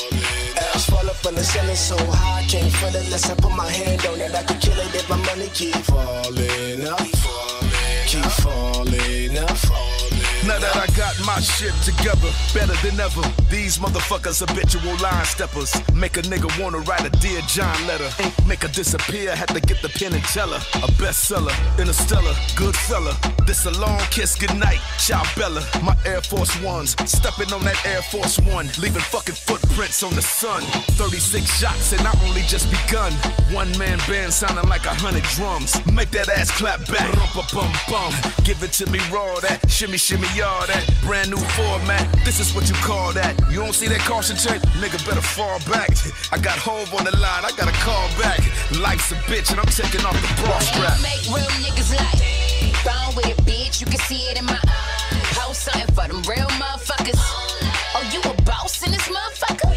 Ass fall up on the ceiling so high, can't feel it unless I put my hand on it. I can kill it if my money keep falling up, keep falling up. Now that I got my shit together, better than ever. These motherfuckers habitual line steppers. Make a nigga wanna write a Dear John letter. Make her disappear, had to get the pen and tell her. A bestseller, interstellar, good fella. This a long kiss goodnight, ciao Bella. My Air Force Ones, stepping on that Air Force One, leaving fucking footprints on the sun. thirty-six shots and I only just begun. One man band sounding like a hundred drums. Make that ass clap back, rumpa-bum-bum. Give it to me raw, that shimmy shimmy y'all, that brand new format. This is what you call that. You don't see that caution tape? Nigga better fall back. I got Hove on the line, I gotta call back. Life's a bitch and I'm taking off the bra strap. Make real niggas like bone with it, bitch. You can see it in my eyes. Post something for them real motherfuckers. Oh, you a boss in this motherfucker?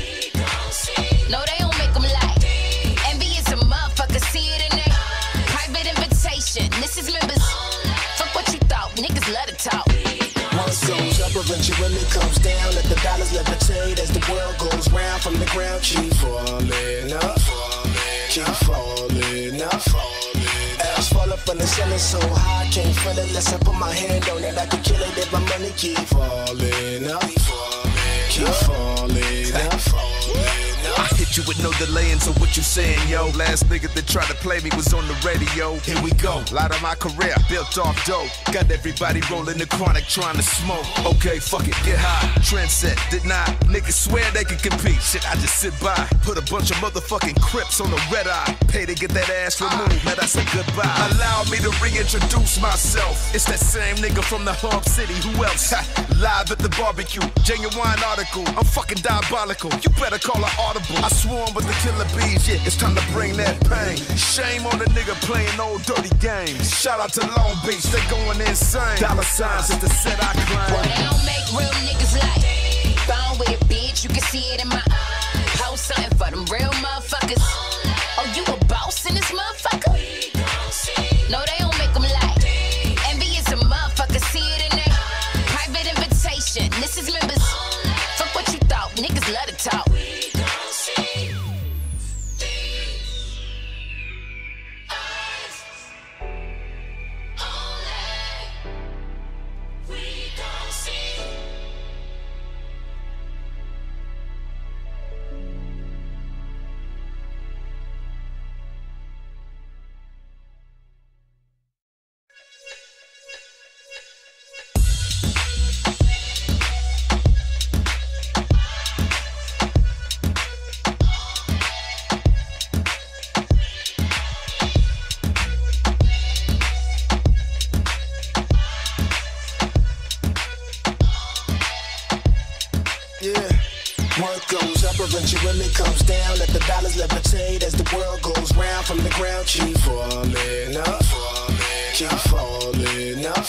No, they don't make them like envy is a motherfucker. See it in there. Private invitation. This is members. Fuck what you thought. Niggas love to talk. Once goes up, eventually comes down. Let the dollars levitate as the world goes round. From the ground, keep falling up, keep falling up. Ass fall up up on the ceiling so high, I can't feel it unless I put my hand on it. I can kill it if my money keep falling up, keep falling up, falling up. I hit you with no delaying, so what you saying, yo? Last nigga that tried to play me was on the radio. Here we go, lot of my career built off dope. Got everybody rolling the chronic trying to smoke. Okay, fuck it, get high. Trend set, did not. Niggas swear they can compete. Shit, I just sit by. Put a bunch of motherfucking Crips on the red eye. Pay to get that ass removed, now that's a goodbye. Allow me to reintroduce myself. It's that same nigga from the hub city, who else? Ha, live at the barbecue, genuine article. I'm fucking diabolical, you better call an audible. I swarm with the killer bees, yeah, it's time to bring that pain. Shame on the nigga playing old dirty games. Shout out to Long Beach, they going insane. Dollar signs is the set I claim. Well, they don't make real niggas like Bone with a bitch, you can see it in my eyes. Post something for them real motherfuckers. Oh, you a boss in this motherfucker? No, they don't make them like envy is a motherfucker, see it in there. Private invitation, this is members. Fuck what you thought, niggas love to talk. Eventually comes down, let the dollars levitate as the world goes round. From the ground, keep falling up, keep falling up,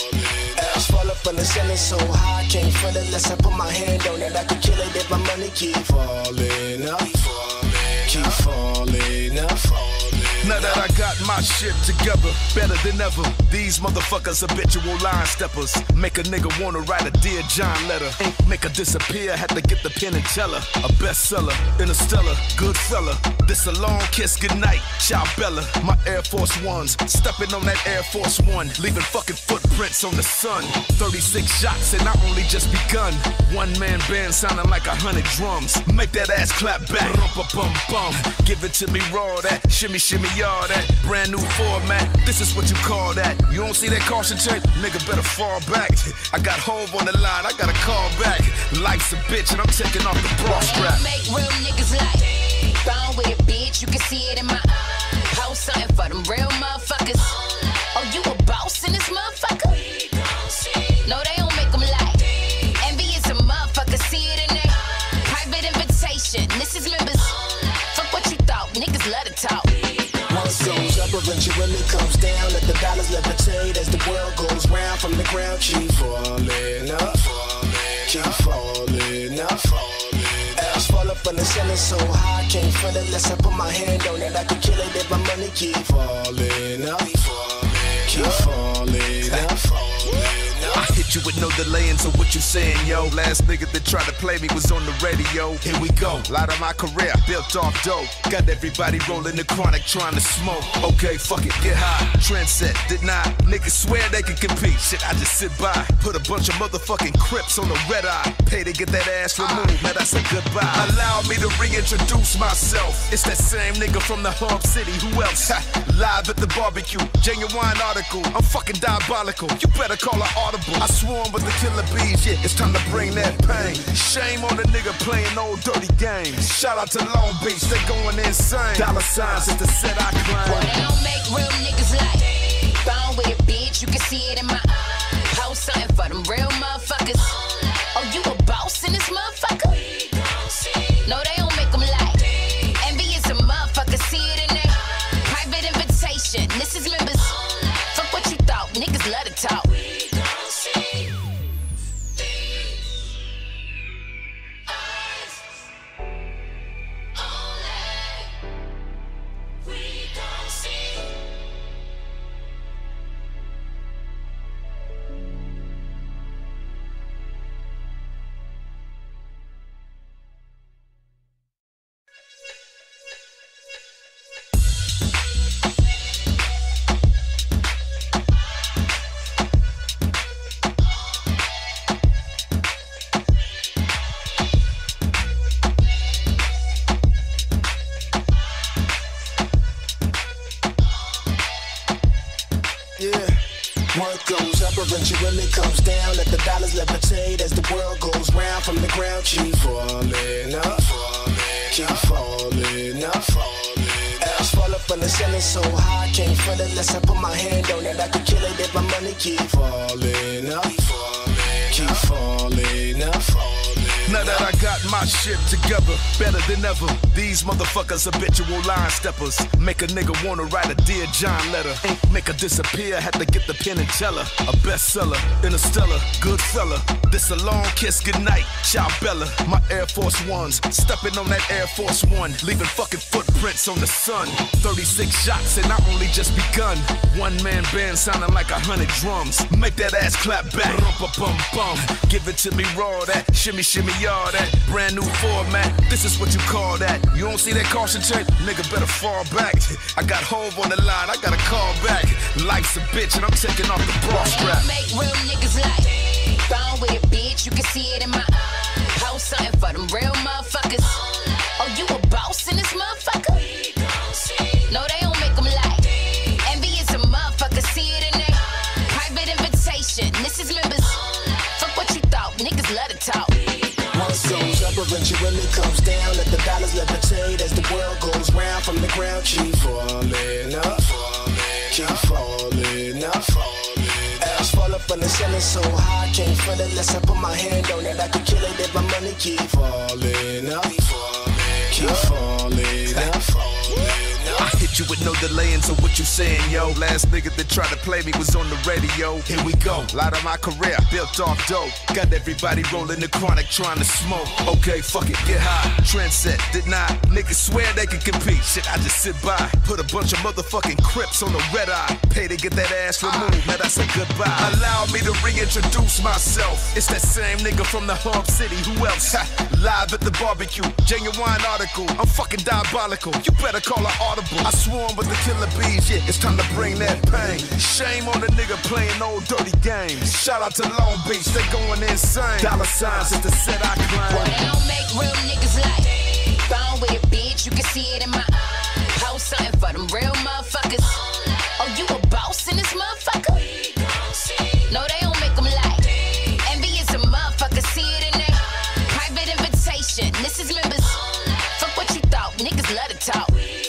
ass fall up on the ceiling so high, I can't feel it unless I put my hand on it. I can kill it if my money keep falling up, keep falling up, falling up. Now that I got my shit together, better than ever. These motherfuckers habitual line steppers. Make a nigga wanna write a Dear John letter. Make her disappear, had to get the pen and tell her. A bestseller, interstellar, good fella. This a long kiss goodnight, ciao Bella. My Air Force Ones, stepping on that Air Force One, leaving fucking footprints on the sun. thirty-six shots and I only just begun. One man band sounding like a hundred drums. Make that ass clap back, rumpa-bum-bum. Give it to me raw, that shimmy shimmy y'all, that brand new format. This is what you call that. You don't see that caution tape? Nigga better fall back. I got Hove on the line, I gotta call back. Life's a bitch and I'm taking off the bra strap. Make real niggas like Bone with a bitch, you can see it in my eyes. Post something for them real motherfuckers. Oh, you a boss in this motherfucker? No, they don't make them like envy is a motherfucker, see it in there. Private invitation, this is members. Fuck what you thought, niggas love to talk. Once goes up, eventually comes down. Let the dollars levitate as the world goes round. From the ground, keep falling up, keep falling up, ass fall up on the ceiling so high, I can't feel it unless I put my hand on it. I can kill it if my money keep falling up, keep falling up, falling up. I hit you with no delaying, so what you saying, yo? Last nigga that tried to play me was on the radio. Here we go, lot of my career built off dope. Got everybody rolling the chronic trying to smoke. Okay, fuck it, get high. Trend set, did not. Niggas swear they can compete. Shit, I just sit by. Put a bunch of motherfucking Crips on the red eye. Pay to get that ass removed, now that's a goodbye. Allow me to reintroduce myself. It's that same nigga from the hub city, who else? Ha, live at the barbecue, genuine article. I'm fucking diabolical, you better call an audible. I swarm with the killer bees, yeah, it's time to bring that pain. Shame on the nigga playing old dirty games. Shout out to Long Beach, they going insane. Dollar signs is the set I claim. Well, they don't make real niggas like Bone with a bitch, you can see it in my eyes. Post something for them real motherfuckers. Oh, you a boss in this motherfucker? No, they don't make them like envy is a motherfucker, see it in there. Private invitation, this is members. Fuck what you thought, niggas love to talk. when it comes down. Let the dollars levitate as the world goes round. From the ground, keep falling up, keep falling up. Ass fall up from the ceiling so high, can't feel it unless I put my hand on it. I could kill it if my money keep falling up, keep falling up. Now that I got my shit together, better than ever. These motherfuckers habitual line steppers. Make a nigga wanna write a Dear John letter. Make her disappear, had to get the pen and tell her. A bestseller, Interstellar, good fella. This a long kiss goodnight, ciao Bella. My Air Force Ones, stepping on that Air Force One, leaving fucking footprints on the sun. thirty-six shots and I only just begun. One man band sounding like a hundred drums. Make that ass clap back, rum-pa-bum-bum. Give it to me raw, that shimmy shimmy y'all, that brand new format. This is what you call that. You don't see that caution tape? Nigga better fall back. I got Hove on the line, I gotta call back. Life's a bitch and I'm taking off the bra strap. Make real niggas like Gone with it, bitch, you can see it in my eyes. Post something for them real motherfuckers. Oh, you a boss in this motherfucker? No, they don't make them lie. Envy is a motherfucker, see it in there. Private invitation, this is members. Fuck what you thought, niggas love to talk. Once goes up eventually when it comes down. Let the dollars levitate as the world goes round. From the ground, keep falling up, keep falling up. Ass fall up from the ceiling so high, can't feel it unless I put my hand on it. I could kill it if my money keep falling up, keep falling up. I hit you with no delaying, so what you saying, yo? Last nigga that tried to play me was on the radio. Here we go, lot of my career built off dope. Got everybody rolling the chronic trying to smoke. Okay, fuck it, get high. Trendset, did not. Niggas swear they can compete. Shit, I just sit by. Put a bunch of motherfucking Crips on the red eye. Pay to get that ass removed, now that's a goodbye. Allow me to reintroduce myself. It's that same nigga from the hub city, who else? Ha, live at the barbecue, genuine article. I'm fucking diabolical, you better call an audible. I swarm with the killer bees, yeah, it's time to bring that pain. Shame on the nigga playing old dirty games. Shout out to Long Beach, they going insane. Dollar signs is the set I claim. Well, they don't make real niggas like Gone with it, bitch, you can see it in my eyes. Post something for them real motherfuckers. Oh, you a boss in this motherfucker? No, they don't make them lie. Envy is a motherfucker, see it in there. Private invitation, this is members. Fuck what you thought, niggas love to talk.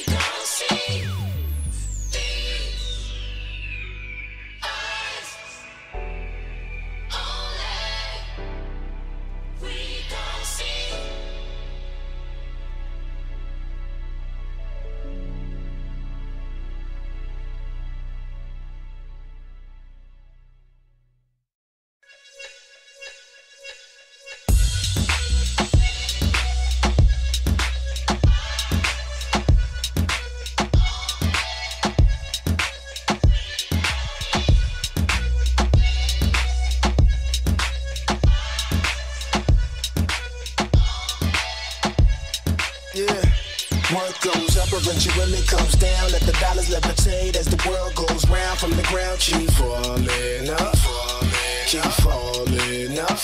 When it comes down, let the dollars levitate as the world goes round. From the ground, keep falling up, keep falling up.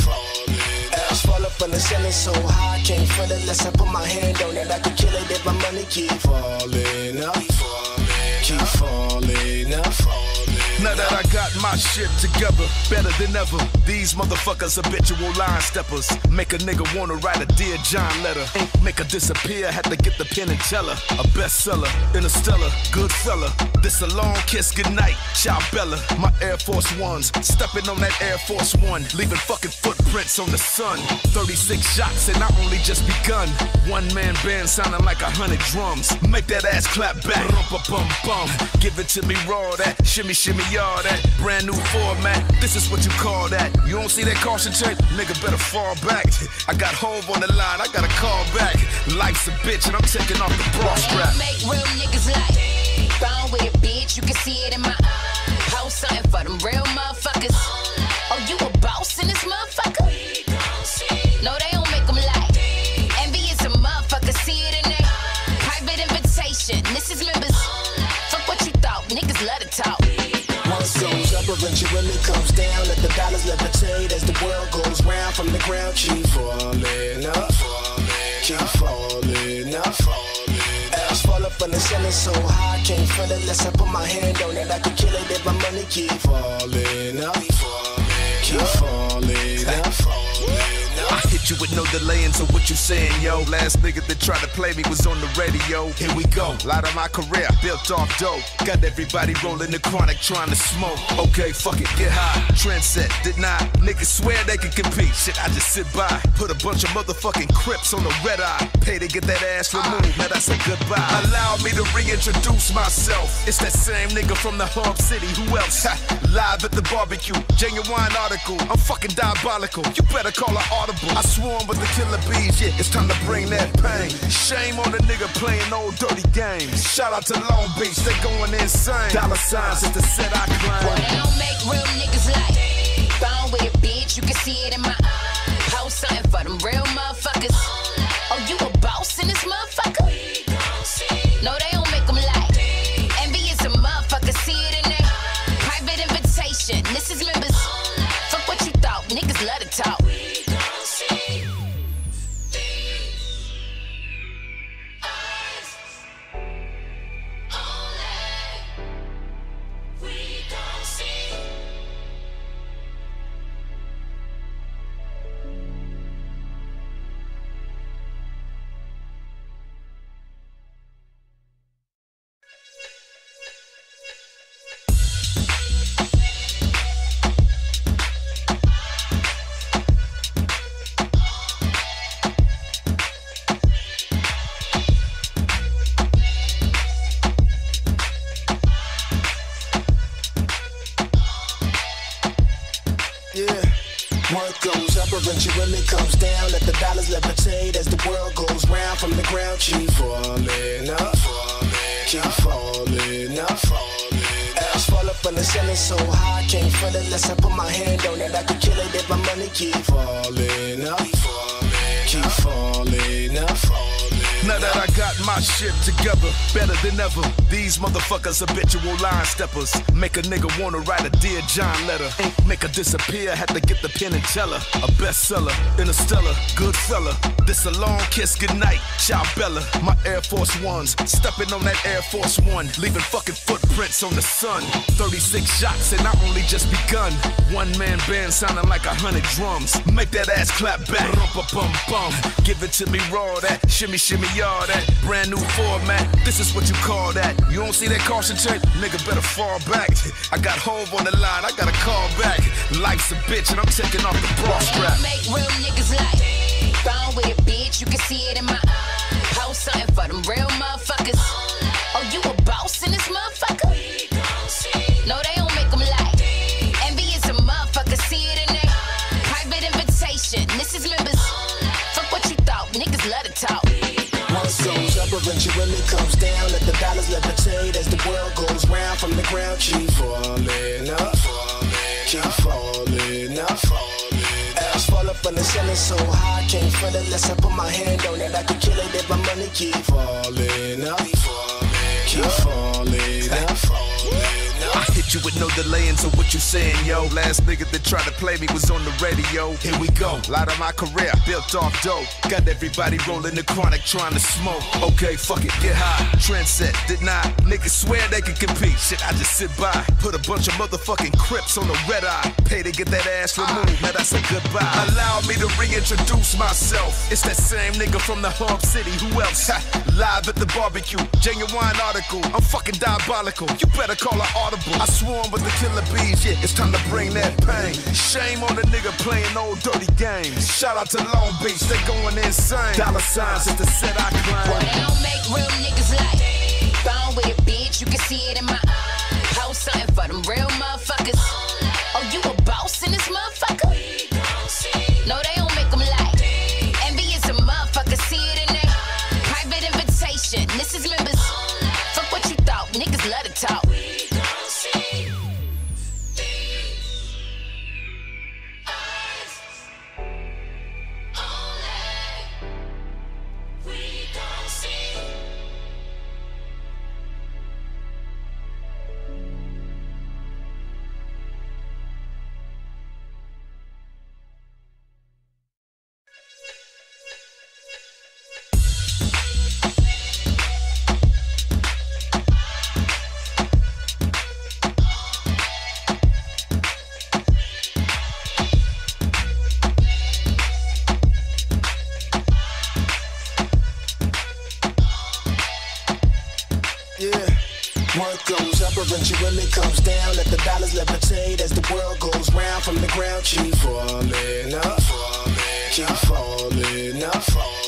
Ass fall up from the ceiling so high, can't feel it unless I put my hand on it. I could kill it if my money keep falling up, keep falling up. Now that I got my shit together, better than ever. These motherfuckers habitual line steppers. Make a nigga wanna write a Dear John letter. Make her disappear, had to get the pen and tell her. A bestseller, Interstellar, good fella. This a long kiss goodnight, ciao Bella. My Air Force Ones, stepping on that Air Force One, leaving fucking footprints on the sun. thirty-six shots and I only just begun. One man band sounding like a hundred drums. Make that ass clap back, rum-pa-bum-bum. Give it to me raw, that shimmy shimmy y'all, that brand new format. This is what you call that. You don't see that caution tape? Nigga better fall back. I got Hove on the line, I gotta call back. Life's a bitch and I'm taking off the bra strap. Make real niggas like Gone with it, bitch, you can see it in my eyes. Post something for them real motherfuckers. Oh, you a boss in this motherfucker? No, they don't make them lie. Envy is a motherfucker, see it in there. Private invitation, this is members. Fuck what you thought, niggas love to talk. Once goes up eventually when it comes down. Let the dollars levitate as the world goes round. From the ground, keep falling up, keep falling up. Ass fall up from the ceiling so high, can't feel it unless I put my hand on it. I could kill it if my money keep falling up. with no delay into what you saying, yo. Last nigga that tried to play me was on the radio. Here we go, light of my career, built off dope. Got everybody rolling the chronic trying to smoke. Okay, fuck it, get high. Trend set, did not. Niggas swear they can compete. Shit, I just sit by. Put a bunch of motherfucking Crips on the red eye. Pay to get that ass removed, now that's a goodbye. Allow me to reintroduce myself. It's that same nigga from the hub city, who else? Ha, live at the barbecue, genuine article. I'm fucking diabolical, you better call an audible. I swarm with the killer bees, yeah, it's time to bring that pain. Shame on the nigga playing old dirty games. Shout out to Long Beach, they going insane. Dollar signs is the set I climb. Well, they don't make real niggas like Bone with it, bitch, you can see it in my eyes. Post something for them real motherfuckers. Oh, you a boss in this motherfucker? No, they don't make them like envy is a motherfucker, see it in there. Private invitation, this is members. Fuck what you thought, niggas love to talk. Eventually comes down, let the dollars levitate as the world goes round. From the ground, keep falling up, keep falling up. Ass fall up on the ceiling so high, can't feel it unless I put my hand on it. I can kill it if my money keep falling up, keep falling up. Now that I got my shit together, better than ever. These motherfuckers habitual line steppers. Make a nigga wanna write a Dear John letter. Make her disappear, had to get the pen and tell her. A bestseller, Interstellar, good fella. This a long kiss goodnight, ciao Bella. My Air Force Ones, stepping on that Air Force One, leaving fucking footprints on the sun. thirty-six shots and I only just begun. One man band sounding like a hundred drums. Make that ass clap back, rumpa-bum-bum. Give it to me raw, that shimmy shimmy y'all, that brand new format. This is what you call that. You don't see that caution tape? Nigga better fall back. I got Hove on the line, I gotta call back. Life's a bitch and I'm taking off the bra strap. Make real niggas like Bone with it, bitch, you can see it in my eyes. Post something for them real motherfuckers. Oh, you a boss in this motherfucker? No, they don't make them like envy is a motherfucker, see it in there. Private invitation, this is members. Fuck what you thought, niggas love to talk. Once goes up, eventually comes down. Let the dollars levitate as the world goes round. From the ground, keep falling up, keep falling up. Ass fall up on the ceiling so high, can't feel it unless I put my hand on it. I can kill it if my money keep falling up, keep falling up. I hit you with no delay into what you saying, yo. Last nigga that tried to play me was on the radio. Here we go, light of my career, built off dope. Got everybody rolling the chronic trying to smoke. Okay, fuck it, get high. Trend set, did not. Niggas swear they can compete. Shit, I just sit by. Put a bunch of motherfucking Crips on the red eye. Pay to get that ass removed, now that's a goodbye. Allow me to reintroduce myself. It's that same nigga from the hub city, who else? Ha, live at the barbecue, genuine article. I'm fucking diabolical, you better call an audible. I swarm with the killer bees, yeah, it's time to bring that pain. Shame on the nigga playing old dirty games. Shout out to Long Beach, they going insane. Dollar signs is the set I climb. Well, they don't make real niggas like Bone with it, bitch, you can see it in my eyes. Post something for them real motherfuckers. Oh, you a boss in this motherfucker? No, they don't make them like envy is a motherfucker, see it in there. Private invitation, this is members. Fuck what you thought, niggas love to talk. upper eventually comes down. Let the dollars levitate as the world goes round. From the ground, keep falling up, keep falling up.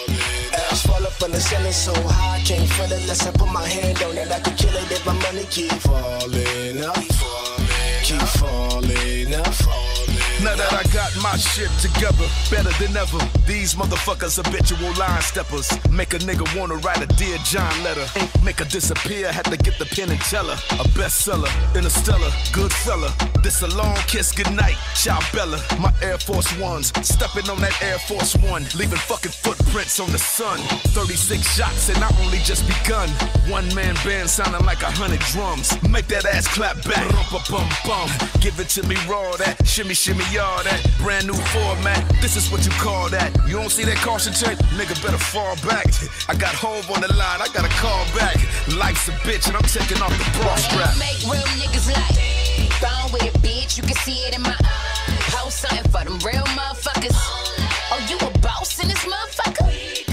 Ass fall up on the ceiling so high, can't feel it unless I put my hand on it. I could kill it if my money keep falling up, keep falling up. Now that I got my shit together, better than ever. These motherfuckers habitual line steppers. Make a nigga wanna write a Dear John letter. Make her disappear, had to get the pen and tell her. A bestseller, interstellar, good fella. This a long kiss goodnight, ciao Bella. My Air Force Ones, stepping on that Air Force One, leaving fucking footprints on the sun. thirty-six shots and I only just begun. One man band sounding like a hundred drums. Make that ass clap back, bum bum. Give it to me raw, that shimmy shimmy. Y'all that brand new format, this is what you call that. You don't see that caution tape? Nigga better fall back. I got Hove on the line, I gotta call back. Life's a bitch and I'm taking off the bra strap. Make real niggas like bone with a bitch, you can see it in my eyes. Post something for them real motherfuckers. Oh, you a boss in this motherfucker?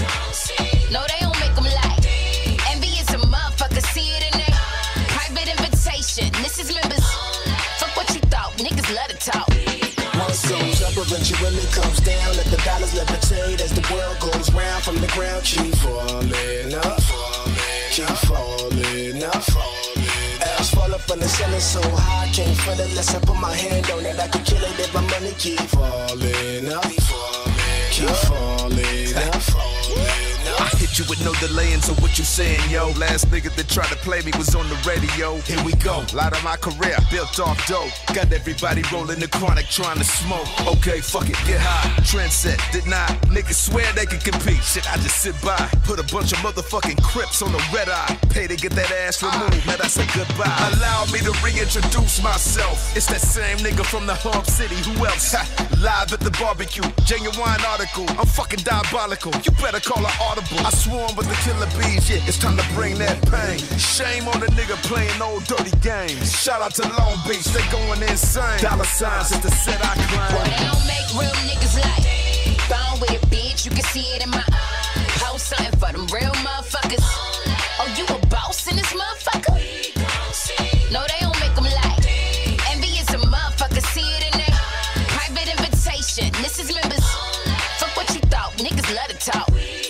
No, they don't make them like envy is a motherfucker, see it in there. Private invitation, this is members. Fuck what you thought, niggas love to talk. Goes up, eventually comes down. Let the dollars levitate as the world goes round. From the ground, keep falling up, keep falling up. Ass fall up on the ceiling so high, can't feel it unless I put my hand on it. I could kill it if my money keep falling up, keep falling up. I hit you with no delaying, so what you saying, yo? Last nigga that tried to play me was on the radio. Here we go, lot of my career built off dope. Got everybody rolling the chronic trying to smoke. Okay, fuck it, get high. Trend set, didn't I? Niggas swear they could compete. Shit, I just sit by. Put a bunch of motherfucking Crips on the red eye. Pay to get that ass removed, man, I say goodbye. Allow me to reintroduce myself. It's that same nigga from the hub city, who else? Ha, live at the barbecue, genuine article. I'm fucking diabolical, you better call an audible. I swarm with the killer bees, yeah, it's time to bring that pain. Shame on the nigga playing old dirty games. Shout out to Long Beach, they going insane. Dollar signs is the set I climb. Boy, they don't make real niggas like bone with a bitch, you can see it in my eyes. Post something for them real motherfuckers. Oh, you a boss in this motherfucker? No, they don't make them like envy is a motherfucker, see it in there. Private invitation, this is members. Fuck what you thought, niggas love to talk.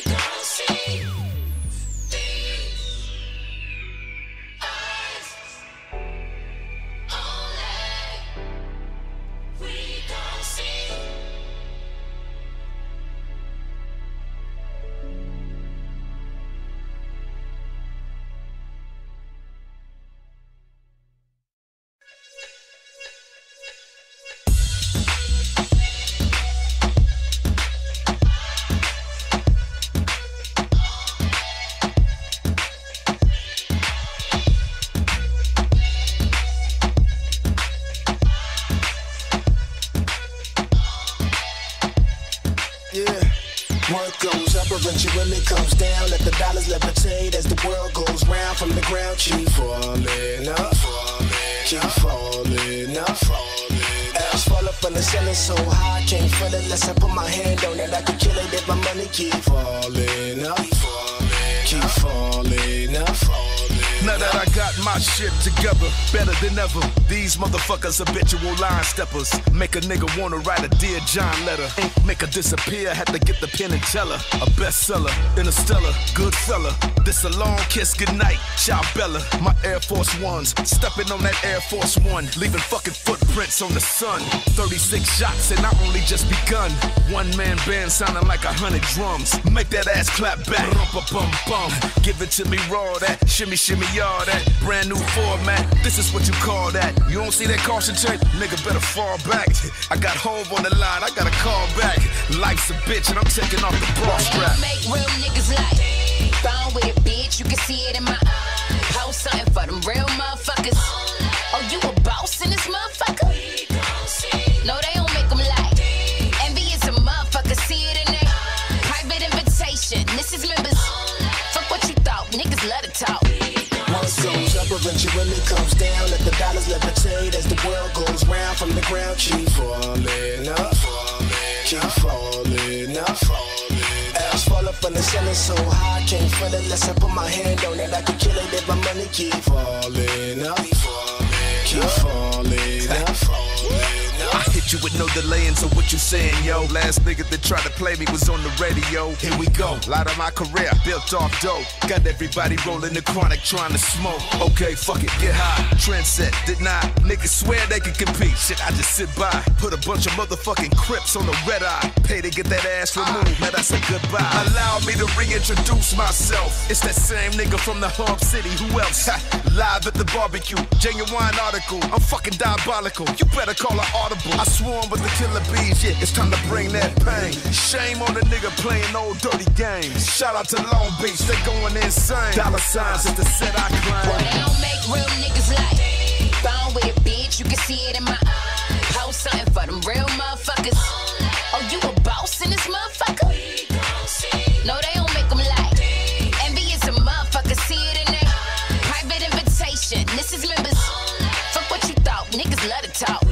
Eventually comes down. Let the dollars levitate as the world goes round. From the ground, keep falling up, keep falling up. Ass fall up on the ceiling so high, can't feel it unless I put my hand on it. I could kill it if my money keep falling up, keep falling up. Now that I got my shit together, better than ever. These motherfuckers habitual line steppers. Make a nigga wanna write a Dear John letter. Make her disappear, had to get the pen and tell her. A bestseller, interstellar, good fella. This a long kiss goodnight, ciao Bella. My Air Force Ones, stepping on that Air Force One, leaving fucking footprints on the sun. thirty-six shots and I only just begun. One man band sounding like a hundred drums. Make that ass clap back, bum bum. Give it to me raw, that shimmy shimmy. Y'all that brand new format, this is what you call that. You don't see that caution tape? Nigga better fall back. I got Hove on the line, I gotta call back. Life's a bitch and I'm taking off the bra strap. Make real niggas like bone with a bitch, you can see it in my eyes. Post something for them real motherfuckers. Oh, you a boss in this motherfucker? No, they don't make them like envy is a motherfucker, see it in there. Private invitation, this is members. Fuck what you thought, niggas love to talk. Goes up, eventually comes down. Let the dollars levitate as the world goes round. From the ground, keep falling up, keep falling up. Ass fall up on the the ceiling so high, can't feel it unless I put my hand on it. I could kill it if my money keep falling up, keep falling up, falling up. I hit you with no delaying, so what you saying, yo? Last nigga that tried to play me was on the radio. Here we go, light of my career, built off dope. Got everybody rolling the chronic, trying to smoke. Okay, fuck it, get high. Trendset, did not. Niggas swear they can compete. Shit, I just sit by. Put a bunch of motherfucking Crips on the red eye. Pay to get that ass removed, now that's a goodbye. Allow me to reintroduce myself. It's that same nigga from the hub city, who else? Ha, live at the barbecue, genuine article. I'm fucking diabolical, you better call an audible. I swarm with the killer bees, yeah, it's time to bring that pain. Shame on the nigga playing old dirty games. Shout out to Long Beach, they going insane. Dollar signs is the set I claim. Well, they don't make real niggas like Bone with a bitch, you can see it in my eyes. Post something for them real motherfuckers. Oh, you a boss in this motherfucker? No, they don't make them like envy is a motherfucker, see it in there. Private invitation, this is members. Fuck what you thought, niggas love to talk.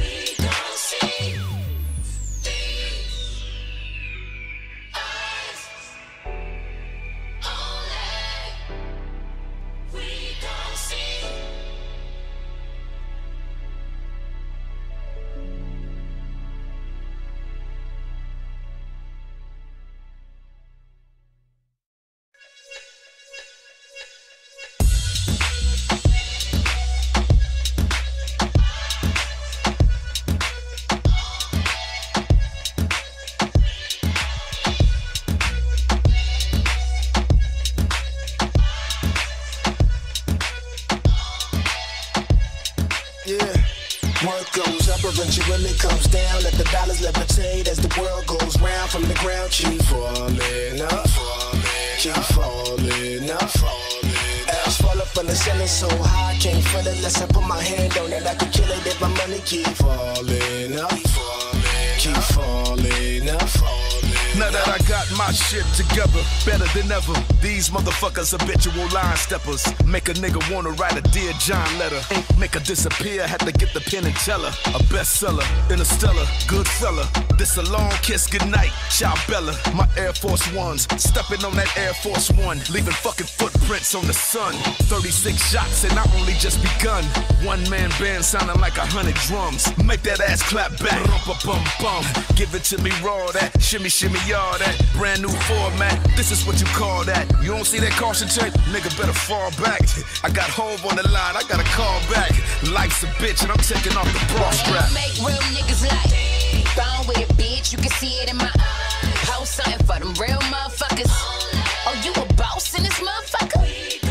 Eventually comes down, let the dollars levitate as the world goes round. From the ground, keep falling up, keep falling up, falling up. Ass fall up from the ceiling so high, can't feel it unless I put my hand on it. I could kill it if my money keep falling up, keep falling up, falling up. Now that I got my shit together, better than ever. These motherfuckers habitual line steppers. Make a nigga wanna write a Dear John letter. Make her disappear, had to get the pen and tell her. A bestseller, Interstellar, good fella. This a long kiss goodnight, ciao Bella. My Air Force Ones, stepping on that Air Force One, leaving fucking footprints on the sun. thirty-six shots and I only just begun. One man band sounding like a hundred drums. Make that ass clap back, rumpa-bum-bum. Give it to me raw, that shimmy shimmy y'all, that brand new format. This is what you call that. You don't see that caution tape? Nigga better fall back. I got Hove on the line, I gotta call back. Life's a bitch and I'm taking off the bra strap. They don't make real niggas like Bone with a bitch, you can see it in my eyes. Post something for them real motherfuckers. Oh, you a boss in this motherfucker?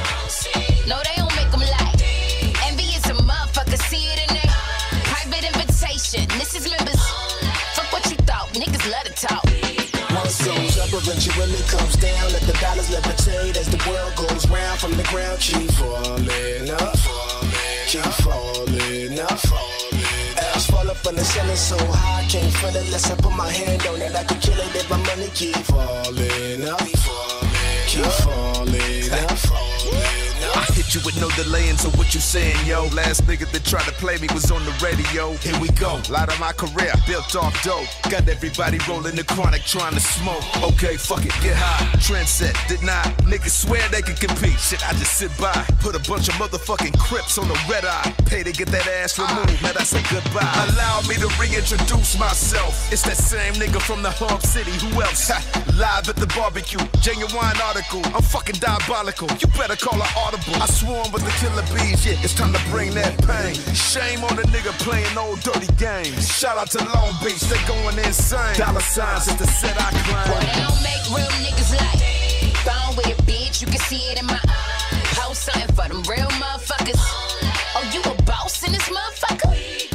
No, they don't make them like envy is a motherfucker, see it in there. Private invitation, this is members. Fuck what you thought, niggas love to talk. Once goes up, eventually comes down. Let the dollars levitate as the world goes round. From the ground, keep falling up, keep falling up, falling up. Ass fall up from the ceiling so high, can't feel it unless I put my hand on it. I could kill it if my money keep falling up, keep falling up, falling up. I hit you with no delaying, so what you saying, yo? Last nigga that tried to play me was on the radio. Here we go, light of my career, built off dope. Got everybody rolling the chronic, trying to smoke. Okay, fuck it, get high. Trendset, did not. Niggas swear they can compete. Shit, I just sit by. Put a bunch of motherfucking Crips on the red eye. Pay to get that ass removed, now that's a goodbye. Allow me to reintroduce myself. It's that same nigga from the hub city, who else? Ha, live at the barbecue, genuine article. I'm fucking diabolical, you better call an audible. I swarm with the killer bees, yeah, it's time to bring that pain. Shame on the nigga playing old dirty games. Shout out to Long Beach, they going insane. Dollar signs is the set I claim. Well, they don't make real niggas like Bone with a bitch, you can see it in my eyes. Post something for them real motherfuckers. Oh, you a boss in this motherfucker?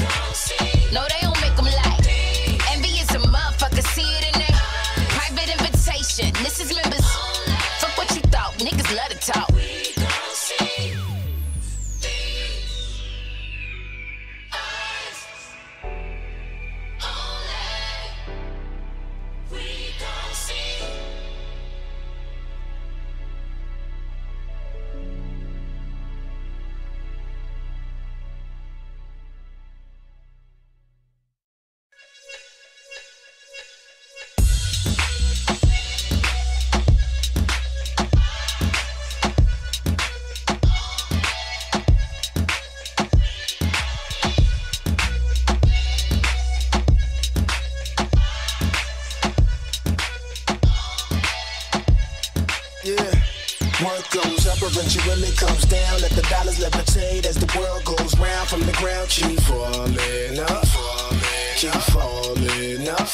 No, they don't make them like envy is a motherfucker, see it in there. Private invitation, this is members. Fuck what you thought, niggas love to talk. goes up eventually comes down. Let the dollars levitate as the world goes round. From the ground, keep falling up, keep falling up.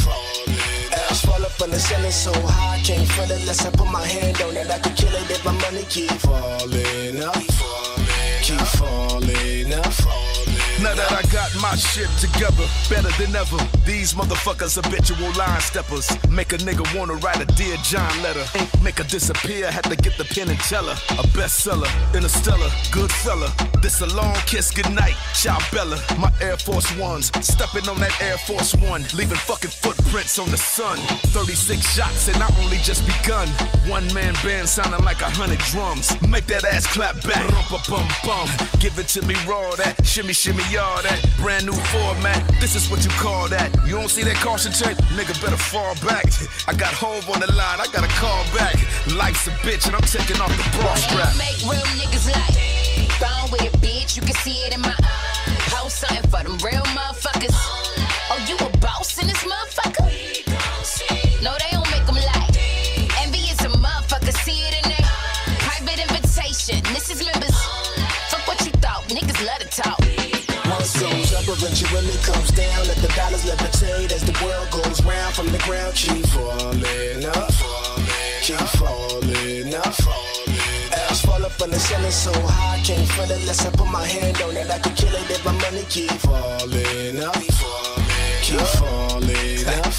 Ass fall up from the ceiling so high, can't feel it unless I put my hand on it. I could kill it if my money keep falling up, keep falling up. Now that I got my shit together, better than ever. These motherfuckers habitual line steppers. Make a nigga wanna write a Dear John letter. Make her disappear, had to get the pen and tell her. A bestseller, interstellar, good fella. This a long kiss goodnight, ciao Bella. My Air Force Ones, stepping on that Air Force One, leaving fucking footprints on the sun. thirty-six shots and I only just begun. One man band sounding like a hundred drums. Make that ass clap back, bum bum. Give it to me raw, that shimmy shimmy. Y'all that brand new format, this is what you call that. You don't see that caution tape? Nigga better fall back. I got Hove on the line, I gotta call back. Life's a bitch and I'm taking off the bra strap. Make real niggas like bone with a bitch, you can see it in my eyes. Post something for them real motherfuckers. Oh, you a boss in this motherfucker? No, they don't make them like envy is a motherfucker, see it in there. Private invitation, this is members. Fuck what you thought, niggas love to talk. Goes up eventually comes down. Let the dollars levitate as the world goes round. From the ground, keep falling up, keep falling up. Ass fall up from the ceiling so high, can't feel it unless I put my hand on it. I could kill it if my money keep falling up, keep falling up.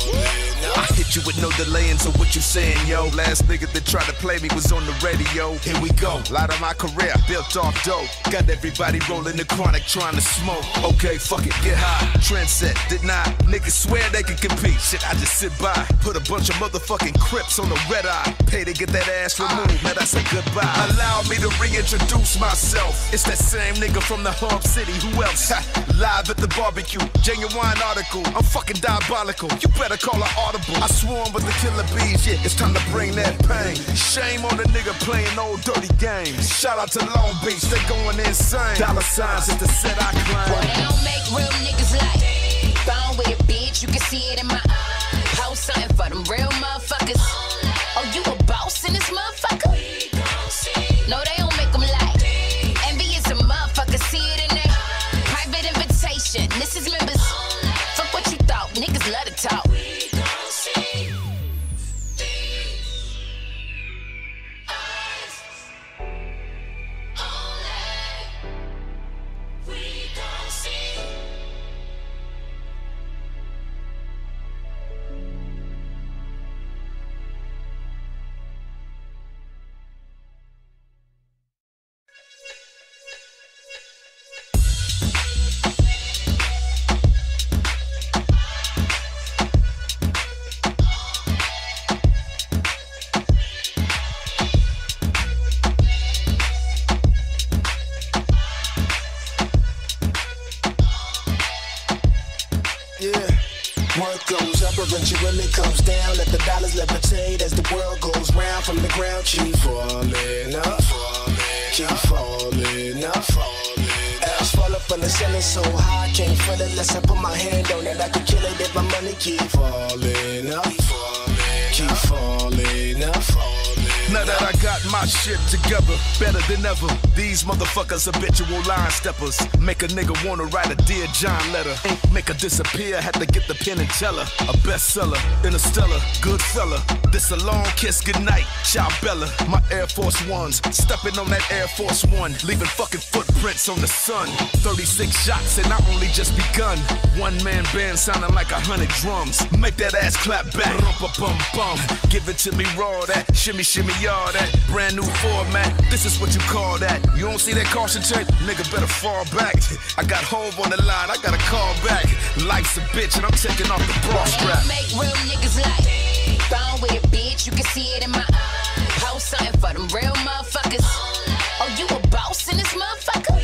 I hit you with no delaying, so what you saying, yo? Last nigga that tried to play me was on the radio. Here we go, light of my career, built off dope. Got everybody rolling the chronic, trying to smoke. Okay, fuck it, get high. Trendset, deny. Niggas swear they can compete. Shit, I just sit by. Put a bunch of motherfucking Crips on the red eye. Pay to get that ass removed, now that's a goodbye. Allow me to reintroduce myself. It's that same nigga from the hub city, who else? Ha, live at the barbecue, genuine article. I'm fucking diabolical, you better call an audible. I swarm with the killer bees, yeah, it's time to bring that pain. Shame on the nigga playing old dirty games. Shout out to Long Beach, they going insane. Dollar signs is the set I climb. Boy, they don't make real niggas like bone with a bitch, you can see it in my eyes. Post something for them real motherfuckers. Oh, you a boss in this motherfucker? No, they don't make them like envy is a motherfucker, see it in there. Private invitation, this is members. Fuck what you thought, niggas love to talk. Eventually comes down. Let the dollars levitate as the world goes round. From the ground, keep falling up, keep falling up. Ass fall up from the ceiling so high, can't feel it unless I put my hand on it. I could kill it if my money keep falling up, keep falling up. Now that I got my shit together, better than ever. These motherfuckers habitual line steppers. Make a nigga wanna write a Dear John letter. Make her disappear, had to get the pen and tell her. A bestseller, interstellar, good fella. This a long kiss goodnight, ciao Bella. My Air Force Ones, stepping on that Air Force One, leaving fucking footprints on the sun. thirty-six shots and I only just begun. One man band sounding like a hundred drums. Make that ass clap back, bum bum bum. Give it to me raw, that shimmy shimmy. Y'all that brand new format, this is what you call that. You don't see that caution tape? Nigga better fall back. I got Hove on the line, I gotta call back. Life's a bitch and I'm taking off the bra strap. Make real niggas like bone with a bitch, you can see it in my eyes. Post something for them real motherfuckers. Oh, you a boss in this motherfucker?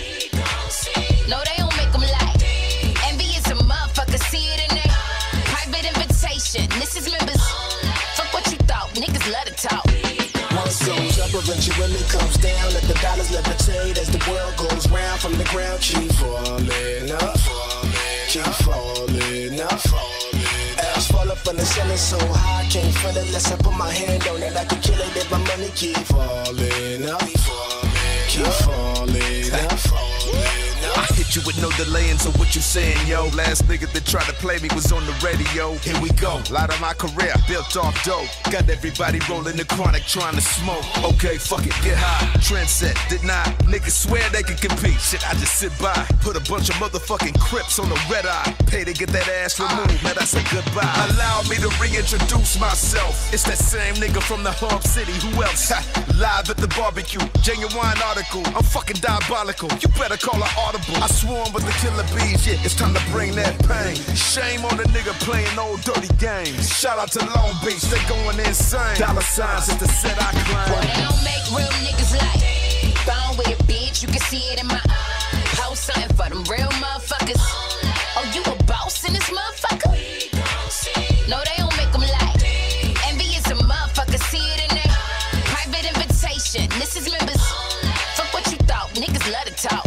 No, they don't make them like envy is a motherfucker, see it in there. Private invitation, this is members. Fuck what you thought, niggas love to talk. Goes up eventually comes down. Let the dollars levitate as the world goes round. From the ground, keep falling up, keep falling up. Ass fall up up on the ceiling so high, can't feel it unless I put my hand on it. I can kill it if my money keep falling up, keep falling up, falling up. I hit you with no delaying, so what you saying, yo? Last nigga that tried to play me was on the radio. Here we go, lot of my career built off dope. Got everybody rolling the chronic trying to smoke. Okay, fuck it, get high. Trend set, did not. Niggas swear they can compete. Shit, I just sit by. Put a bunch of motherfucking Crips on the red eye. Pay to get that ass removed, man, that's a goodbye. Allow me to reintroduce myself. It's that same nigga from the hub city, who else? Ha, live at the barbecue, genuine article. I'm fucking diabolical, you better call an audible. I swarm with the killer bees, yeah, it's time to bring that pain. Shame on the nigga playing old dirty games. Shout out to Long Beach, they going insane. Dollar signs is the set I claim. Well, they don't make real niggas like Gone with it, bitch, you can see it in my eyes. Post something for them real motherfuckers. Oh, you a boss in this motherfucker? No, they don't make them like envious a motherfucker, see it in there. Private invitation, this is members. Fuck what you thought, niggas love to talk.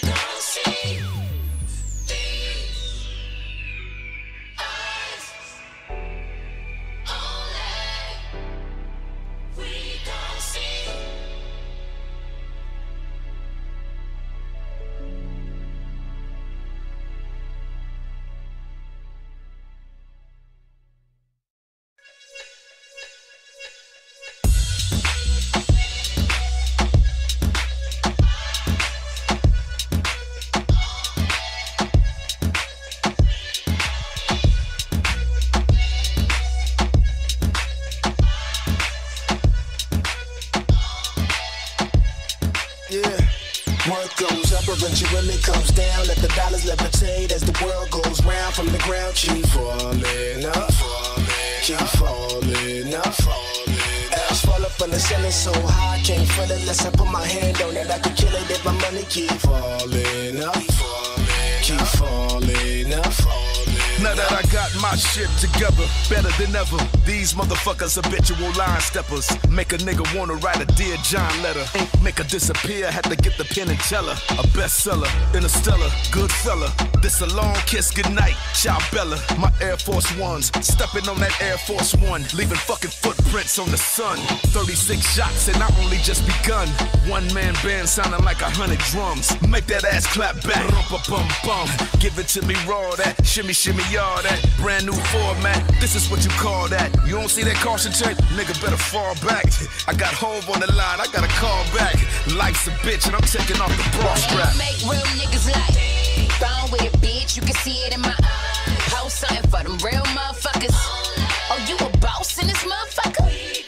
Eventually comes down, let the dollars levitate as the world goes round. From the ground, keep falling up, keep falling up, falling up. Ass fall up on the ceiling so high, can't feel it unless I put my hand on it. I can kill it if my money keep falling up, keep falling up, falling up. Now that I got my shit together, better than ever. These motherfuckers habitual line steppers. Make a nigga wanna write a Dear John letter. Make her disappear, had to get the pen and tell her. A bestseller, Interstellar, good fella. This a long kiss goodnight, ciao Bella. My Air Force Ones, stepping on that Air Force One, leaving fucking footprints on the sun. thirty-six shots and I only just begun. One man band sounding like a hundred drums. Make that ass clap back, bum bum. Give it to me raw, that shimmy shimmy y'all, that brand new format. This is what you call that. You don't see that caution tape? Nigga better fall back. I got Hove on the line, I gotta call back. Life's a bitch and I'm taking off the bra strap. Make real niggas like Gone with it, bitch, you can see it in my eyes. Post something for them real motherfuckers. Oh, you a boss in this motherfucker?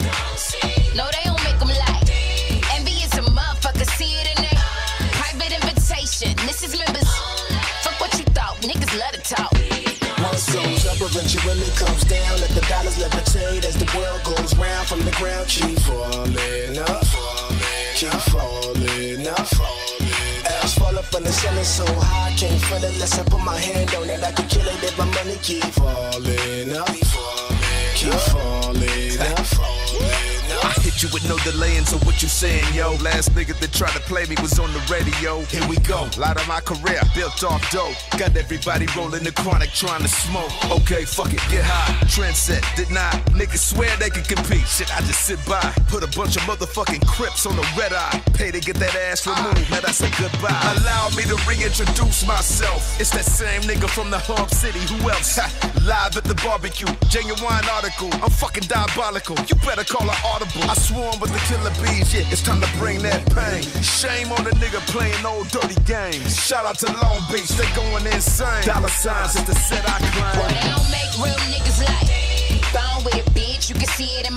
No, they don't make them like envious a motherfucker, see it in there. Private invitation, this is members. Fuck what you thought, niggas love to talk. Once goes up, eventually comes down. Let the dollars levitate as the world goes round. From the ground, keep falling up, keep falling up, falling up. Ass fall up on the ceiling so high, can't feel it unless I put my hand on it. I can kill it if my money keep falling up, keep falling up, falling up. I hit you with no delaying, so what you saying, yo? Last nigga that tried to play me was on the radio. Here we go, lot of my career built off dope. Got everybody rolling the chronic trying to smoke. Okay, fuck it, get high. Trend set, did not. Niggas swear they can compete. Shit, I just sit by. Put a bunch of motherfucking Crips on the red eye. Pay to get that ass removed, man, that's a goodbye. Allow me to reintroduce myself. It's that same nigga from the hub city, who else? Ha, live at the barbecue, genuine article. I'm fucking diabolical, you better call an audible. I swarm with the killer bees, yeah, it's time to bring that pain. Shame on the nigga playing old dirty games. Shout out to Long Beach, they going insane. Dollar signs is the set I claim. Well, they don't make real niggas like Gone with it, bitch, you can see it in